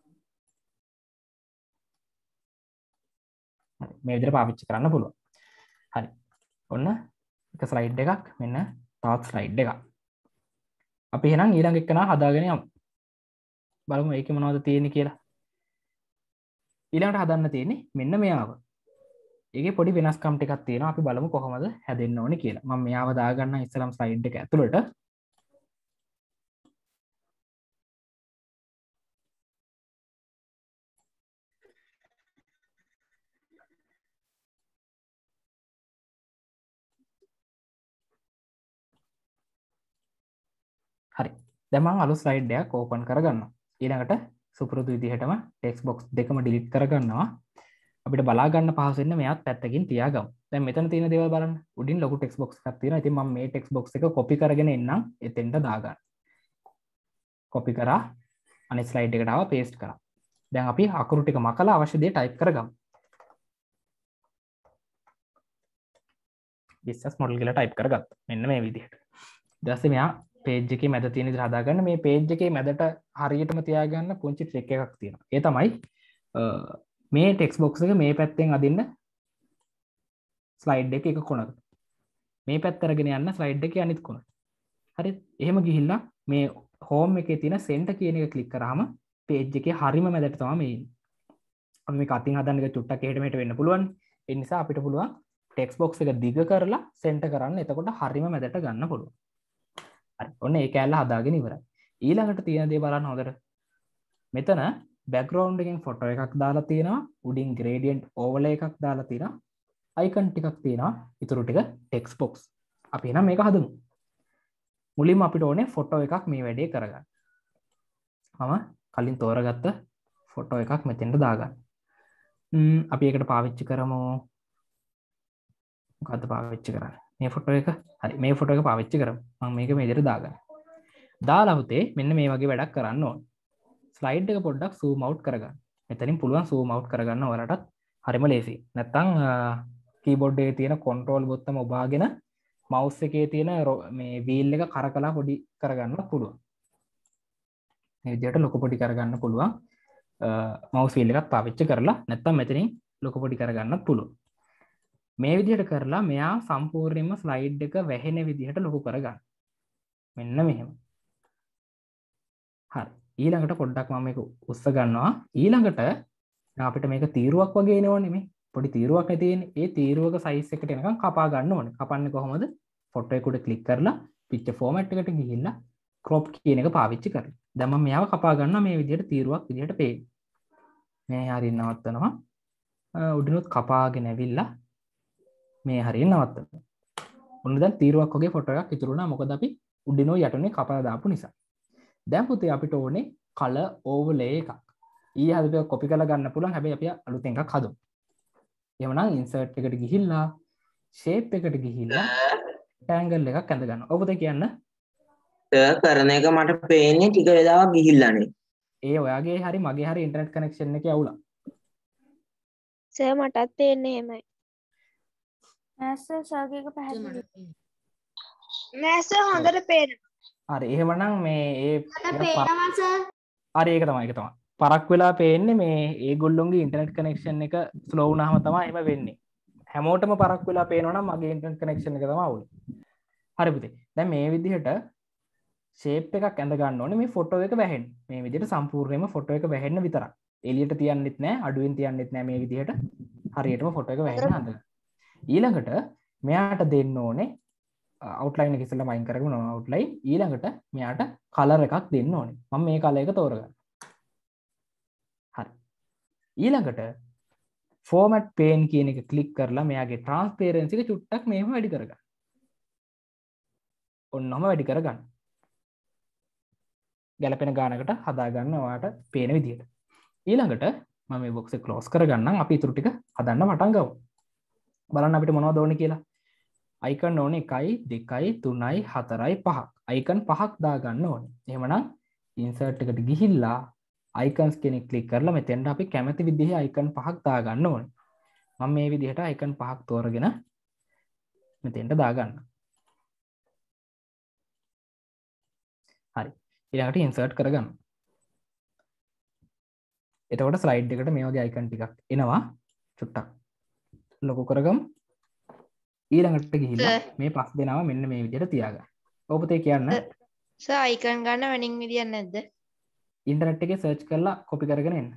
හරි මේ විදිහට පාවිච්චි කරන්න පුළුවන් හරි ඔන්න එක ස්ලයිඩ් එකක් මෙන්න තවත් ස්ලයිඩ් එකක් අපි එහෙනම් ඊළඟ එකනා හදාගෙන යමු බලමු ඒකේ මොනවද තියෙන්නේ කියලා ඊළඟට හදන්න තියෙන්නේ මෙන්න මෙයාව ඒකේ පොඩි වෙනස්කම් ටිකක් තියෙනවා අපි බලමු කොහොමද හැදෙන්න ඕනේ කියලා මම මෙයාව දාගන්න ඉස්සලම් ස්ලයිඩ් එක ඇතුළට හරි දැන් මම අලුත් ස්ලයිඩ් එකක් ඕපන් කරගන්නවා ඊළඟට සුපුරුදු විදිහටම ටෙක්ස්ට් බොක්ස් දෙකම ඩිලීට් කරගන්නවා අපිට බලා ගන්න පහසු වෙන්න මෙයාත් පැත්තකින් තියාගමු දැන් මෙතන තියෙන දේවල් බලන්න උඩින් ලොකු ටෙක්ස්ට් බොක්ස් එකක් තියෙනවා ඉතින් මම මේ ටෙක්ස්ට් බොක්ස් එක කොපි කරගෙන එන්නම් එතෙන්ට දාගන්න කොපි කරා අනිත් ස්ලයිඩ් එකට ආවා පේස්ට් කරා දැන් අපි අකුරු ටික මකලා අවශ්‍ය දේ ටයිප් කරගමු business model කියලා ටයිප් කරගත්තා මෙන්න මේ විදිහට ඊට පස්සේ මෙයා page එකේ මැද තියෙන විදිහට හදාගන්න මේ page එකේ මැදට හරියටම තියාගන්න පුංචි ට්‍රික් එකක් තියෙනවා ඒ තමයි මේ ටෙක්ස්ට් බොක්ස් එක මේ පැත්තෙන් අදින්න ස්ලයිඩ් එක එක කොනකට මේ පැත්ත අරගෙන යන්න ස්ලයිඩ් එකේ අනිත් කොනට හරිද එහෙම ගිහිල්ලා මේ හෝම් එකේ තියෙන සෙන්ටර් කියන එක ක්ලික් කරාම page එකේ හරියම මැදට තමයි මේ ඉන්නේ අපි මේක අතින් හදන්න එක චුට්ටක් එහෙට මෙහෙට වෙන්න පුළුවන් ඒ නිසා අපිට පුළුවන් ටෙක්ස්ට් බොක්ස් එක දිග කරලා සෙන්ටර් කරන්න එතකොට හරියම මැදට ගන්න පුළුවන් හරි ඔන්න ඒ කැල්ල හදාගෙන ඉවරයි ඊළඟට තියෙන දේ බලන්න හොඳට මෙතන බෑග්ග්‍රවුන්ඩ් එකෙන් ෆොටෝ එකක් දාලා තියෙනවා උඩින් ග්‍රේඩියන්ට් ඕවර්ලේ එකක් දාලා තියෙනවා අයිකන් ටිකක් තියෙනවා ඊටු ටික ටෙක්ස්ට් බොක්ස් අපි එහෙනම් මේක හදමු මුලින්ම අපිට ඕනේ ෆොටෝ එකක් මේ වැඩේ කරගන්න මම කලින් තෝරගත්ත ෆොටෝ එකක් මෙතෙන්ට දාගන්න ම් අපි ඒකට පාවිච්චි කරමු මොකද්ද පාවිච්චි කරන්නේ මේ ෆොටෝ එක හරි මේ ෆොටෝ එක පාවිච්චි කරමු මම මේක මේ විදිහට දාගන්න දාලා පුතේ මෙන්න මේ වගේ වැඩක් කරන්න ඕනේ ස්ලයිඩ් එක පොඩ්ඩක් zoom out කරගන්න. මෙතනින් පුළුවන් zoom out කරගන්න ඔයාලටත් හරිම ලේසියි. නැත්නම් keyboard එකේ තියෙන control බොත්තම ඔබාගෙන mouse එකේ තියෙන මේ wheel එක කරකලා පොඩි කරගන්න පුළුවන්. මේ විදිහට ලොකු පොඩි කරගන්න පුළුවන්. mouse wheel එකත් පාවිච්චි කරලා නැත්නම් මෙතනින් ලොකු පොඩි කරගන්නත් පුළුවන්. මේ විදිහට කරලා මෙයා සම්පූර්ණයෙන්ම ස්ලයිඩ් එක වැහෙන විදිහට ලොකු කරගන්න. මෙන්න මෙහෙම. හරි. ඊළඟට පොඩ්ඩක් මම මේක උස්ස ගන්නවා ඊළඟට අපිට මේක තීරුවක් වගේ එනවනේ මේ පොඩි තීරුවක් නේ තියෙන්නේ ඒ තීරුවක සයිස් එකට එනකන් කපා ගන්න ඕනේ කපන්නේ කොහොමද ෆොටෝ එක උඩ ක්ලික් කරලා පික්චර් ෆෝමැට් එකට ගිහිල්ලා ක්‍රොප් කියන එක පාවිච්චි කරලා දැන් මම මෙයාව කපා ගන්නවා මේ විදිහට තීරුවක් විදිහට පේන්නේ මේ හරියට නවත්තනවා උඩිනුත් කපාගෙන ඇවිල්ලා මේ හරියට නවත්තනවා ඔන්න දැන් තීරුවක් වගේ ෆොටෝ එකක් ඉතුරු වුණා මොකද අපි උඩිනෝ යටුනේ කපලා දාපු නිසා දැන් පුතේ අපිට ඕනේ කලර් ඕවර්ලේ එකක්. ඊ හදපිය කොපි කරලා ගන්න පුළුවන්. හැබැයි අපි අලුතෙන් එකක් හදමු. එහෙමනම් ඉන්සර්ට් එකට ගිහිල්ලා ෂේප් එකට ගිහිල්ලා ට්‍රැන්ගල් එකක් ඇඳ ගන්න. ඔබ පුතේ කියන්න.
සර් කරන එක මට පේන්නේ ටික වෙලාවක් ගිහිල්ලානේ.
ඒ ඔයාගේ හරි මගේ හරි ඉන්ටර්නෙට් කනෙක්ෂන් එකේ අවුලක්.
සර් මටත් තේන්නේ එහෙමයි.
නෑ සර් සර්ගේ එක පැහැදිලි.
නෑ සර් හොඳට පේනවා.
හරි එහෙමනම් මේ ඒ
පේනවා සර්.
හරි ඒක තමයි ඒක තමයි. පරක් වෙලා පේන්නේ මේ ඒගොල්ලොන්ගේ ඉන්ටර්නෙට් කනෙක්ෂන් එක ස්ලෝ වුණාම තමයි එහෙම වෙන්නේ. හැමෝටම පරක් වෙලා පේනවා නම් මගේ ඉන්ටර්නෙට් කනෙක්ෂන් එක තමයි අවුල. හරි පුතේ. දැන් මේ විදිහට ෂේප් එකක් ඇඳ ගන්න ඕනේ මේ ෆොටෝ එක වැහෙන්න. මේ විදිහට සම්පූර්ණයෙන්ම ෆොටෝ එක වැහෙන්න විතරක්. එළියට තියන්නෙත් නෑ, අඩුවෙන් තියන්නෙත් නෑ මේ විදිහට. හරියටම ෆොටෝ එක වැහෙන්න හදන්න. ඊළඟට මෙයාට දෙන්න ඕනේ අවුට්ලයින් එක ඉස්සෙල්ලා මයින් කරගෙන අවුට්ලයින් ඊළඟට මෙයාට කලර් එකක් දෙන්න ඕනේ. මම මේ කලර් එක තෝරගන්න. හරි. ඊළඟට ෆෝමැට් පේන් කියන එක ක්ලික් කරලා මෙයාගේ ට්‍රාන්ස්පරන්සි එක චුට්ටක් මෙහෙම වැඩි කරගන්න. ඔන්නම වැඩි කරගන්න. ගැලපෙන ගානකට හදාගන්න ඔයාලට පේන විදිහට. ඊළඟට මම මේ බොක්ස් එක ක්ලෝස් කරගන්නම්. අපි ඊටු ටික හදන්න පටන් ගමු. බලන්න අපිට මොනවද ඕනේ කියලා. අයිකන් ඕනේ එකයි දෙකයි තුනයි හතරයි පහක්. අයිකන් පහක් දාගන්න ඕනේ. එහෙමනම් ඉන්සර්ට් එකට ගිහිල්ලා අයිකන්ස් කෙනෙක් ක්ලික් කරලා මෙතෙන්ට අපි කැමති විදිහේ අයිකන් පහක් දාගන්න ඕනේ. මම මේ විදිහට අයිකන් පහක් තෝරගෙන මෙතෙන්ට දාගන්න. හරි. ඊළඟට ඉන්සර්ට් කරගන්න. එතකොට ස්ලයිඩ් එකට මේ වගේ අයිකන් ටිකක් එනවා. චුට්ටක් ලොකු කරගමු. ඊළඟට ගිහිල්ලා මේ පස් දෙනාව මෙන්න මේ විදිහට තියාගන්න. ඔබ පුතේ කියන්න.
සර් අයිකන් ගන්න වෙනින් විදියක් නැද්ද?
ඉන්ටර්නෙට් එකේ සර්ච් කරලා කොපි කරගෙන එන්න.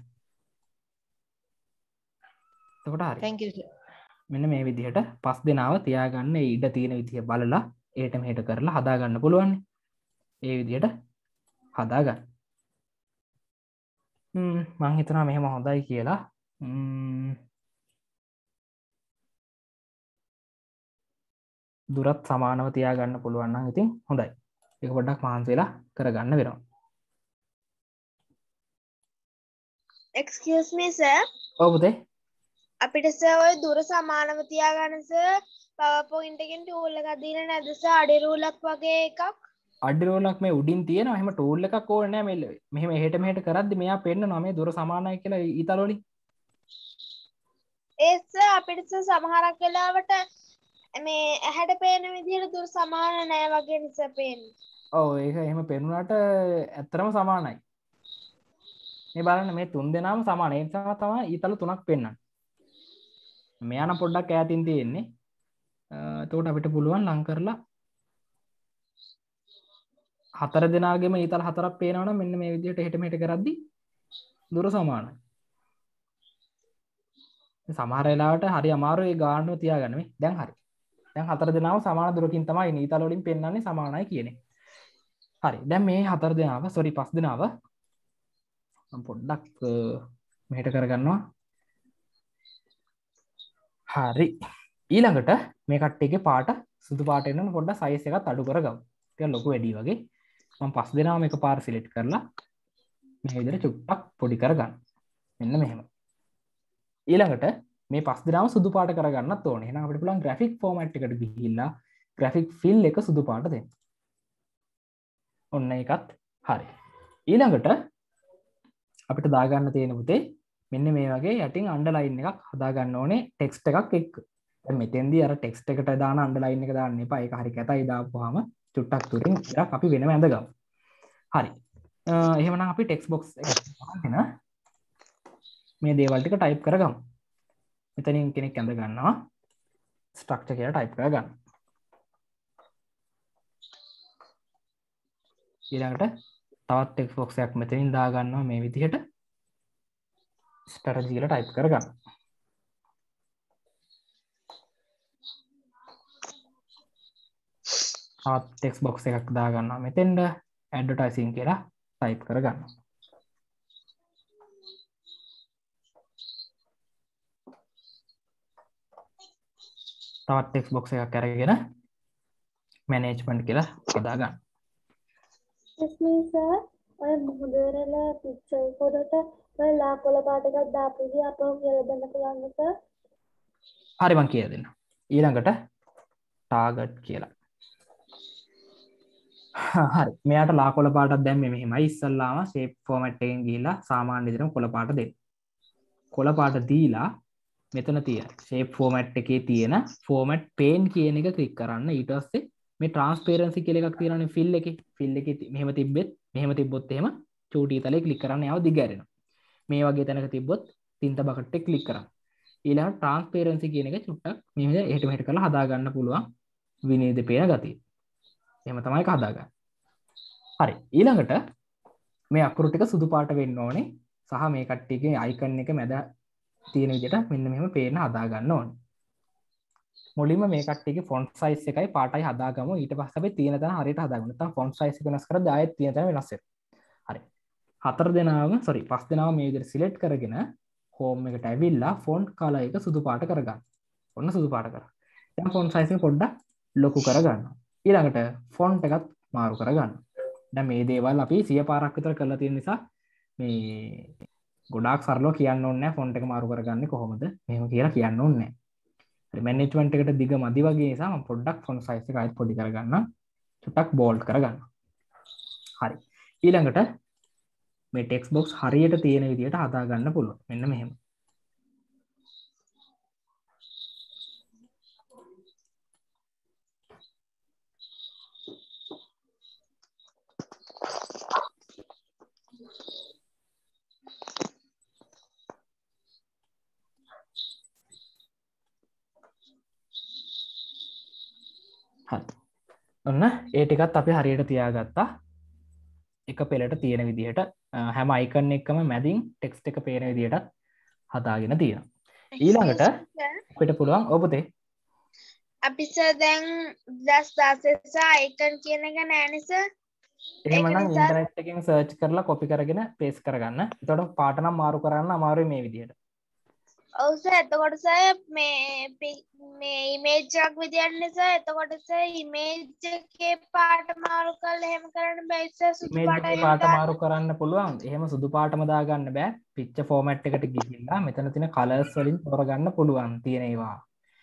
එතකොට හරි.
thank you sir.
මෙන්න මේ විදිහට පස් දෙනාව තියාගන්න ඒ ඉඩ තියෙන විදිහ බලලා ඒට මෙහෙට කරලා හදා ගන්න පුළුවන්. ඒ විදිහට හදා ගන්න. හ්ම් මං හිතනවා මෙහෙම හොඳයි කියලා. ම්ම් දුරත් සමානව තියාගන්න පුළුවන් නම් ඉතින් හොඳයි. ඒක පොඩ්ඩක් මහන්සි වෙලා කරගන්න වෙනවා.
excuse me sir
ඔව් පුතේ.
අපිට සර් ඔය දුර සමානව තියාගන්න සර් PowerPoint එකෙන් tool එකක් දීලා නැද්ද සර් අඩි රූලක් වගේ එකක්?
අඩි රූලක් මේ උඩින් තියෙනවා. එහෙම tool එකක් ඕනේ නැහැ මේ මෙහෙම එහෙට මෙහෙට කරද්දි මෙයා පෙන්නනවා මේ දුර සමානයි කියලා ඊතල වලින්.
ඒ සර් අපිට සර් සමහරක් වෙලාවට මේ ඇහැට පේන විදිහට දුර සමාන නෑ වගේ නිසා පේන්නේ.
ඔව් ඒක එහෙම පෙන්නුනට ඇත්තටම සමානයි. මේ බලන්න මේ තුන් දෙනාම සමාන. ඒ නිසා තමයි ඊතල තුනක් පෙන්වන්නේ. මෙයා නම් පොඩ්ඩක් ඈතින් තියෙන්නේ. එතකොට අපිට පුළුවන් ලං කරලා හතර දෙනාගේම ඊතල හතරක් පේනවා නම් මෙන්න මේ විදිහට එහෙට මෙහෙට කරද්දි දුර සමානයි. සමහර වෙලාවට හරි අමාරුයි ඒ ගානව තියාගන්න මේ. දැන් හරි. දැන් හතර දෙනාම සමාන දුරකින් තමයි ඉන්නේ. ඊතල වලින් පෙන්වන්නේ සමානයි කියන එක. හරි. දැන් මේ හතර දෙනාව සෝරි පස් දෙනාව මම පොඩ්ඩක් මෙහෙට කරගන්නවා. හරි. ඊළඟට මේ කට්ටියගේ පාට සුදු පාට එන්න පොඩ්ඩක් සයිස් එකත් අඩු කරගමු. ටිකක් ලොකු වැඩි වගේ. මම පස් දෙනාම එකපාර සිලෙක්ට් කරලා මේ විදිහට චුට්ටක් පොඩි කරගන්න. මෙන්න මෙහෙම. ඊළඟට මේ පස් දෙනාම සුදු පාට කරගන්නත් ඕනේ. එහෙනම් අපිට පුළුවන් graphic format එකට ගිහිල්ලා graphic fill එක සුදු පාට දෙන්න. ඔන්න ඒකත් හරි. ඊළඟට අපිට දාගන්න තියෙන පුතේ මෙන්න මේ වගේ යටින් අන්ඩර්ලයින් එකක් හදාගන්න ඕනේ ටෙක්ස්ට් එකක් එක්ක. දැන් මෙතෙන්දී අර ටෙක්ස්ට් එකට දාන අන්ඩර්ලයින් එක දාන්න එපා. ඒක හරි කැතයි දාපුවාම චුට්ටක් තුරින් ඉතින් අපි වෙනම ඇඳගමු. හරි. එහෙමනම් අපි ටෙක්ස්ට් බොක්ස් එකට දාගෙන මේ දේවල් ටික ටයිප් කරගමු. මෙතනින් කෙනෙක් ඇඳ ගන්නවා ස්ට්‍රක්චර් කියලා ටයිප් කරගන්න. ඊළඟට තවත් ටෙක්ස්ට් බොක්ස් එකක් මෙතනින් දා ගන්නවා මේ විදිහට ස්ට්‍රැටජි කියලා ටයිප් කරගන්න. තවත් ටෙක්ස්ට් බොක්ස් එකක් දා ගන්නවා මෙතෙන්ද ඇඩ්වර්ටයිසින් කියලා ටයිප් කරගන්න. තවත් ටෙක්ස්ට් බොක්ස් එකක් අරගෙන මැනේජ්මන්ට් කියලා හදා ගන්න.
සර් ඔය මොහොතේල පික්චර් පොඩට ඔය ලාකොල පාට එකක් දාපු විදිහ අපෝ කියලා දෙන්න පුළුවන් සර්.
හරි මං කියලා දෙන්න. ඊළඟට ටාගට් කියලා. හරි. මෙයාට ලාකොල පාටක් දැම්මේ මෙහෙමයි. ඉස්සල්ලාම ෂේප් ෆෝමැට් එකෙන් ගිහිල්ලා සාමාන්‍ය විදිහටම කොළ පාට දෙන්න. කොළ පාට දීලා මෙතන තියෙන ෂේප් ෆෝමැට් එකේ තියෙන ෆෝමැට් පේන් කියන එක ක්ලික් කරන්න. ඊට පස්සේ මේ ට්‍රාන්ස්පේරන්සි කියලා එකක් තියෙනවානේ ෆිල් එකේ. ෆිල් එකේ මෙහෙම තිබ්බෙත් මෙහෙම තිබ්බොත් එහෙම චූටි තලේ ක්ලික් කරන්න යාව දිග ඇරෙනවා. මේ වගේ තැනක තිබ්බොත් තින්ත බකට් එක ක්ලික් කරන්න. ඊළඟට ට්‍රාන්ස්පේරන්සි කියන එක චුට්ටක් මේ විදිහට එහෙට මෙහෙට කරලා හදා ගන්න පුළුවන් විනීත පේන ගතිය. එහෙම තමයි ඒක හදාගන්නේ. හරි. ඊළඟට මේ අකුරු ටික සුදු පාට වෙන්න ඕනේ. සහ මේ කට්ටියගේ අයිකන් එක මැද තියෙන විදිහට මෙන්න මෙහෙම පේන්න හදා ගන්න ඕනේ. මුලින්ම මේ කට්ටියගේ ෆොන්ට් සයිස් එකයි පාටයි හදාගමු. ඊට පස්සේ අපි තියෙන තැන හරියට හදාගමු. නැත්නම් ෆොන්ට් සයිස් එක වෙනස් කරද්දී ආයෙත් තියෙන තැන වෙනස් වෙනවා. හරි. හතර දෙනාම sorry පස් දෙනාම මේ විදිහට සිලෙක්ට් කරගෙන හෝම් එකට ඇවිල්ලා ෆොන්ට් කලර් එක සුදු පාට කරගන්න. ඔන්න සුදු පාට කරා. දැන් ෆොන්ට් සයිස් එක පොඩ්ඩක් ලොකු කරගන්නවා. ඊළඟට ෆොන්ට් එකත් මාරු කරගන්න. දැන් මේ දේවල් අපි සිය පාරක් විතර කරලා තියෙන නිසා මේ ගොඩාක් සරලව කියන්න ඕනේ නැහැ ෆොන්ට් එක මාරු කරගන්නේ කොහොමද මෙහෙම කියලා කියන්න ඕනේ නැහැ. හරි මැනේජ්මන්ට් එකට දිග මදි වගේ නිසා මම පොඩ්ඩක් ෆොන්ට් සයිස් එක ආයෙත් පොඩි කරගන්නම්. චුට්ටක් බෝල්ඩ් කරගන්නම්. හරි. ඊළඟට මේ ටෙක්ස්ට් බොක්ස් හරියට තියෙන විදිහට හදා ගන්න පුළුවන්. මෙන්න මෙහෙම. හරි. ඔන්න ඒ ටිකත් අපි හරියට තියාගත්තා. එක පෙළට තියෙන විදිහට හැම අයිකන් එකම මැදින් ටෙක්ස්ට් එක පේන විදිහට හදාගෙන තියෙනවා. ඊළඟට අපිට පුළුවන් ඔබ පුතේ
අපි සර් දැන් ඩස් දාසෙස අයිකන් කියන එක නෑනේ සර්.
එහෙමනම් ඉන්ටර්නෙට් එකෙන් සර්ච් කරලා කොපි කරගෙන පේස්ට් කරගන්න. එතකොට පාට නම් මාරු කරන්න අමාරුයි මේ විදිහට.
ඔව් සර් එතකොට සර් මේ මේ ඉමේජ් එකක් විදියටනේ සර්. එතකොට සර් ඉමේජ් එකේ පාට මාරු කරලා එහෙම කරන්න බෑ සර්. සුදු පාටයි
පාට මාරු කරන්න පුළුවන්. එහෙම සුදු පාටම දාගන්න බෑ. පික්චර් ෆෝමැට් එකට ගිහිල්ලා මෙතන තියෙන කලර්ස් වලින් තෝරගන්න පුළුවන් තියෙන ඒවා.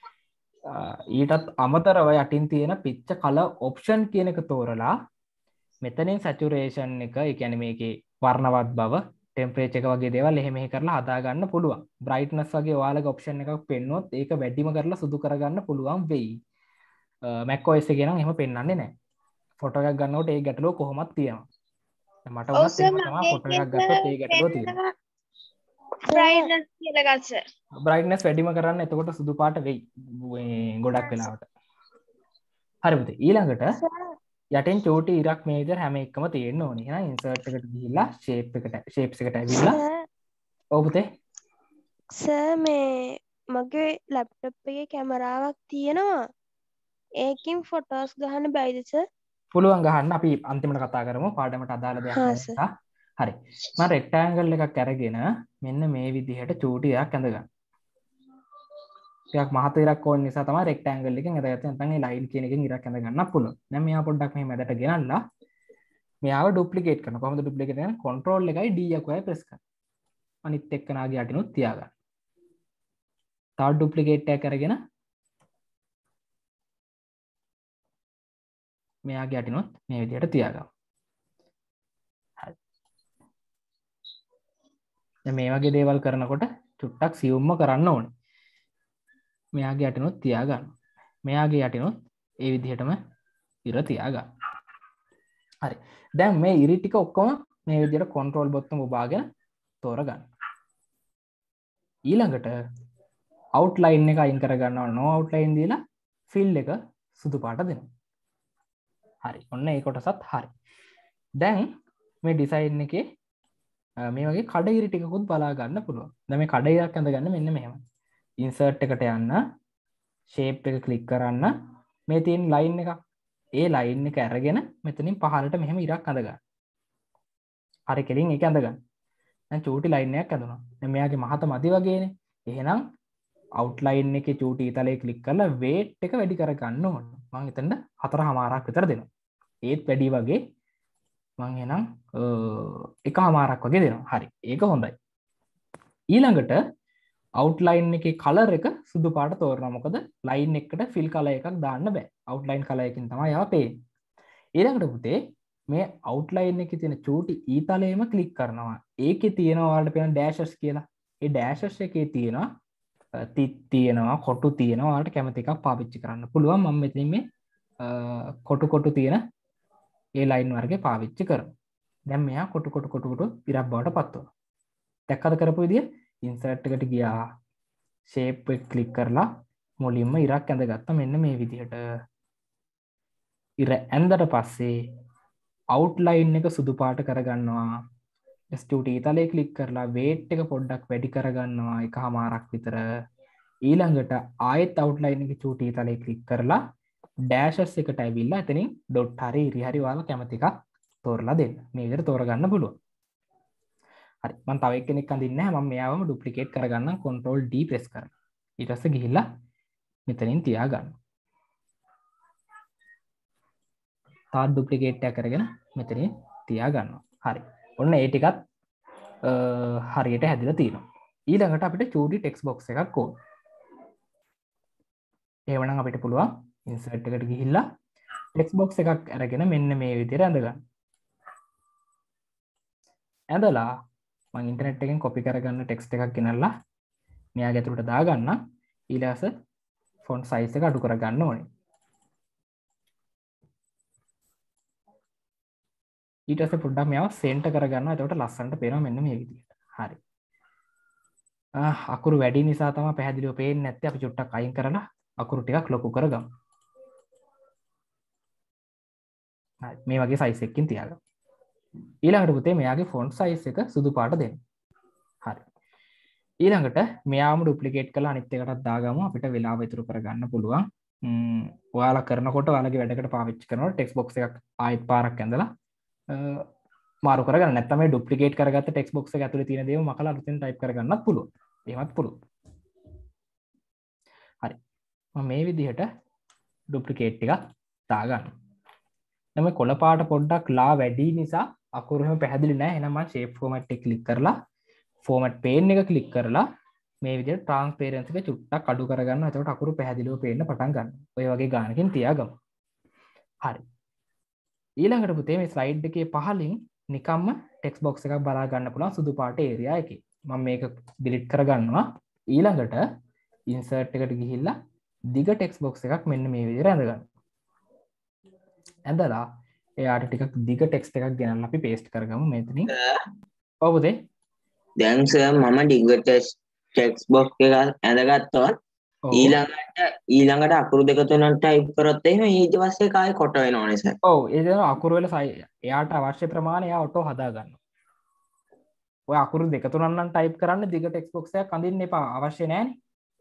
ඊටත් අමතරව යටින් තියෙන පික්චර් කලර් ඔප්ෂන් කියන එක තෝරලා මෙතනින් සැචුරේෂන් එක, ඒ කියන්නේ මේකේ වර්ණවත් බව, ටෙම්පරේචර් එක වගේ දේවල් එහෙම එහෙ කරලා හදා ගන්න පුළුවන්. බ්‍රයිට්නස් වගේ ඔයාලගේ ඔප්ෂන් එකක් පෙන්නුවොත් ඒක වැඩිම කරලා සුදු කරගන්න පුළුවන් වෙයි. Mac O S එකේ නම් එහෙම පෙන්වන්නේ නැහැ. ෆොටෝ එකක් ගන්නකොට ඒ ගැටලුව කොහොමත් තියෙනවා. මට උනත් එහෙම තමයි ෆොටෝ එකක් ගත්තොත් ඒ ගැටලුව තියෙනවා.
බ්‍රයිට්නස් කියලා ගන්න.
බ්‍රයිට්නස් වැඩිම කරන්න එතකොට සුදු පාට වෙයි. ගොඩක් වෙලාවට. හරි පුතේ. ඊළඟට යටින් චූටි ඉරක් මේ විදිහට හැම එකම තියෙන්න ඕනේ. එහෙනම් ඉන්සර්ට් එකට ගිහිල්ලා ෂේප් එකට ෂේප්ස් එකට ඇවිල්ලා ඔව් පුතේ.
සර් මේ මගේ ලැප්ටොප් එකේ කැමරාවක් තියෙනවා. ඒකින් ෆොටෝස් ගහන්න බැයිද සර්?
පුළුවන් ගහන්න. අපි අන්තිමට කතා කරමු පාඩමට අදාළ දෙයක් නිසා. හරි. මම රෙක්ටැන්ගල් එකක් අරගෙන මෙන්න මේ විදිහට චූටි ඉරක් ඇඳගන්න. ටිකක් මහත ඉරක් ඕන නිසා තමයි රෙක්ටැන්ගල් එකෙන් ඇඳගත්තේ. නැත්නම් මේ ලයින් කියන එකෙන් ඉරක් ඇඳ ගන්න පුළුවන්. දැන් මෙයා පොඩ්ඩක් මෙහෙම මැදට ගෙනල්ලා මෙයාව ඩුප්ලිකේට් කරනවා. කොහොමද ඩුප්ලිකේට් කරන්නේ? කන්ට්‍රෝල් එකයි D එකයි ප්‍රෙස් කරන්න. අනිත් එක්කනාගේ යටිනුත් තියාගන්න. තව ඩුප්ලිකේට් එකක් අරගෙන මෙයාගේ යටිනුත් මේ විදිහට තියාගන්න. හරි. දැන් මේ වගේ දේවල් කරනකොට චුට්ටක් සියුම්ම කරන්න ඕනේ. මෙයාගේ යටිනුත් තියාගන්න. මෙයාගේ යටිනුත් ඒ විදිහටම ඉර තියාගන්න. හරි. දැන් මේ ඉරි ටික ඔක්කොම මේ විදිහට කන්ට්‍රෝල් බොත්තම ඔබාගෙන තෝරගන්න. ඊළඟට අවුට්ලයින් එක අයින් කරගන්නවා. නෝ අවුට්ලයින් දීලා ෆිල් එක සුදු පාට දෙනවා. හරි. ඔන්න ඒ කොටසත් හරි. දැන් මේ ඩිසයින් එකේ මේ වගේ කඩ ඉරි ටිකකුත් බලා ගන්න පුළුවන්. දැන් මේ කඩ ඉරක් අඳගන්න මෙන්න මෙහෙම. ඉන්සර්ට් එකට යන්න, ෂේප් එක ක්ලික් කරන්න, මේ තියෙන ලයින් එක. ඒ ලයින් එක අරගෙන මෙතනින් පහළට මෙහෙම ඉරක් අඳගන්න. හරි කෙලින් ඒක අඳගන්න. දැන් චූටි ලයින් එකක් ඇඳුණා. දැන් මෙයාගේ මහත මදි වගේනේ. එහෙනම් අවුට්ලයින් එකේ චූටි ඉතලේ ක්ලික් කරලා weight එක වැඩි කරගන්න ඕන. මම එතනට හතරමාරක් විතර දෙනවා. ඒත් වැඩි වගේ මම එහෙනම් එකමාරක් වගේ දෙනවා. හරි. ඒක හොඳයි. ඊළඟට අවුට්ලයින් එකේ කලර් එක සුදු පාට තෝරනවා. මොකද ලයින් එකට ෆිල් කලර් එකක් දාන්න බෑ. අවුට්ලයින් කලර් එකකින් තමයි ආව පේන්නේ. ඊළඟට පුතේ මේ අවුට්ලයින් එකේ තියෙන චූටි ඊතලයේම ක්ලික් කරනවා. ඒකේ තියෙනවා ඔයාලට පේන ඩෑෂස් කියලා. ඒ ඩෑෂස් එකේ තියෙනවා තිත් තියෙනවා, කොටු තියෙනවා. ඔයාලට කැමති එකක් පාවිච්චි කරන්න පුළුවන්. මම මෙතනින් මේ කොටු කොටු තියෙන ඒ ලයින් වර්ගේ පාවිච්චි කරනවා. දැන් මෙයා කොටු කොටු කොටු කොටු ඉරක් බවට පත් වෙනවා. දැක්කද කරපු විදිය? ඉන්සර්ට් එකට ගියා, ෂේප් එක ක්ලික් කරලා මුලින්ම ඉරක් ඇඳගත්තා මෙන්න මේ විදිහට. ඉර ඇඳලා පස්සේ අවුට්ලයින් එක සුදු පාට කරගන්නවා. ස්ටුඩියෝ තලයේ ක්ලික් කරලා weight එක පොඩ්ඩක් වැඩි කරගන්නවා එකමාරක් විතර. ඊළඟට ආයෙත් අවුට්ලයින් එකේ චූටි තලයේ ක්ලික් කරලා ඩෑෂස් එකට ඇවිල්ලා එතනින් ඩොට් හරි ඉරි හරි ඔයාලා කැමති එකක් තෝරලා දෙන්න. මේ විදිහට තෝරගන්න පුළුවන්. හරි. මම තව එක්කෙනෙක් අඳින්නේ නැහැ. මම මෙයාවම ඩුප්ලිකේට් කරගන්නම්. කන්ට්‍රෝල් D ප්‍රෙස් කරලා. ඊට පස්සේ ගිහිල්ලා මෙතනින් තියාගන්න. තාත් ඩුප්ලිකේට් එකක් කරගෙන මෙතනින් තියාගන්නවා. හරි. ඔන්න ඒ ටිකත් හරියට හැදිලා තියෙනවා. ඊළඟට අපිට චූටි ටෙක්ස්ට් බොක්ස් එකක් ඕන. එහෙමනම් අපිට පුළුවන් insert එකට ගිහිල්ලා text box එකක් අරගෙන මෙන්න මේ විදිහට ඇඳ ගන්න. ඇඳලා මම ඉන්ටර්නෙට් එකෙන් copy කරගන්න text එකක් ගෙනල්ලා මෙයාගේ ඇතුළට දාගන්න. ඊළඟට font size එක අඩු කරගන්න ඕනේ. ඊට පස්සේ පොඩ්ඩක් මෙයාව center කරගන්නවා. එතකොට ලස්සනට පේනවා මෙන්න මේ විදිහට. හරි. ආ අකුරු වැඩි නිසා තමයි පැහැදිලිව පේන්නේ නැත්තේ. අපි චුට්ටක් අයින් කරලා අකුරු ටිකක් ලොකු කරගමු. හරි. මේ වගේ size එකකින් තියාගමු. ඊළඟට පුතේ මෙයාගේ font size එක සුදු පාට දෙන්න. හරි. ඊළඟට මෙයාම duplicate කරලා අනිත් එකටත් දාගමු. අපිට වෙලාව ඉතුරු කරගන්න පුළුවන්. ම්ම් ඔයාලා කරනකොට ඔයාලගේ වැඩකට පාවිච්චි කරනකොට text box එකක් ආයෙත් පාරක් ඇඳලා මාරු කරගන්න. නැත්නම් මේ duplicate කරගත්ත text box එක ඇතුලේ තියෙන දේම මකලා අලුතෙන් type කරගන්නත් පුළුවන්. එහෙමත් පුළුවන්. හරි. මම මේ විදිහට duplicate ටිකක් දාගන්න. දැන් මේ කොළ පාට පොඩ්ඩක් ලා වැඩි නිසා අකුරු එහෙම පැහැදිලි නැහැ. එහෙනම් මම shape format එක click කරලා format pane එක click කරලා මේ විදිහට transparency එක චුට්ටක් අඩු කරගන්නවා. එතකොට අකුරු පැහැදිලිව පේන්න පටන් ගන්නවා. ඔය වගේ ගානකින් තියාගමු. හරි. ඊළඟට පුතේ මේ ස්ලයිඩ් එකේ පහලින් නිකම්ම ටෙක්ස්ට් බොක්ස් එකක් බලා ගන්න පුළුවන් සුදු පාට ඒරියා එකේ. මම මේක ඩිලීට් කරගන්නවා. ඊළඟට ඉන්සර්ට් එකට ගිහිල්ලා දිග ටෙක්ස්ට් බොක්ස් එකක් මෙන්න මේ විදිහට ඇඳ ගන්න. ඇඳලා එයාට ටිකක් දිග ටෙක්ස්ට් එකක් ගෙනල්ලා අපි පේස්ට් කරගමු මෙතනින්. ඔව් පුතේ.
දැන් සර් මම ඩිග ටෙක්ස්ට් බොක්ස් එක ඇඳගත්තොත් ඊළඟට ඊළඟට අකුරු දෙක තුනක් ටයිප් කරොත් එහෙම ඊට පස්සේ කායි කොට වෙනවනේ සර්.
ඔව් ඒ දේ අකුරු වල එයාට අවශ්‍ය ප්‍රමාණය එයා ඔටෝ හදා ගන්නවා. ඔය අකුරු දෙක තුනක් නම් ටයිප් කරන්න දිග ටෙක්ස්ට් බොක්ස් එකක් අඳින්න එපා. අවශ්‍ය නැහැනේ.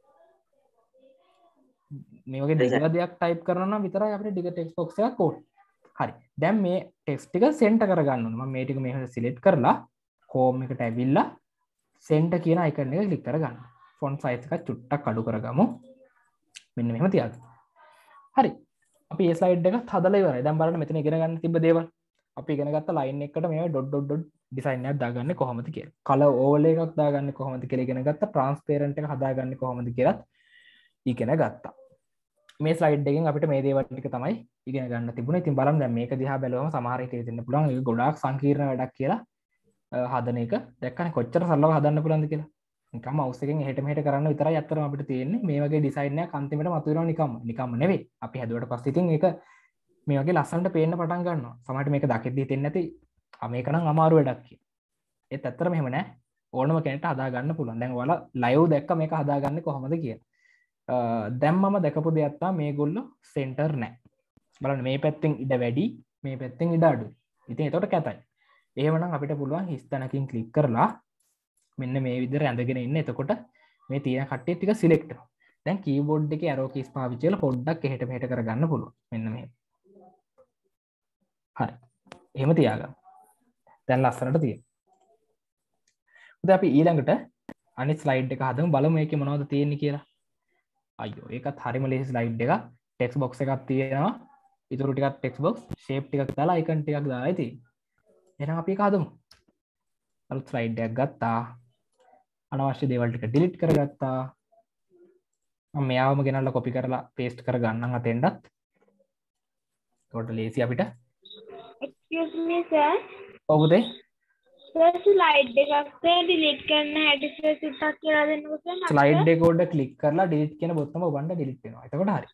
මේ වගේ දිග දෙයක් ටයිප් කරනවා නම් විතරයි අපිට දිග ටෙක්ස්ට් බොක්ස් එකක් ඕනේ. හරි. දැන් මේ ටෙක්ස්ට් ටික සෙන්ටර් කරගන්න ඕනේ. මම මේ ටික මේකට සිලෙක්ට් කරලා Chrome එකට ඇවිල්ලා සෙන්ටර් කියන අයිකන් එක ක්ලික් කරගන්න. ෆොන්ට් සයිස් එක චුට්ටක් අඩු කරගමු. මෙන්න මෙහෙම තියාගන්න. හරි. අපි මේ ස්ලයිඩ් එකත් හදලා ඉවරයි. දැන් බලන්න මෙතන ඉගෙන ගන්න තිබ්බ දේවල්. අපි ඉගෙන ගත්ත ලයින් එකකට මේ ඩොට් ඩොට් ඩොට් ඩිසයින් එකක් දාගන්නේ කොහොමද කියලා. කලර් ඕවර්ලේ එකක් දාගන්නේ කොහොමද කියලා ඉගෙන ගත්තා. ට්‍රාන්ස්පරන්ට් එක හදාගන්නේ කොහොමද කියලාත් ඉගෙන ගත්තා. මේ ස්ලයිඩ් එකෙන් අපිට මේ දේවල් ටික තමයි ඉගෙන ගන්න තිබුණේ. ඉතින් බලමු දැන් මේක දිහා බැලුවම සමහර හිතේ දෙන්න පුළුවන් ඒක ගොඩාක් සංකීර්ණ වැඩක් කියලා හදන එක. දැක්කනේ කොච්චර සරලව හදන්න පුළුවන්ද කියලා. නිකම්ම මවුස් එකෙන් එහෙට මෙහෙට කරන්න විතරයි අත්‍තරම අපිට තියෙන්නේ. මේ වගේ ඩිසයින් එකක් අන්තිමට මතුවෙනවා නිකම්ම. නිකම්ම නෙවෙයි. අපි හැදුවට පස්සේ ඉතින් ඒක මේ වගේ ලස්සනට පේන්න පටන් ගන්නවා. සමහරට මේක දකිද්දි හිතෙන්නේ නැති ආ මේක නම් අමාරු වැඩක් කියලා. ඒත් ඇත්තටම එහෙම නෑ. ඕනම කෙනෙක්ට හදා ගන්න පුළුවන්. දැන් ඔයාලා ලයිව් දැක්ක මේක හදාගන්නේ කොහොමද කියලා. දැන් මම දැකපු දෙයක් තමයි මේගොල්ලෝ සෙන්ටර් නැහැ. බලන්න මේ පැත්තෙන් ඉඩ වැඩි, මේ පැත්තෙන් ඉඩ අඩුයි. ඉතින් ඒකට කැතයි. එහෙමනම් අපිට පුළුවන් හිස් තැනකින් ක්ලික් කරලා මෙන්න මේ විදිහට ඇඳගෙන ඉන්න. එතකොට මේ තියෙන කට්ටිය ටික සිලෙක්ට් කරනවා. දැන් කීබෝඩ් එකේ arrow keys පාවිච්චි කරලා පොඩ්ඩක් එහෙට මෙහෙට කරගන්න පුළුවන්. මෙන්න මෙහෙම. හරි. එහෙම තියාගන්න. දැන් ලස්සනට තියෙනවා. දැන් අපි ඊළඟට අනිත් ස්ලයිඩ් එක හදමු. බලමු මේකේ මොනවද තියෙන්නේ කියලා. අයියෝ ඒකත් හරිම ලේසි ස්ලයිඩ් එකක්. ටෙක්ස්ට් බොක්ස් එකක් තියෙනවා. ඉතුරු ටිකක් ටෙක්ස්ට් බොක්ස්, ෂේප් ටිකක් දාලා අයිකන් ටිකක් දාලා තියෙන්නේ. එහෙනම් අපි ඒක හදමු. අලුත් ස්ලයිඩ් එකක් ගත්තා. අනවශ්‍ය දේවල් ටික ඩිලීට් කරගත්තා. මම මෙයාවම ගෙනල්ලා කොපි කරලා පේස්ට් කරගන්නම් අතෙන්ටත්. ඒකට ලේසි අපිට.
excuse me sir.
ඔව්ද?
sir slide එකක් delete කරන්න හැටි sir චුට්ටක් කියලා දෙන්නකෝ sir.
ස්ලයිඩ් එක උඩ ක්ලික් කරලා delete කියන බොත්තම ඔබන්න delete වෙනවා. එතකොට හරි.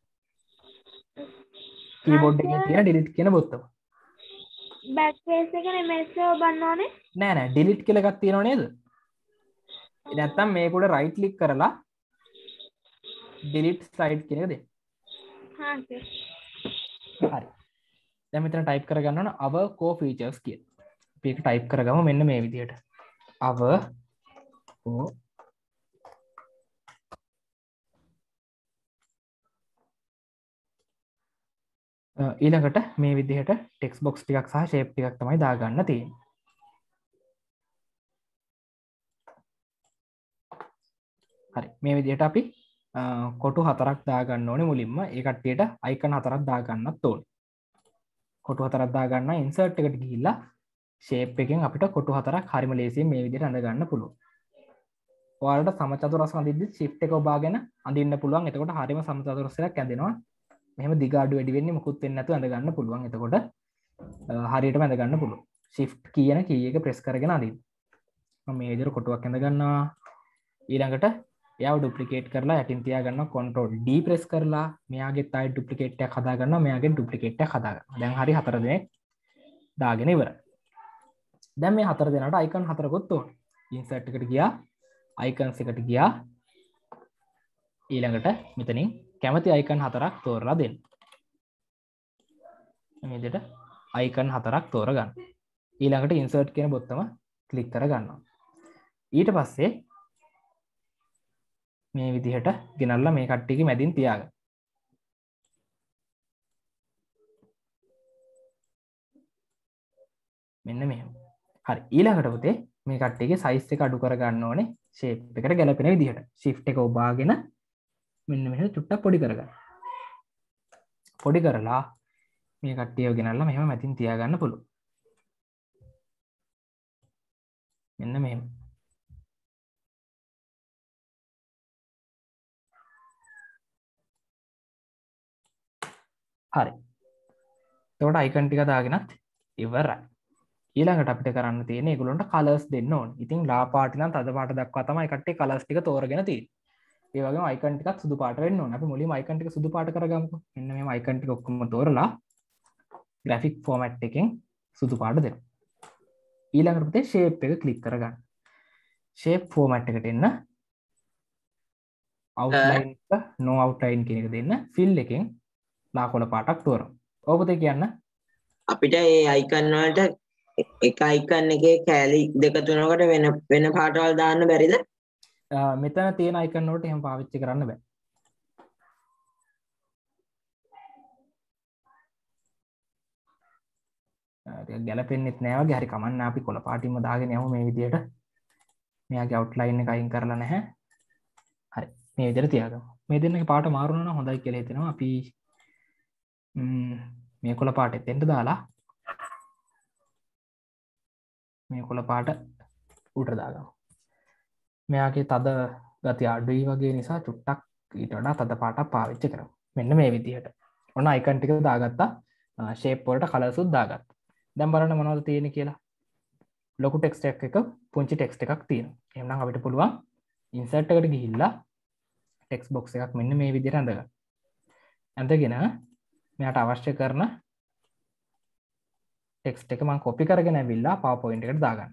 කීබෝඩ් එකේ තියෙන delete කියන බොත්තම.
backspace එක නෙමෙයි sir ඔබන්න ඕනේ.
නෑ නෑ delete කියලා එකක් තියෙනව නේද? නැත්තම් මේක උඩ right click කරලා delete slide කියන එක දෙන්න.
හා sir.
හරි. දැන් මෙතන type කරගන්න ඕන our core features කියලා. අපි ඒක type කරගමු මෙන්න මේ විදිහට. our core ඊළඟට මේ විදිහට ටෙක්ස්ට් බොක්ස් ටිකක් සහ ෂේප් ටිකක් තමයි දාගන්න තියෙන්නේ. හරි මේ විදිහට අපි කොටු හතරක් දාගන්න ඕනේ මුලින්ම. ඒ කට්ටියට අයිකන් හතරක් දාගන්නත් ඕනේ. කොටු හතරක් දාගන්න ඉන්සර්ට් එකට ගිහිල්ලා ෂේප් එකෙන් අපිට කොටු හතරක් හරිම ලේසියෙන් මේ විදිහට අඳ ගන්න පුළුවන්. ඔයාලට සමචතුරස්‍ර අඳිද්දි shift එක ඔබාගෙන අඳින්න පුළුවන්. එතකොට හරියම සමචතුරස්‍රයක් ඇඳෙනවා. මෙහෙම දිග අඩු වැඩි වෙන්නේ මොකුත් වෙන්නේ නැතුව ඇඳ ගන්න පුළුවන්. එතකොට හරියටම ඇඳ ගන්න පුළුවන්. shift කියන key එක press කරගෙන අඳින්න. මම මේ විදිහට කොටුවක් ඇඳ ගන්නවා. ඊළඟට එයාව duplicate කරලා යටින් තියා ගන්නවා control D press කරලා මෙයාගෙත් ආයෙ duplicate එකක් හදා ගන්නවා. මෙයාගෙත් duplicate එකක් හදා ගන්නවා. දැන් හරිය හතර දෙනෙක් දාගෙන ඉවරයි. දැන් මේ හතර දෙනාට icon හතරකුත් ඕන. insert එකට ගියා icons එකට ගියා ඊළඟට මෙතනින් කැමති icon හතරක් තෝරලා දෙන්න. මේ විදිහට icon හතරක් තෝරගන්න. ඊළඟට insert කියන බොත්තම ක්ලික් කර ගන්නවා. ඊට පස්සේ මේ විදිහට ගෙනල්ලා මේ කට්ටියගේ මැදින් තියාගන්න. මෙන්න මෙහෙම. හරි. ඊළඟට පුතේ මේ කට්ටියගේ size එක අඩු කර ගන්න ඕනේ shape එකට ගැලපෙන විදිහට. shift එක ඔබාගෙන මෙන්න මෙහෙම චුට්ටක් පොඩි කරගන්න. පොඩි කරලා මේ කට්ටියව ගෙනල්ලා මෙහෙම මැදින් තියාගන්න පුළුවන්. මෙන්න මෙහෙම. හරි. එතකොට icon ටික දාගෙනත් ඉවරයි. ඊළඟට අපිට කරන්න තියෙන්නේ ඒගොල්ලන්ට කලර්ස් දෙන්න ඕනේ. ඉතින් ලා පාට ඉඳන් තද පාට දක්වා තමයි කට්ටිය කලර්ස් ටික තෝරගෙන තියෙන්නේ. ඒ වගේම icon ටිකත් සුදු පාට වෙන්න ඕනේ. අපි මුලින්ම icon ටික සුදු පාට කරගමුකෝ. මෙන්න මෙහෙම icon ටික ඔක්කොම තෝරලා graphic format එකෙන් සුදු පාට දෙනවා. ඊළඟට පුතේ shape එක click කරගන්න. shape format එකට එන්න. outline එක no outline කියන එක දෙන්න. fill එකෙන් ලා කොළ පාටක් තෝරමු. ඔව් පුතේ කියන්න.
අපිට මේ icon වලට එක icon එකේ කැලි දෙක තුනකට වෙන වෙන පාටවල් දාන්න බැරිද?
මෙතන තියෙන icon වලට එහෙම පාවිච්චි කරන්න බෑ. ටික ගැලපෙන්නෙත් නෑ වගේ. හරි කමන්න අපි කොළ පාටින්ම දාගෙන යමු මේ විදියට. මෙයාගේ outline එක අයින් කරලා නැහැ. හරි. මේ විදියට තියාගමු. මේ දෙන්නගේ පාට මාරු වෙනවා නම් හොඳයි කියලා හිතෙනවා. අපි මේ කොළ පාටෙත් එන්න දාලා මේ කොළ පාට උඩට දාගමු. මෙයාගේ තද ගතිය අඩුයි වගේ නිසා චුට්ටක් ඊට වඩා තද පාටක් පාවිච්චි කරමු. මෙන්න මේ විදිහට. ඔන්න icon ටික දාගත්තා. shape වලට colours උත් දාගත්තා. දැන් බලන්න මොනවද තියෙන්නේ කියලා. ලොකු text එකක් එක පුංචි text එකක් තියෙනවා. එහෙනම් අපිට පුළුවන් insert එකට ගිහිල්ලා text box එකක් මෙන්න මේ විදිහට අඳගන්න. අඳගෙන මෙයාට අවශ්‍ය කරන text එක මම copy කරගෙන ඇවිල්ලා PowerPoint එකට දාගන්න.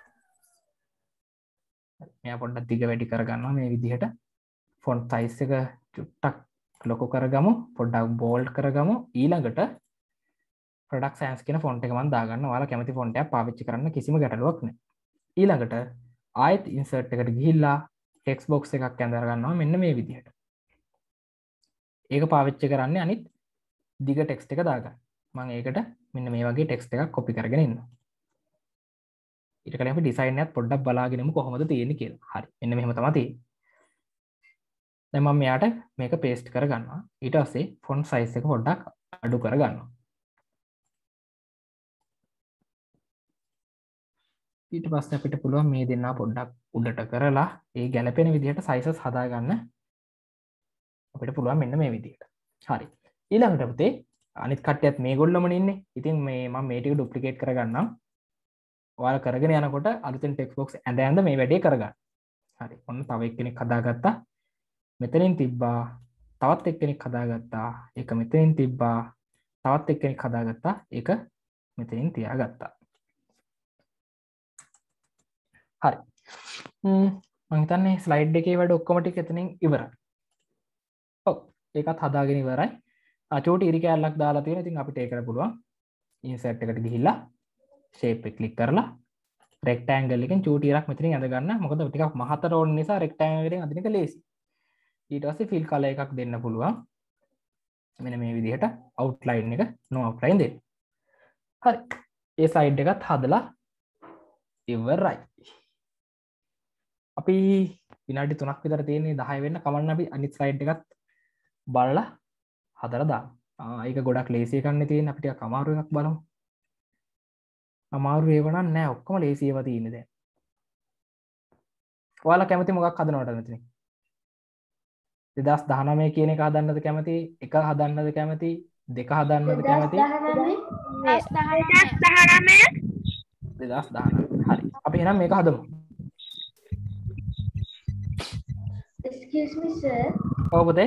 මෙයා පොඩ්ඩක් දිග වැඩි කරගන්නවා මේ විදිහට. font size එක චුට්ටක් ලොකු කරගමු. පොඩ්ඩක් bold කරගමු. ඊළඟට product science කියන font එක මම දාගන්න. ඔයාලා කැමති font එකක් පාවිච්චි කරන්න කිසිම ගැටලුවක් නැහැ. ඊළඟට ආයෙත් insert එකට ගිහිල්ලා text box එකක් ඇඳලා ගන්නවා මෙන්න මේ විදිහට. ඒක පාවිච්චි කරන්නේ අනිත් දිග text එක දාගන්න. මම ඒකට මෙන්න මේ වගේ text එකක් copy කරගෙන ඉන්නවා. ඊට කලින් අපි design එකත් පොඩ්ඩක් බලාගෙන ඉමු කොහොමද තියෙන්නේ කියලා. හරි. මෙන්න මෙහෙම තමයි තියෙන්නේ. දැන් මම මෙයාට මේක paste කරගන්නවා. ඊට පස්සේ font size එක පොඩ්ඩක් අඩු කරගන්නවා. ඊට පස්සේ අපිට පුළුවන් මේ දෙන්නා පොඩ්ඩක් උඩට කරලා ඒ ගැලපෙන විදිහට sizes හදාගන්න අපිට පුළුවන් මෙන්න මේ විදිහට. හරි. ඊළඟට පුතේ අනිත් කට්ටියත් මේගොල්ලෝමනේ ඉන්නේ. ඉතින් මේ මම මේ ටික duplicate කරගන්නම්. ඔයාලා කරගෙන යනකොට අලුතෙන් text box ඇඳ ඇඳ මේ වැඩේ කරගන්න. හරි. ඔන්න තව එක්කෙනෙක් හදාගත්තා. මෙතනින් තිබ්බා. තවත් එක්කෙනෙක් හදාගත්තා. ඒක මෙතනින් තිබ්බා. තවත් එක්කෙනෙක් හදාගත්තා. ඒක මෙතනින් තියාගත්තා. හරි. ම්ම් මම හිතන්නේ ස්ලයිඩ් එකේ වැඩ ඔක්කොම ටික එතනින් ඉවරයි. ඔව් ඒකත් හදාගෙන ඉවරයි. ආ චූටි ඉරි කැලලක් දාලා තියෙනවා. ඉතින් අපිට ඒකට පුළුවන් insert එකට ගිහිල්ලා shape එක click කරලා rectangle එකෙන් චූටි ඉරක් මෙතනින් අඳ ගන්න. මොකද ටිකක් මහතර ඕන නිසා rectangle එකෙන් අඳින එක ලේසි. ඊට පස්සේ fill color එකක් දෙන්න පුළුවන්. මෙන්න මේ විදිහට outline එක no outline දෙන්න. හරි. ඒ side එකත් හදලා ඉවරයි. අපි විනාඩි තුනක් විතර තියෙන්නේ දහය වෙන්න. කමන්න අපි අනිත් ස්ලයිඩ් එකත් බලලා හදලා දාමු. ආ ඒක ගොඩක් ලේසි එකක් නේ තියෙන්නේ. අපි ටිකක් අමාරු එකක් බලමු. අමාරු ඒව නම් නෑ. ඔක්කොම ලේසි ඒවා තියෙන්නේ දැන්. ඔයාලා කැමති මොකක් හදනවද මෙතන? දෙදාස් දහනවය කියන එක හදන්නද කැමති? එක හදන්නද කැමති? දෙක හදන්නද කැමති? දෙදාස් දහනවය. හරි. අපි එහෙනම් මේක හදමු.
Excuse me sir.
ඔව් පුතේ.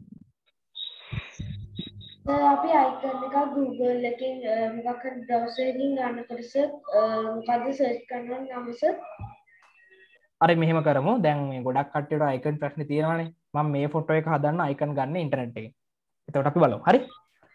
අපි අයිකන් එකක් Google එකෙන් මොකක් හරි browser එකකින් ගන්නකොට සර් මොකද්ද search කරන්න නම සර්?
හරි මෙහෙම කරමු. දැන් මේ ගොඩක් කට්ටියට අයිකන් ප්‍රශ්නේ තියෙනවානේ. මම මේ ෆොටෝ එක හදන්න අයිකන් ගන්න ඉන්ටර්නෙට් එකෙන්. එතකොට අපි බලමු. හරි?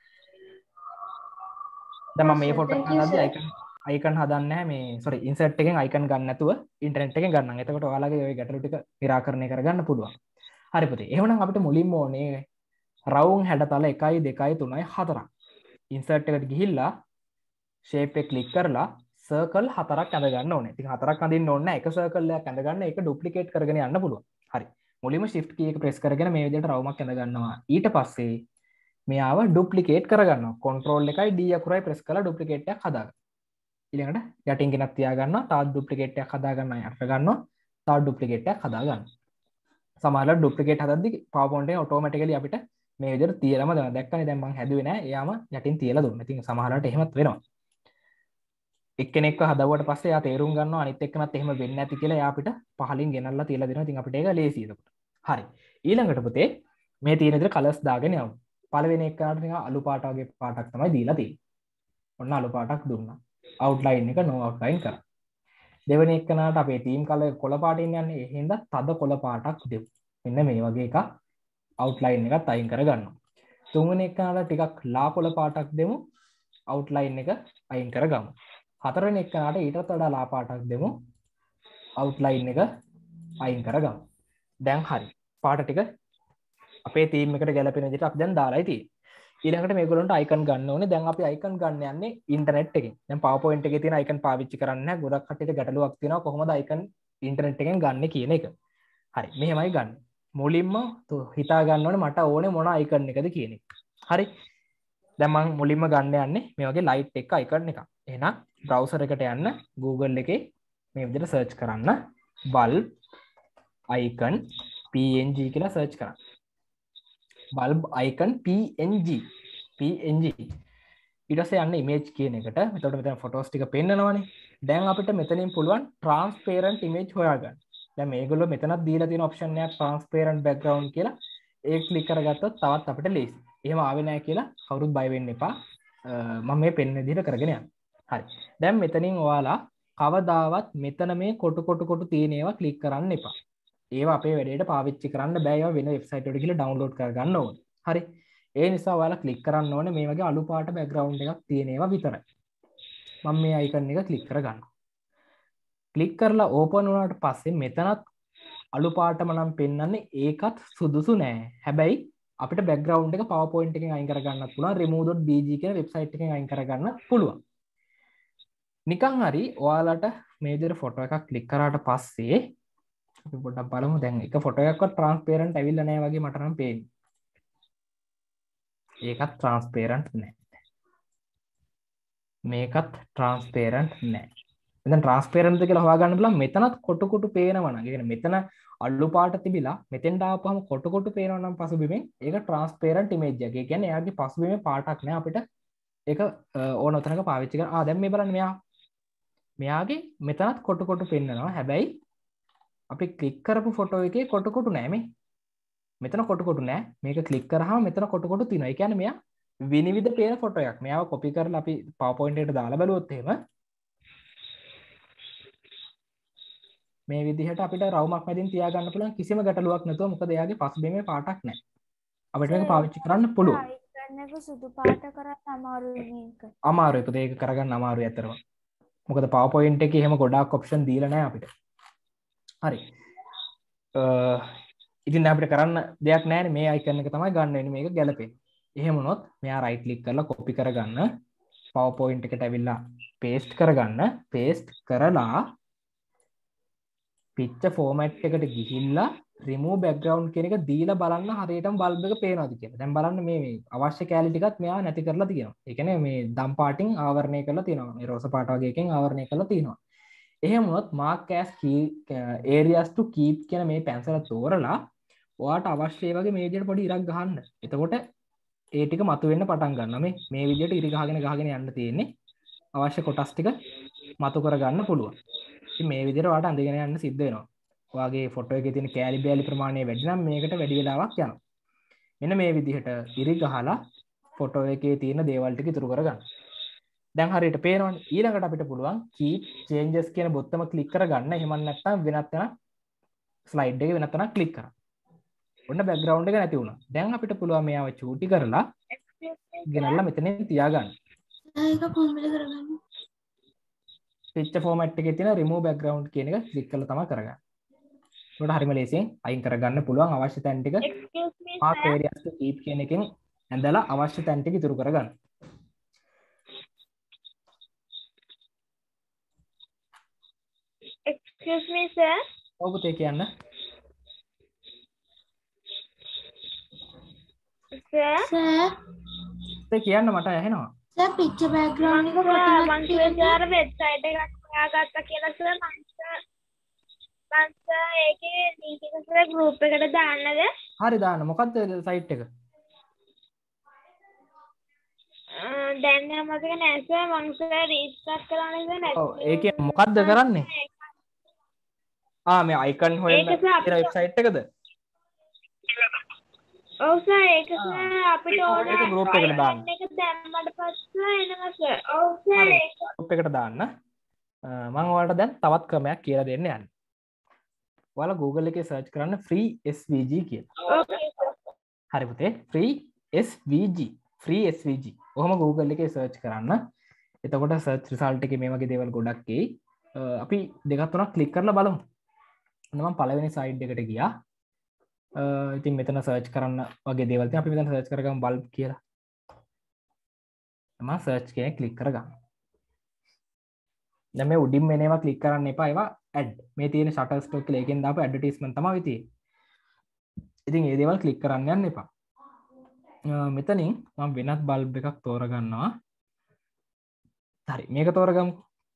දැන් මම මේ ෆොටෝ එක හදද්දි අයිකන් අයිකන් හදන්නේ නැහැ මේ sorry insert එකෙන් අයිකන් ගන්න නැතුව ඉන්ටර්නෙට් එකෙන් ගන්නම්. එතකොට ඔයාලගේ ওই ගැටලු ටික निराකරණය කරගන්න පුළුවන්. හරි පුතේ. එහෙනම් අපිට මුලින්ම ඕනේ රවුම් හැඩතල එකයි දෙකයි තුනයි හතරක්. ඉන්සර්ට් එකට ගිහිල්ලා ෂේප් එක ක්ලික් කරලා සර්කල් හතරක් ඇඳ ගන්න ඕනේ. ඉතින් හතරක් අඳින්න ඕනේ නැහැ. එක සර්කල් එකක් ඇඳ ගන්න ඒක ඩුප්ලිකේට් කරගෙන යන්න පුළුවන්. හරි. මුලින්ම shift key එක press කරගෙන මේ විදිහට රවුමක් ඇඳ ගන්නවා. ඊට පස්සේ මෙයාව ඩුප්ලිකේට් කරගන්නවා. control එකයි D අකුරයි press කරලා ඩුප්ලිකේට් එකක් හදාගන්න. ඊළඟට යටින් ගෙනත් තියා ගන්නවා. තවත් ඩුප්ලිකේට් එකක් හදා ගන්නවා. යට ගන්නවා. තවත් ඩුප්ලිකේට් එකක් හදා ගන්නවා. සමහරවිට ඩුප්ලිකේට් හදද්දි PowerPoint එකේ automatically අපිට මේ විදිහට තියලාම දැන් දැක්කනේ දැන් මම හැදුවේ නෑ. එයාම යටින් තියලා දුන්නා. ඉතින් සමහරවිට එහෙමත් වෙනවා. එක්කෙනෙක්ව හදවුවට පස්සේ එයා තේරුම් ගන්නවා අනිත් එක්කනත් එහෙම වෙන්නේ නැති කියලා එයා අපිට පහලින් ගෙනල්ලා තියලා දෙනවා. ඉතින් අපිට ඒක ලේසියි එතකොට. හරි. ඊළඟට පුතේ මේ තියෙන විදිහට කලර්ස් දාගෙන යමු. පළවෙනි එක්කනට නිකන් අලු පාට වගේ පාටක් තමයි දීලා තියෙන්නේ. ඔන්න අලු පාටක් දුන්නා. outline එක no outline කරා. දෙවෙනි එක්කනට අපේ team color කොළ පාටින් යන්නේ. ඒ හින්දා තද කොළ පාටක් දෙමු. මෙන්න මේ වගේ එකක් outline එකත් අයින් කරගන්නවා. තුන්වෙනි එක්කනට ටිකක් ලා කොළ පාටක් දෙමු. outline එක අයින් කරගමු. හතරවෙනි එක්කනට ඊටත් වඩා ලා පාටක් දෙමු. outline එක අයින් කරගමු. දැන් හරි. පාට ටික අපේ තීම් එකට ගැලපෙන විදිහට අපි දැන් දාලායි තියෙන්නේ. ඊළඟට මේගොල්ලන්ට අයිකන් ගන්න ඕනේ. දැන් අපි අයිකන් ගන්න යන්නේ ඉන්ටර්නෙට් එකෙන්. දැන් PowerPoint එකේ තියෙන අයිකන් පාවිච්චි කරන්නේ නැහැ. ගොඩක් කට්ටියට ගැටලුවක් තියෙනවා කොහොමද අයිකන් ඉන්ටර්නෙට් එකෙන් ගන්න කියන එක. හරි. මෙහෙමයි ගන්න. මුලින්ම හිතා ගන්න ඕනේ මට ඕනේ මොන අයිකන් එකද කියන එක. හරි. දැන් මම මුලින්ම ගන්න යන්නේ මේ වගේ ලයිට් එක අයිකන් එකක්. එහෙනම් browser එකට යන්න Google එකේ මේ විදිහට search කරන්න bulb icon png කියලා search කරන්න. bulb icon png png ඊට පස්සේ යන්න image කියන එකට. එතකොට මෙතන photos ටික පෙන්නනවනේ. දැන් අපිට මෙතනින් පුළුවන් transparent image හොයාගන්න. දැන් මේගොල්ලෝ මෙතනත් දීලා තියෙන option එකක් transparent background කියලා. ඒක click කරගත්තොත් තවත් අපිට ලේසි. එහෙම ආවේ නැහැ කියලා කවුරුත් බය වෙන්න එපා. මම මේ පෙන්න විදිහට කරගෙන යනවා. හරි. දැන් මෙතනින් ඔයාලා කවදාවත් මෙතන මේ කොටු කොටු කොටු තියෙන ඒවා ක්ලික් කරන්න එපා. ඒවා අපේ වැඩේට පාවිච්චි කරන්න බෑ. ඒවා වෙන වෙබ්සයිට් එකට ගිහලා ඩවුන්ලෝඩ් කරගන්න ඕනේ. හරි. ඒ නිසා ඔයාලා ක්ලික් කරන්න ඕනේ මේ වගේ අලු පාට බෑග්ග්‍රවුන්ඩ් එකක් තියෙන ඒවා විතරයි. මම මේ අයිකන් එක ක්ලික් කරගන්නවා. ක්ලික් කරලා ඕපන් වුණාට පස්සේ මෙතනත් අලු පාටම නම් පෙන්වන්නේ ඒකත් සුදුසු නෑ. හැබැයි අපිට බෑග්ග්‍රවුන්ඩ් එක PowerPoint එකෙන් අයින් කරගන්නත් පුළුවන්. remove.bg කියන වෙබ්සයිට් එකෙන් අයින් කරගන්නත් පුළුවන්. නිකන් හරි ඔයාලට මේ විදිහට ෆොටෝ එකක් ක්ලික් කරාට පස්සේ අපි පොඩ්ඩක් බලමු. දැන් එක ෆොටෝ එකක්වත් ට්‍රාන්ස්පේරන්ට් ඇවිල්ලා නැහැ වගේ මට නම් පේන්නේ. ඒකත් ට්‍රාන්ස්පේරන්ට් නැහැ. මේකත් ට්‍රාන්ස්පේරන්ට් නැහැ. මෙතන ට්‍රාන්ස්පේරන්ට්ද කියලා හොයාගන්න බලන්න. මෙතනත් කොටු කොටු පේනවා නම්. ඒ කියන්නේ මෙතන අලු පාට තිබිලා මෙතෙන්ට ආපුවම කොටු කොටු පේනවා නම් පසුබිමෙන් ඒක ට්‍රාන්ස්පේරන්ට් ඉමේජ් එකක්. ඒ කියන්නේ එයාගේ පසුබිමේ පාටක් නැහැ අපිට. ඒක ඕන උතනක පාවිච්චි කරා. ආ දැන් මේ බලන්න මෙයා මෙයාගේ මෙතනත් කොටු කොටු පෙන්නනවා. හැබැයි අපි ක්ලික් කරපු ෆොටෝ එකේ කොටු කොටු නෑ මේ. මෙතන කොටු කොටු නෑ. මේක ක්ලික් කරාම මෙතන කොටු කොටු තියෙනවා. ඒ කියන්නේ මෙයා විනිවිද පේන ෆොටෝ එකක්. මෙයාව කොපි කරලා අපි PowerPoint එකට දාලා බලුවොත් එහෙම මේ විදිහට අපිට රවුමක් මැදින් තියාගන්න පුළුවන් කිසිම ගැටලුවක් නැතුව. මොකද එයාගේ පසුබිමේ පාටක් නෑ. අපිට මේක පාවිච්චි කරන්න පුළුවන්.
අයිකන් එක සුදු පාට කරන්න අමාරුයි මේක.
අමාරුයි. පුතේ ඒක කරගන්න අමාරුයි අතරම. මොකද PowerPoint එකේ එහෙම ගොඩාක් ඔප්ෂන් දීලා නැහැ අපිට. හරි. ඉතින් අපිට කරන්න දෙයක් නැහැ. මේ අයිකන් එක තමයි ගන්න වෙන්නේ මේක ගැලපෙන්නේ. එහෙම වුණොත් මෙයා රයිට් ක්ලික් කරලා කොපි කරගන්න PowerPoint එකට ඇවිල්ලා paste කරගන්න. paste කරලා picture format එකට ගිහිල්ලා remove background කියන එක දීලා බලන්න හරියටම බල්බ් එක පේනවද කියලා. දැන් බලන්න මේ මේ අවශ්‍ය කැලි ටිකත් මෙයා නැති කරලා තියෙනවා. ඒ කියන්නේ මේ දම් පාටින් ආවරණය කරලා තියෙනවා. මේ රෝස පාට වගේ එකෙන් ආවරණය කරලා තියෙනවා. එහෙම වුණොත් mark as key areas to keep කියන මේ පැන්සල තෝරලා ඔයාට අවශ්‍ය ඒ වගේ මේ විදිහට පොඩි ඉරක් ගහන්න. එතකොට ඒ ටික මතුවෙන්න පටන් ගන්නවා. මේ මේ විදිහට ඉරි ගහගෙන ගහගෙන යන්න තියෙන්නේ. අවශ්‍ය කොටස් ටික මතු කරගන්න පුළුවන්. ඉතින් මේ විදිහට ඔයාට අඳගෙන යන්න සිද්ධ වෙනවා. ඔයාගේ ෆොටෝ එකේ තියෙන කැලි බෑලි ප්‍රමාණය වැඩි නම් මේකට වැඩි වෙලාවක් යනවා. මෙන්න මේ විදිහට ඉරි ගහලා ෆොටෝ එකේ තියෙන දේවල් ටික ඉතුරු කරගන්න. දැන් හරියට පේනවනේ. ඊළඟට අපිට පුළුවන් keep changes කියන බොත්තම ක්ලික් කරගන්න. එහෙම නැත්නම් වෙනත් තැන ස්ලයිඩ් එකේ වෙනත් තැනක් ක්ලික් කරන්න. ඔන්න බෑග්ග්‍රවුන්ඩ් එක නැති වුණා. දැන් අපිට පුළුවන් මෙයාව චූටි කරලා ගෙනල්ලා මෙතනින් තියාගන්න.
ඒක කොහොමද කරගන්නේ?
picture format එකේ තියෙන remove background කියන එක ක්ලික් කරලා තමයි කරගන්නේ. ඒකට හරිම ලේසියෙන් අයින් කරගන්න පුළුවන් අවශ්‍ය තැන් ටික mark areas to keep කියන එකෙන් ඇඳලා අවශ්‍ය තැන් ටික ඉතුරු කරගන්න.
Excuse me sir.
ඔව් පුතේ කියන්න.
Sir.
සර්
පුතේ කියන්න මට ඇහෙනවා.
සර් පික්චර් බෑග්ග්‍රවුන්ඩ් එක
මං
කොතනද
කිව්වේ සර් වෙබ්සයිට් එකක් හොයාගත්තා කියලා සර් මං මං සර් ඒකේ link එක සර් group එකට දාන්නද?
හරි දාන්න. මොකද්ද සයිට් එක?
දැන් නම් මතක නෑ සර් මං සර් රීස්ටාර්ට් කරන්න ඉතින් නැත්නම්
ඔව් ඒකේ මොකද්ද කරන්නේ? ආ මේ icon හොයන්න
ඒක සර්
තියෙන වෙබ්සයිට් එකද?
ඔව් සර් ඒක සර් අපිට ඕන
ඒක group එකට දාන්න.
එක දැම්මට පස්සේ එනවා සර්. ඔව් සර් ඒක
group එකට දාන්න. මම ඔයාලට දැන් තවත් ක්‍රමයක් කියලා දෙන්න යන්නේ. ඔයාලා Google එකේ search කරන්න free S V G කියලා.
Okay sir.
හරි පුතේ free S V G free S V G. ඔහොම Google එකේ search කරන්න. එතකොට search result එකේ මේ වගේ දේවල් ගොඩක් එයි. අපි දෙකක් තුනක් click කරලා බලමු. මම පළවෙනි site එකට ගියා. ඉතින් මෙතන search කරන්න වගේ දේවල් තියෙනවා. අපි මෙතන search කරගමු bulb කියලා. මම search එකේ click කරගන්න. දැන් මේ උඩින් මෙන ඒවා click කරන්න එපා. ඒවා ad. මේ තියෙන Shutterstock කියලා එකෙන් දාපු advertisement තමයි තියෙන්නේ. ඉතින් මේ දේවල් click කරන්න යන්න එපා. මෙතනින් මම වෙනත් බල්බ් එකක් තෝරගන්නවා. හරි මේක තෝරගමු.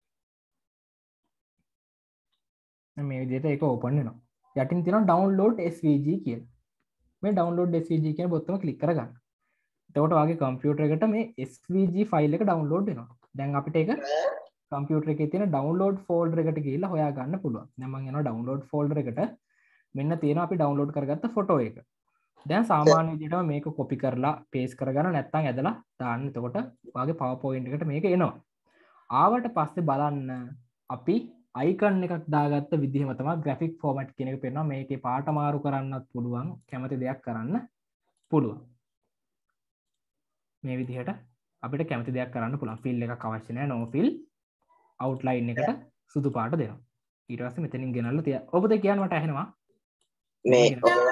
මේ විදිහට ඒක ඕපන් වෙනවා. යටින් තියෙනවා download S V G කියලා. මේ download S V G කියන බොත්තම ක්ලික් කරගන්න. එතකොට ඔයාගේ කම්පියුටර් එකට මේ S V G ෆයිල් එක download වෙනවා. දැන් අපිට ඒක කම්පියුටර් එකේ තියෙන download folder එකට ගිහිල්ලා හොයා ගන්න පුළුවන්. දැන් මම යනවා download folder එකට. මෙන්න තියෙනවා අපි download කරගත්ත ෆොටෝ එක. දැන් සාමාන්‍ය විදිහටම මේක copy කරලා paste කරගන්න නැත්නම් ඇදලා දාන්න. එතකොට ඔයාගේ PowerPoint එකට මේක එනවා. ආවට පස්සේ බලන්න අපි icon එකක් දාගත්ත විදිහම තමයි graphic format කියන එක පේනවා. මේකේ පාට මාරු කරන්නත් පුළුවන්, කැමති දෙයක් කරන්න පුළුවන්. මේ විදිහට අපිට කැමති දෙයක් කරන්න පුළුවන්. fill එකක් අවශ්‍ය නැහැ. no fill outline එකට සුදු පාට දෙනවා. ඊට පස්සේ මෙතනින් ගෙනල්ලා තියා. ඔබද කියන්න මට ඇහෙනවා.
මේ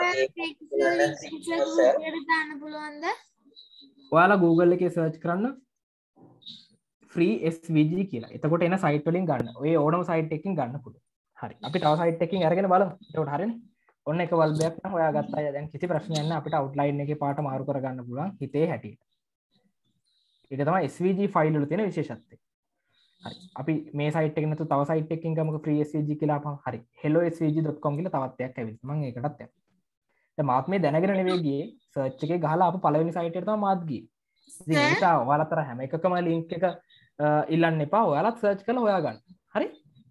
දාන්න පුළුවන්ද?
ඔයාලා Google එකේ search කරන්න free S V G කියලා. එතකොට එන site වලින් ගන්න. ඔය ඕනම site එකකින් ගන්න පුළුවන්. හරි. අපි තව site එකකින් අරගෙන බලමු. එතකොට හරියනේ. ඔන්න එක bulb එකක් නම් හොයාගත්තා. දැන් කිසි ප්‍රශ්නයක් නැහැ. අපිට outline එකේ පාට මාරු කරගන්න පුළුවන් හිතේ හැටියට. ඒක තමයි S V G ෆයිල් වල තියෙන විශේෂත්වය. හරි. අපි මේ site එකකින් නැතු තව site එකකින් ගමුක free S V G කියලා අපහන්. හරි. hello s v g dot com කියලා තවත් එකක් ඇවිත්. මම ඒකටත් යනවා. දැන් මාත් මේ දැනගෙන නෙවෙයි ගියේ. search එකේ ගහලා ආපු පළවෙනි site එකට තමයි මාත් ගියේ. ඉතින් ඒ නිසා ඔයාලතර හැම එකකම link එක ඉල්ලන්න එපා. ඔයාලත් search කරලා හොයාගන්න. හරි?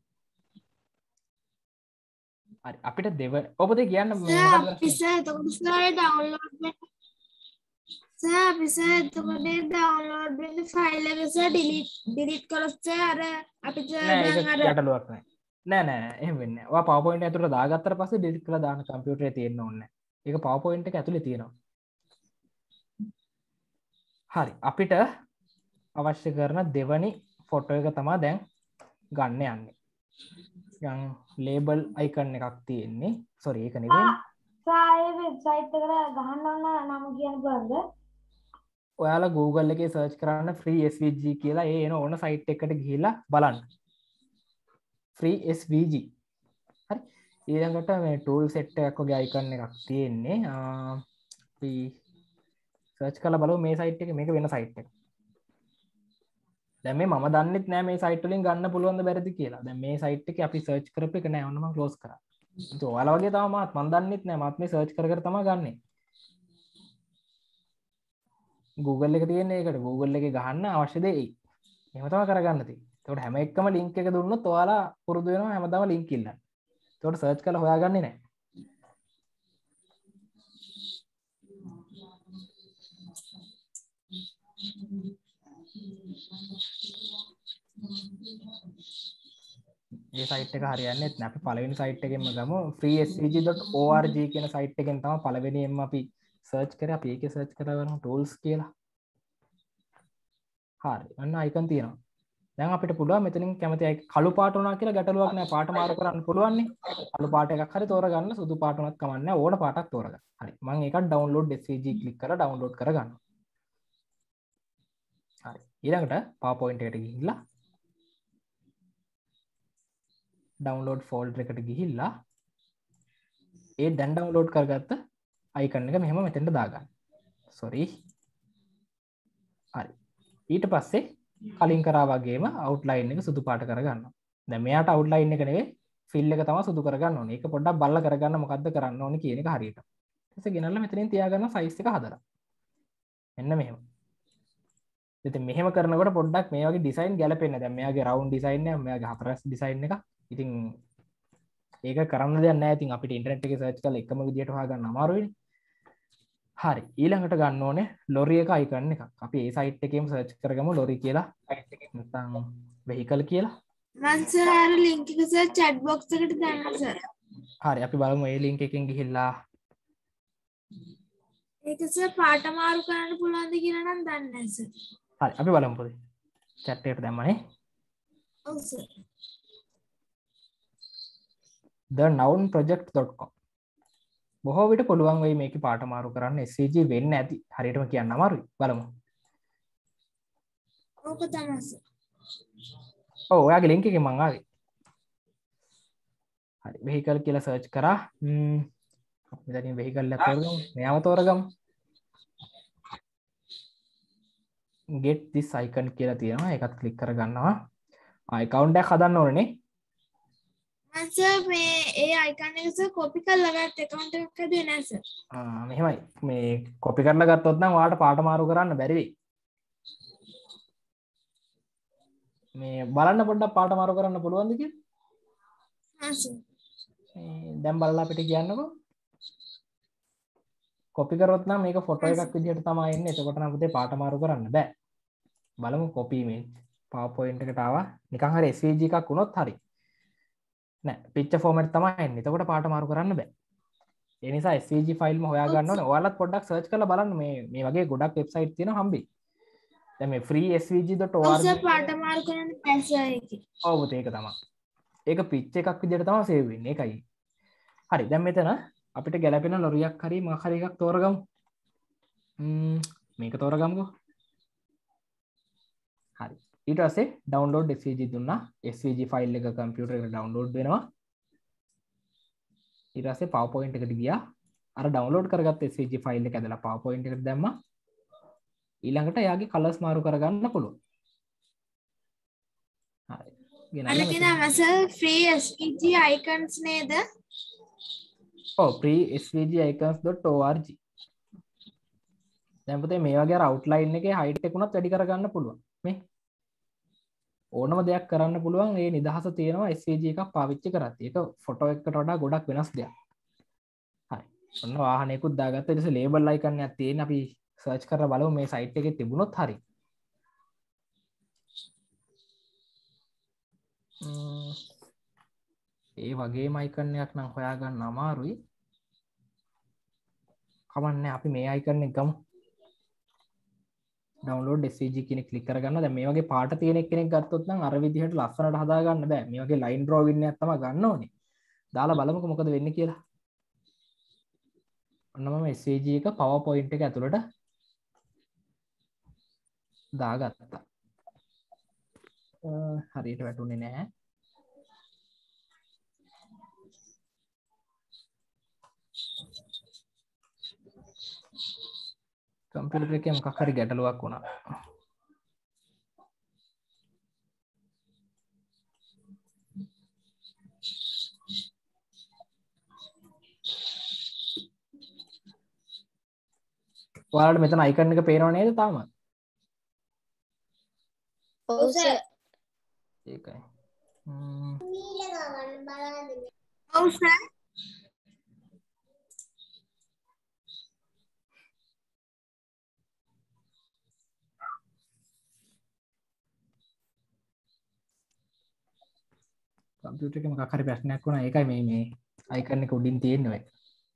හරි. අපිට දෙව ඔබද කියන්න මොකක්ද
පිසා එතකොට සර් ඩවුන්ලෝඩ් වෙන සර් පිසා එතකොට ඩවුන්ලෝඩ් වෙන ෆයිල් එක සර් ඩිලීට් ඩිලීට් කරොත් සර් අර අපිට
නෑ ඒක
දැන් අර
ගැටලුවක් නෑ. නෑ නෑ එහෙම වෙන්නේ නෑ. ඔයා PowerPoint ඇතුළට දාගත්තට පස්සේ ඩිලීට් කරලා දාන්න කම්පියුටරේ තියෙන්න ඕනේ නෑ. ඒක PowerPoint එක ඇතුලේ තියෙනවා. හරි. අපිට අවශ්‍ය කරන දෙවනි ෆොටෝ එක තමයි දැන් ගන්න යන්නේ. දැන් ලේබල් අයිකන් එකක් තියෙන්නේ. සෝරි ඒක නෙවෙයි.
සායේ වෙබ්සයිට් එකට ගහන්න ඕන නම කියන්න බලන්න.
ඔයාලා Google එකේ search කරන්න free S V G කියලා ඒ එන ඕන site එකකට ගිහිල්ලා බලන්න. free S V G. හරි. ඊළඟට මේ tool set එකක් වගේ icon එකක් තියෙන්නේ. අපි search කරලා බලමු මේ site එකේ මේක වෙන site එකක්. දැන් මේ මම දන්නෙත් නෑ මේ සයිට් වලින් ගන්න පුළුවන්ද බැරිද කියලා. දැන් මේ සයිට් එකේ අපි සර්ච් කරපු එක නෑ. ඔන්න මම ක්ලෝස් කරා. ඉතින් ඔයාලා වගේ තමයි මාත් මම දන්නෙත් නෑ. මාත් මේ සර්ච් කර කර තමයි ගන්නෙ. Google එක තියෙන එකට Google එකේ ගහන්න අවශ්‍ය දේ එයි. එහෙම තමයි කරගන්න තියෙන්නේ. ඒකට හැම එකම ලින්ක් එක දුන්නොත් ඔයාලා පුරුදු වෙනවා හැමදාම ලින්ක් ඉල්ලන්න. ඒකට සර්ච් කරලා හොයාගන්නේ නැහැ. මේ සයිට් එක හරියන්නේ නැහැ. අපි පළවෙනි සයිට් එකෙන්ම ගමු free s v g dot org කියන සයිට් එකෙන් තමයි පළවෙනියෙන්ම අපි සර්ච් කරේ. අපි ඒකේ සර්ච් කරලා බලමු tools කියලා. හරි. අන්න icon තියෙනවා. දැන් අපිට පුළුවන් මෙතනින් කැමති කළු පාට වුණා කියලා ගැටලුවක් නැහැ. පාට මාරු කරන්න පුළුවන් නේ. කළු පාට එකක් හරි තෝරගන්න. සුදු පාට උනත් කමක් නැහැ. ඕන පාටක් තෝරගන්න. හරි. මම ඒකත් download s v g click කරලා download කරගන්නවා. හරි. ඊළඟට PowerPoint එකට ගිහිල්ලා download folder එකට ගිහිල්ලා ඒ දැන් download කරගත්ත icon එක මෙහෙම මෙතෙන්ට දාගන්න. sorry. හරි. ඊට පස්සේ කලින් කරා වගේම outline එක සුදු පාට කරගන්නවා. දැන් මෙයාට outline එක නෙවෙයි fill එක තමයි සුදු කරගන්න ඕනේ. ඒක පොඩ්ඩක් බලලා කරගන්න මොකද්ද කරන්න ඕනේ කියන එක හරියට. ඊට පස්සේ ගෙනල්ලා මෙතනින් තියාගන්න size එක හදලා. මෙන්න මෙහෙම. ඉතින් මෙහෙම කරනකොට පොඩ්ඩක් මේ වගේ design ගැලපෙන්නේ. දැන් මෙයාගේ round design එක, මෙයාගේ හතරස් design එක. ඉතින් ඒක කරන්න දෙයක් නැහැ. ඉතින් අපිට ඉන්ටර්නෙට් එකේ search කරලා එකම විදියට හොයාගන්න අමාරුයිනේ. හරි. ඊළඟට ගන්න ඕනේ lorry එක icon එකක්. අපි ඒ site එකේම search කරගමු lorry කියලා. site එකේ නැත්නම් vehicle කියලා.
මං සර් අර link එක සර් chat box එකට දාන්න සර්.
හරි. අපි බලමු ඒ link එකෙන් ගිහිල්ලා.
ඒක සර් පාට මාරු කරන්න පුළුවන්ද කියලා නම් දන්නේ නැහැ සර්.
හරි. අපි බලමු පොඩි. chat එකට දැම්මනේ.
ඔව් sir.
the noun project dot com බොහෝ විට පුළුවන් වෙයි මේකේ පාට මාරු කරන්න S V G වෙන්න ඇති. හරියටම කියන්න අමාරුයි. බලමු.
ඕක තමයි සර්.
ඔව් ඔයාගේ link එකෙන් මං ආවේ. හරි. vehicle කියලා search කරා. ම්ම් මෙතනින් vehicle එක තෝරගමු. මෙයාම තෝරගමු. get this icon කියලා තියෙනවා. ඒකත් click කරගන්නවා. ආ account එකක් හදන්න ඕනේ නේ.
මං සර් මේ ඒ icon එක සර් copy කරලා ගත්ත account එකක් හදුවේ නැහැ සර්.
ආ මෙහෙමයි. මේ copy කරලා ගත්තොත් නම් ඔයාලට පාට මාරු කරන්න බැරි වෙයි. මේ බලන්න පොඩ්ඩක් පාට මාරු කරන්න පුළුවන්ද කියලා?
හා සර්.
මේ දැන් බලලා අපිට කියන්නකෝ. copy කරොත් නම් මේක ෆොටෝ එකක් විදිහට තමයි එන්නේ. එතකොට නම් පුතේ පාට මාරු කරන්න බෑ. බලමු copy image. PowerPoint එකට ආවා. නිකන් හරි S V G එකක් වුණොත් හරි. නෑ picture format තමයි එන්නේ. එතකොට පාට මාරු කරන්න බෑ. ඒ නිසා S V G ෆයිල්ම හොයා ගන්න ඕනේ. ඔයාලත් පොඩ්ඩක් search කරලා බලන්න මේ මේ වගේ ගොඩක් වෙබ්සයිට් තියෙනවා හම්බෙයි. දැන් මේ free s v g dot org
ඔව් සර් පාට මාරු කරන්න බෑ සර් ඒකේ.
ඔව් පුතේ ඒක තමයි. ඒක පිච් එකක් විදිහට තමයි සේව් වෙන්නේ. ඒකයි. හරි. දැන් මෙතන අපිට ගැලපෙන ලොරියක් හරි මොකක් හරි එකක් තෝරගමු. ම්ම් මේක තෝරගමුකෝ. හරි. ඊට පස්සේ download S V G දුන්නා. S V G ෆයිල් එක කම්පියුටර් එකට download වෙනවා. ඊට පස්සේ PowerPoint එකට ගියා. අර download කරගත්ත S V G ෆයිල් එක ඇදලා PowerPoint එකට දැම්මා. ඊළඟට එයාගේ colors මාරු කරගන්න පුළුවන්. හරි.
අනගෙන අවසල් free S V G icons නේද?
ඔව් free s v g icons dot org. දැන් පුතේ මේ වගේ අර outline එකේ height එක උනත් වැඩි කරගන්න පුළුවන්. මේ ඕනම දෙයක් කරන්න පුළුවන්. ඒ නිදහස තියෙනවා S V G එකක් පාවිච්චි කරද්දී. ඒක ෆොටෝ එකකට වඩා ගොඩක් වෙනස් දෙයක්. හරි. ඔන්න වාහනයකුත් දාගත්තා. ඊට පස්සේ label icon එකක් තියෙන අපි search කරලා බලමු මේ site එකේ තිබුණොත් හරි. ඒ වගේම icon එකක් නම් හොයාගන්න අමාරුයි. කමන්නේ අපි මේ icon එක ගමු. download S V G කියන ක්ලික් කරගන්න. දැන් මේ වගේ පාට තියෙන කෙනෙක් ගත්තොත් නම් අර විදිහට ලස්සනට හදා ගන්න බෑ. මේ වගේ line drawing එකක් තමයි ගන්න ඕනේ. දාලා බලමුකෝ මොකද වෙන්නේ කියලා. ඔන්න මම S V G එක PowerPoint එක ඇතුළට දාගත්තා. හරියට වැටුනේ නැහැ. කම්පියුටර් එකේ මොකක් හරි ගැටලුවක් වුණා. ඔයාලට මෙතන icon එක පේනව නේද තාම?
ඔව් සර්.
ඒකයි. ම්ම්
ඔව් සර්.
කම්පියුටර් එකේ මොකක් හරි ප්‍රශ්නයක් වුණා. ඒකයි මේ මේ icon එක උඩින් තියෙන්නේ ඔය.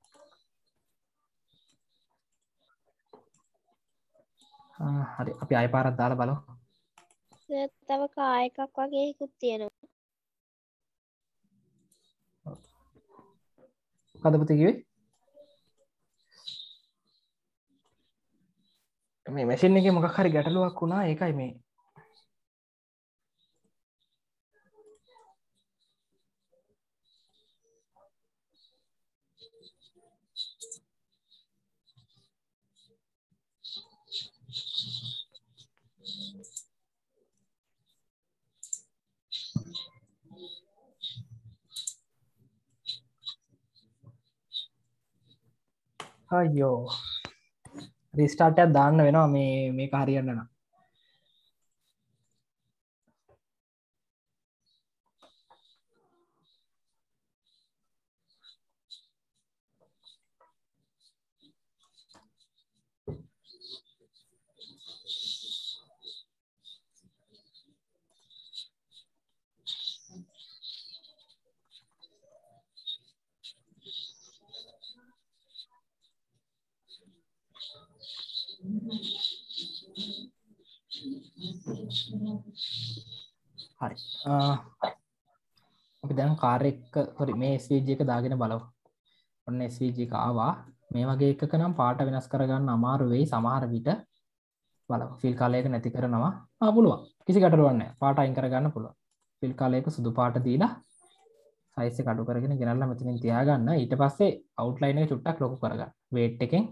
ආ හරි අපි ආයෙ පාරක් දාලා බලමු.
සර් තව කා එකක් වගේ එකකුත් තියෙනවා.
මොකද පුතේ කිව්වේ? මේ මැෂින් එකේ මොකක් හරි ගැටලුවක් වුණා. ඒකයි මේ අයියෝ රීස්ටාර්ට් එකක් දාන්න වෙනවා මේ මේක හරියන්න නම්. හරි. අපි දැන් කාර් එක sorry මේ S V G එක දාගෙන බලමු. ඔන්න S V G එක ආවා. මේ වගේ එකක නම් පාට වෙනස් කරගන්න අමාරු වෙයි සමහර විට. බලමු. ෆිල් කලර් එක නැති කරනවා. ආ පුළුවන්. කිසි ගැටලුවක් නැහැ. පාට අයින් කරගන්න පුළුවන්. ෆිල් කලර් එක සුදු පාට දීලා සයිස් එක අඩු කරගෙන ගෙනල්ලා මෙතනින් තියාගන්න. ඊට පස්සේ අවුට්ලයින් එක චුට්ටක් ලොකු කරගන්න. weight එකෙන්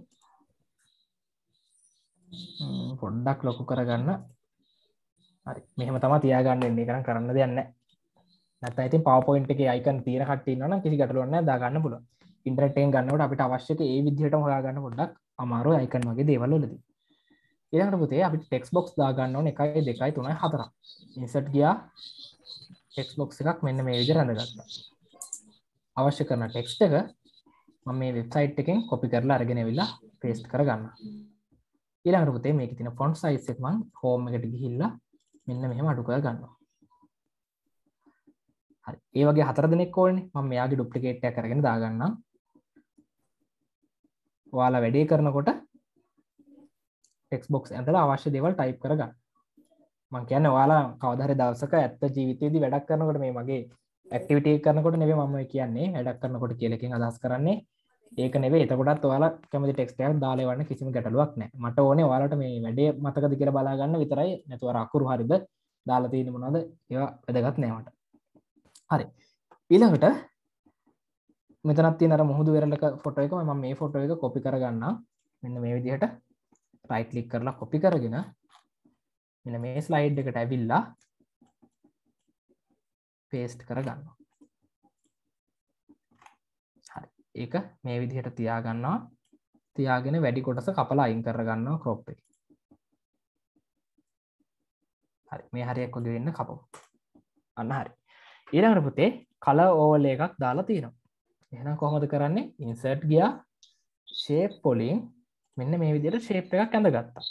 පොඩ්ඩක් ලොකු කරගන්න. හරි. මෙහෙම තමයි තියාගන්න ඉන්නේ. ඒක නම් කරන්න දෙයක් නැහැ. නැත්නම් ඉතින් PowerPoint එකේ icon තියෙන කට්ටිය ඉන්නවා නම් කිසි ගැටලුවක් නැහැ දාගන්න පුළුවන්. ඉන්ටර්නෙට් එකෙන් ගන්නකොට අපිට අවශ්‍ය ඒ විදිහටම හොයාගන්න පොඩ්ඩක් අමාරුයි icon වගේ දේවල් වලදී. ඊළඟට පුතේ අපිට text box දාගන්න ඕනේ එකයි දෙකයි තුනයි හතරක්. insert ගියා text box එකක් මෙන්න මේ විදිහට රඳගත්තා. අවශ්‍ය කරන text එක මම මේ වෙබ්සයිට් එකෙන් copy කරලා අරගෙන ඇවිල්ලා paste කරගන්නවා. ඊළඟට පුතේ මේකේ තියෙන font size එක මම home එකට ගිහිල්ලා මෙන්න මෙහෙම අඩු කර ගන්නවා. හරි. ඒ වගේ හතර දෙනෙක් ඕනේ. මම මෙයාගේ ඩුප්ලිකේට් එකක් අරගෙන දාගන්නම්. ඔයාලා වැඩේ කරනකොට ටෙක්ස්ට් බොක්ස් ඇඳලා අවශ්‍ය දේවල් ටයිප් කරගන්න. මම කියන්නේ ඔයාලා කවදා හරි දවසක ඇත්ත ජීවිතේදී වැඩක් කරනකොට මේ මගේ ඇක්ටිවිටි එක කරනකොට නෙවෙයි මම ඔය කියන්නේ වැඩක් කරනකොට කියලා එකෙන් අදහස් කරන්නේ ඒක නෙවෙයි. එතකොටත් ඔයාලා කැමති ටෙක්ස්ට් එකක් දාලා එවන්න කිසිම ගැටලුවක් නැහැ. මට ඕනේ ඔයාලට මේ වැඩේ මතකද කියලා බලා ගන්න විතරයි. නැතුව අර අකුරු හරියද දාලා තියෙන්නේ මොනවද ඒවා වැදගත් නෑ මට. හරි. ඊළඟට මෙතනක් තියෙන අර මුහුදු වෙරළක ෆොටෝ එක මම මේ ෆොටෝ එක කොපි කරගන්නම්. මෙන්න මේ විදිහට right click කරලා copy කරගෙන මෙන්න මේ slide එකට ඇවිල්ලා paste කරගන්නවා. හරි. ඒක මේ විදිහට තියාගන්නවා. තියාගෙන වැඩි කොටස කපලා අයින් කරගන්නවා crop එකේ. හරි. මේ හරියක් වගේ වෙන්න කපමු. අන්න හරි. ඊළඟට පුතේ color overlay එකක් දාලා තියෙනවා. එහෙනම් කොහොමද කරන්නේ? insert ගියා shape වලින් මෙන්න මේ විදිහට shape එකක් ඇඳගත්තා.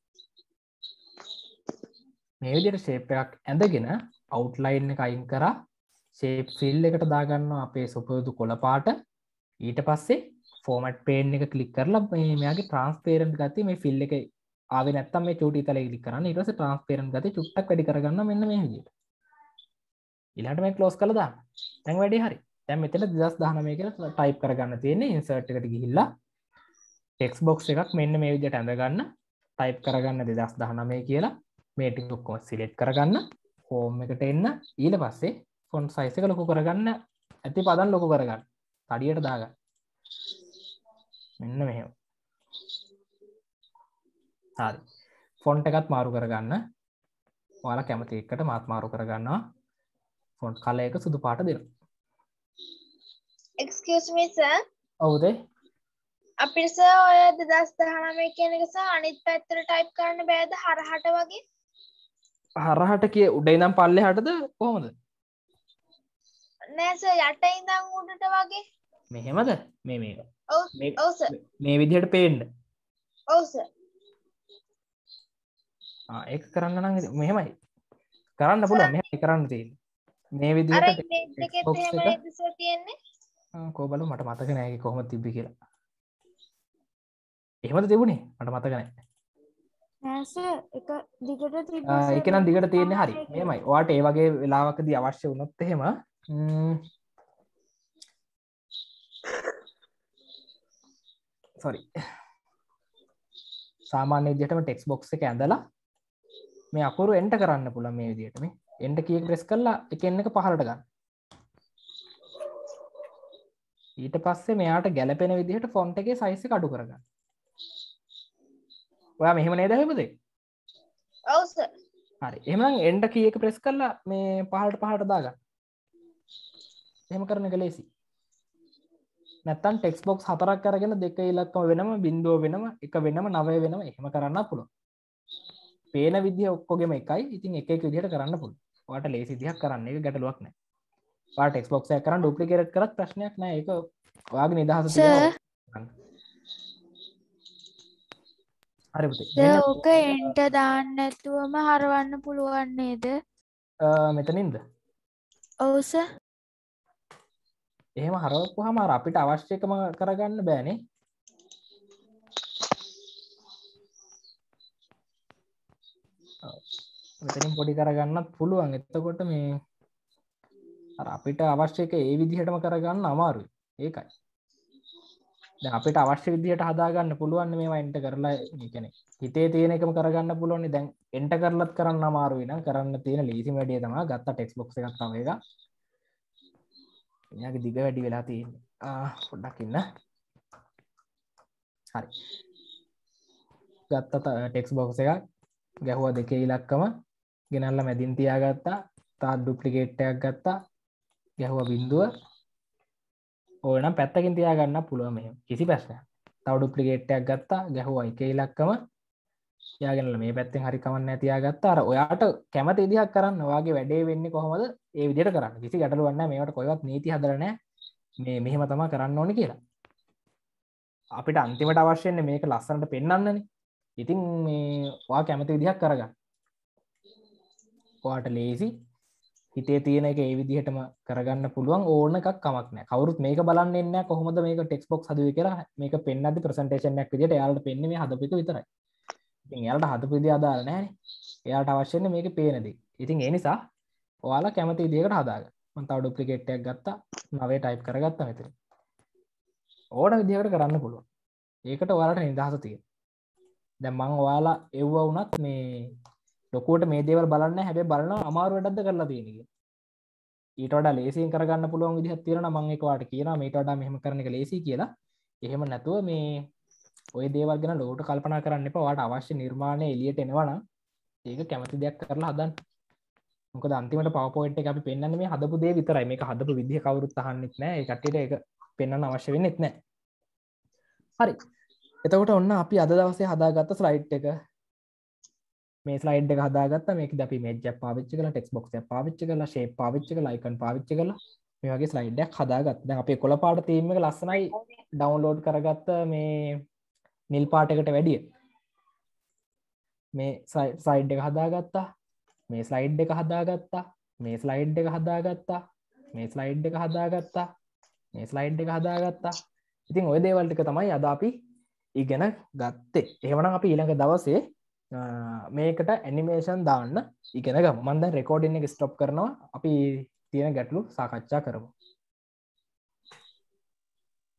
මේ විදිහට shape එකක් ඇඳගෙන outline එක අයින් කරා shape fill එකට දාගන්නවා අපේ සුපුරුදු කොළ පාට. ඊට පස්සේ format pane එක click කරලා මේ මෙයාගේ transparent ගතිය මේ fill එකේ ආවේ නැත්තම් මේ චූටි තලයේ click කරන්න. ඊට පස්සේ transparent ගතිය චුට්ටක් වැඩි කරගන්නවා මෙන්න මේ විදිහට. ඊළඟට මේ close කරලා දාන්න. දැන් වැඩේ හරි. දැන් මෙතන දෙදාස් දහනවය කියලා type කරගන්න තියෙන්නේ. insert එකට ගිහිල්ලා text box එකක් මෙන්න මේ විදිහට ඇඳගන්න. type කරගන්න දෙදාස් දහනවය කියලා. මේ ටික ඔක්කොම select කරගන්න. home එකට එන්න. ඊට පස්සේ font size එක ලොකු කරගන්න. ඇති පදන් ලොකු කරගන්න. තඩියට දාගන්න. මෙන්න මෙහෙම. හරි. font එකත් මාරු කරගන්න. ඔයාලා කැමති එකට මාත් මාරු කරගන්නවා. font color එක සුදු පාට දෙනවා.
Excuse me sir.
ඔව්ද?
අපිට සර් ඔය දෙදාස් දහනවය කියන එක සර් අනිත් පැත්තට ටයිප් කරන්න බෑද හරහට වගේ?
හරහට කිය උඩ ඉඳන් පල්ලෙහාටද කොහොමද?
නෑ සර් යට ඉඳන් උඩට වගේ.
මෙහෙමද? මේ මේ
ඔව්
මේ
ඔව් සර්.
මේ විදිහට පේන්න.
ඔව් සර්.
ආ ඒක කරන්න නම් ඉතින් මෙහෙමයි. කරන්න පුළුවන්. මෙහෙමයි කරන්න තියෙන්නේ. මේ
අර
විදිහට
ඉමේජ් එකෙත්
box
එහෙම
එක
නේද සර් තියෙන්නේ?
ආ කො බලමු මට මතක නෑ ඒක කොහොමද තිබ්බේ කියලා. එහෙමද තිබුණේ? මට මතක නෑ.
නෑ සර් එක දිගට තිබ්බා
ආ
සර්.
ඒක නම් දිගට තියෙන්නේ හරි. මෙහෙමයි. ඔයාට ඒ වගේ වෙලාවකදී අවශ්‍ය වුණොත් එහෙම ම්ම් sorry. සාමාන්‍ය විදිහටම ටෙක්ස්ට් බොක්ස් එක ඇඳලා මේ අකුරු එන්ටර් කරන්න පුළුවන් මේ විදිහට මේ එන්ටර් කී එක ප්‍රෙස් කරලා එකෙන් එක පහළට ගන්න. ඊට පස්සේ මෙයාට ගැලපෙන විදිහට ෆොන්ට් එකේ සයිස් එක අඩු කරගන්න. ඔයා මෙහෙම නේද හොයපදේ?
ඔව් සර්.
හරි. එහෙනම් එන්ටර් කී එක ප්‍රෙස් කරලා මේ පහළට පහළට දාගන්න. එහෙම කරන එක ලේසි. නැත්තම් ටෙක්ස්ට් බොක්ස් හතරක් අරගෙන දෙක ඉලක්කම වෙනම බිංදුව වෙනම එක වෙනම නවය වෙනම එහෙම කරන්න පුළුවන්. පේන විදිහ ඔක්කොගෙම එකයි. ඉතින් එක එක විදිහට කරන්න පුළුවන්. ඔයාට ලේසි විදිහක් කරන්න. ඒක ගැටලුවක් නැහැ. ඔයාට ටෙක්ස්ට් බොක්ස් එකක් කරන් ඩුප්ලිකේට් කරත් ප්‍රශ්නයක් නැහැ. ඒක ඔයාගේ නිදහස තියෙනවා. හරි පුතේ.
සර් ඔක එන්ට දාන්න නැතුවම හරවන්න පුළුවන් නේද?
මෙතනින්ද?
ඔව් සර්.
එහෙම හරවපුවාම අර අපිට අවශ්‍ය එකම කරගන්න බෑනේ. මෙතනින් පොඩි කරගන්නත් පුළුවන්. එතකොට මේ අර අපිට අවශ්‍ය එක ඒ විදිහටම කරගන්න අමාරුයි. ඒකයි. දැන් අපිට අවශ්‍ය විදිහට හදාගන්න පුළුවන් මේවා එන්ටර් කරලා ඒ කියන්නේ හිතේ තියෙන එකම කරගන්න පුළුවන්. දැන් එන්ටර් කරලත් කරන්න අමාරුයි නම් කරන්න තියෙන ලීසිම වැඩේ තමයි ගත්ත ටෙක්ස්ට් බොක්ස් එකක් තව එකක්. එයාගේ දිග වැඩි වෙලා තියෙන්නේ. ආ පොඩ්ඩක් ඉන්න. හරි. ගත්ත ටෙක්ස්ට් බොක්ස් එකක් ගැහුවා දෙකේ ඉලක්කම ගෙනල්ලා මැදින් තියාගත්තා. තාත් ඩුප්ලිකේට් එකක් ගත්තා. ගැහුවා බිඳුව. ඕන නම් පැත්තකින් තියාගන්න පුළුවන් මෙහෙම. කිසි ප්‍රශ්නයක්. තව ඩුප්ලිකේට් එකක් ගත්තා. ගැහුවා එකේ ඉලක්කම. යාගෙනලා මේ පැත්තෙන් හරි කමන්නේ තියාගත්තා. අර ඔයාට කැමති විදිහක් කරන්න. ඔයාගේ වැඩේ වෙන්නේ කොහොමද? ඒ විදිහට කරන්න. කිසි ගැටලුවක් නැහැ. මේවට කොයිවත් නීති හදලා නැහැ. මේ මෙහෙම තමයි කරන්න ඕනේ කියලා. අපිට අන්තිමට අවශ්‍ය වෙන්නේ මේක ලස්සනට පෙන්වන්නනේ. ඉතින් මේ ඔයා කැමති විදිහක් කරගන්න. ඔයාට ලේසි. හිතේ තියෙන එක ඒ විදිහටම කරගන්න පුළුවන් ඕන එකක් කමක් නැහැ. කවුරුත් මේක බලන්නේ නැහැ කොහොමද මේක ටෙක්ස්ට් බොක්ස් හදුවේ කියලා. මේක පෙන්නද්දි ප්‍රසන්ටේෂන් එකක් විදිහට එයාලට පෙන්නේ මේ හදපු එක විතරයි. ඉතින් එයාලට හදපු විදිහ අදාළ නැහැනේ. එයාලට අවශ්‍ය වෙන්නේ මේකේ පේන දේ. ඉතින් ඒ නිසා ඔයාලා කැමති විදිහකට හදාගන්න. මම තව ඩුප්ලිකේට් එකක් ගත්තා. නවය ටයිප් කරගත්තා මෙතන. ඕන විදිහකට කරන්න පුළුවන්. ඒකට ඔයාලට නිදහස තියෙනවා. දැන් මම ඔයාලා එව්ව වුණත් මේ ලොකුවට මේ දේවල් බලන්න හැබැයි බලනවා අමාරු වැඩක්ද කරලා තියෙන කියලා. ඊට වඩා ලේසියෙන් කරගන්න පුළුවන් විදිහක් තියෙනවා නම් මම ඒක ඔයාලට කියනවා මේට වඩා මෙහෙම කරන එක ලේසි කියලා. එහෙම නැතුව මේ ওই දේවල් ගැන ලොකුට කල්පනා කරන්න එපා. ඔයාලට අවශ්‍ය නිර්මාණය එළියට එනවා නම් ඒක කැමති දෙයක් කරලා හදන්න. මොකද අන්තිමට PowerPoint එක අපි පෙන්වන්නේ මේ හදපු දේ විතරයි. මේක හදපු විදිහ කවුරුත් අහන්නෙත් නැහැ. ඒ කට්ටියට ඒක පෙන්වන්න අවශ්‍ය වෙන්නේත් නැහැ. හරි. එතකොට ඔන්න අපි අද දවසේ හදාගත්ත ස්ලයිඩ් එක මේ ස්ලයිඩ් එක හදාගත්තා. මේකද අපි ඉමේජ් එකක් පාවිච්චි කරලා ටෙක්ස්ට් බොක්ස් එකක් පාවිච්චි කරලා ෂේප් පාවිච්චි කරලා අයිකන් පාවිච්චි කරලා මේ වගේ ස්ලයිඩ් එකක් හදාගත්තා. දැන් අපේ කොළ පාට තීම් එක ලස්සනයි ඩවුන්ලෝඩ් කරගත්ත මේ නිල් පාට එකට වැඩිය. මේ ස්ලයිඩ් එක හදාගත්තා. මේ ස්ලයිඩ් එක හදාගත්තා. මේ ස්ලයිඩ් එක හදාගත්තා. මේ ස්ලයිඩ් එක හදාගත්තා. මේ ස්ලයිඩ් එක හදාගත්තා. ඉතින් ওই දේවල් ටික තමයි අද අපි ඉගෙන ගත්තේ. එහෙමනම් අපි ඊළඟ දවසේ මේකට ඇනිමේෂන් දාන්න ඉගෙන ගමු. මම දැන් රෙකෝඩින් එක ස්ටොප් කරනවා. අපි තියෙන ගැටලු සාකච්ඡා කරමු.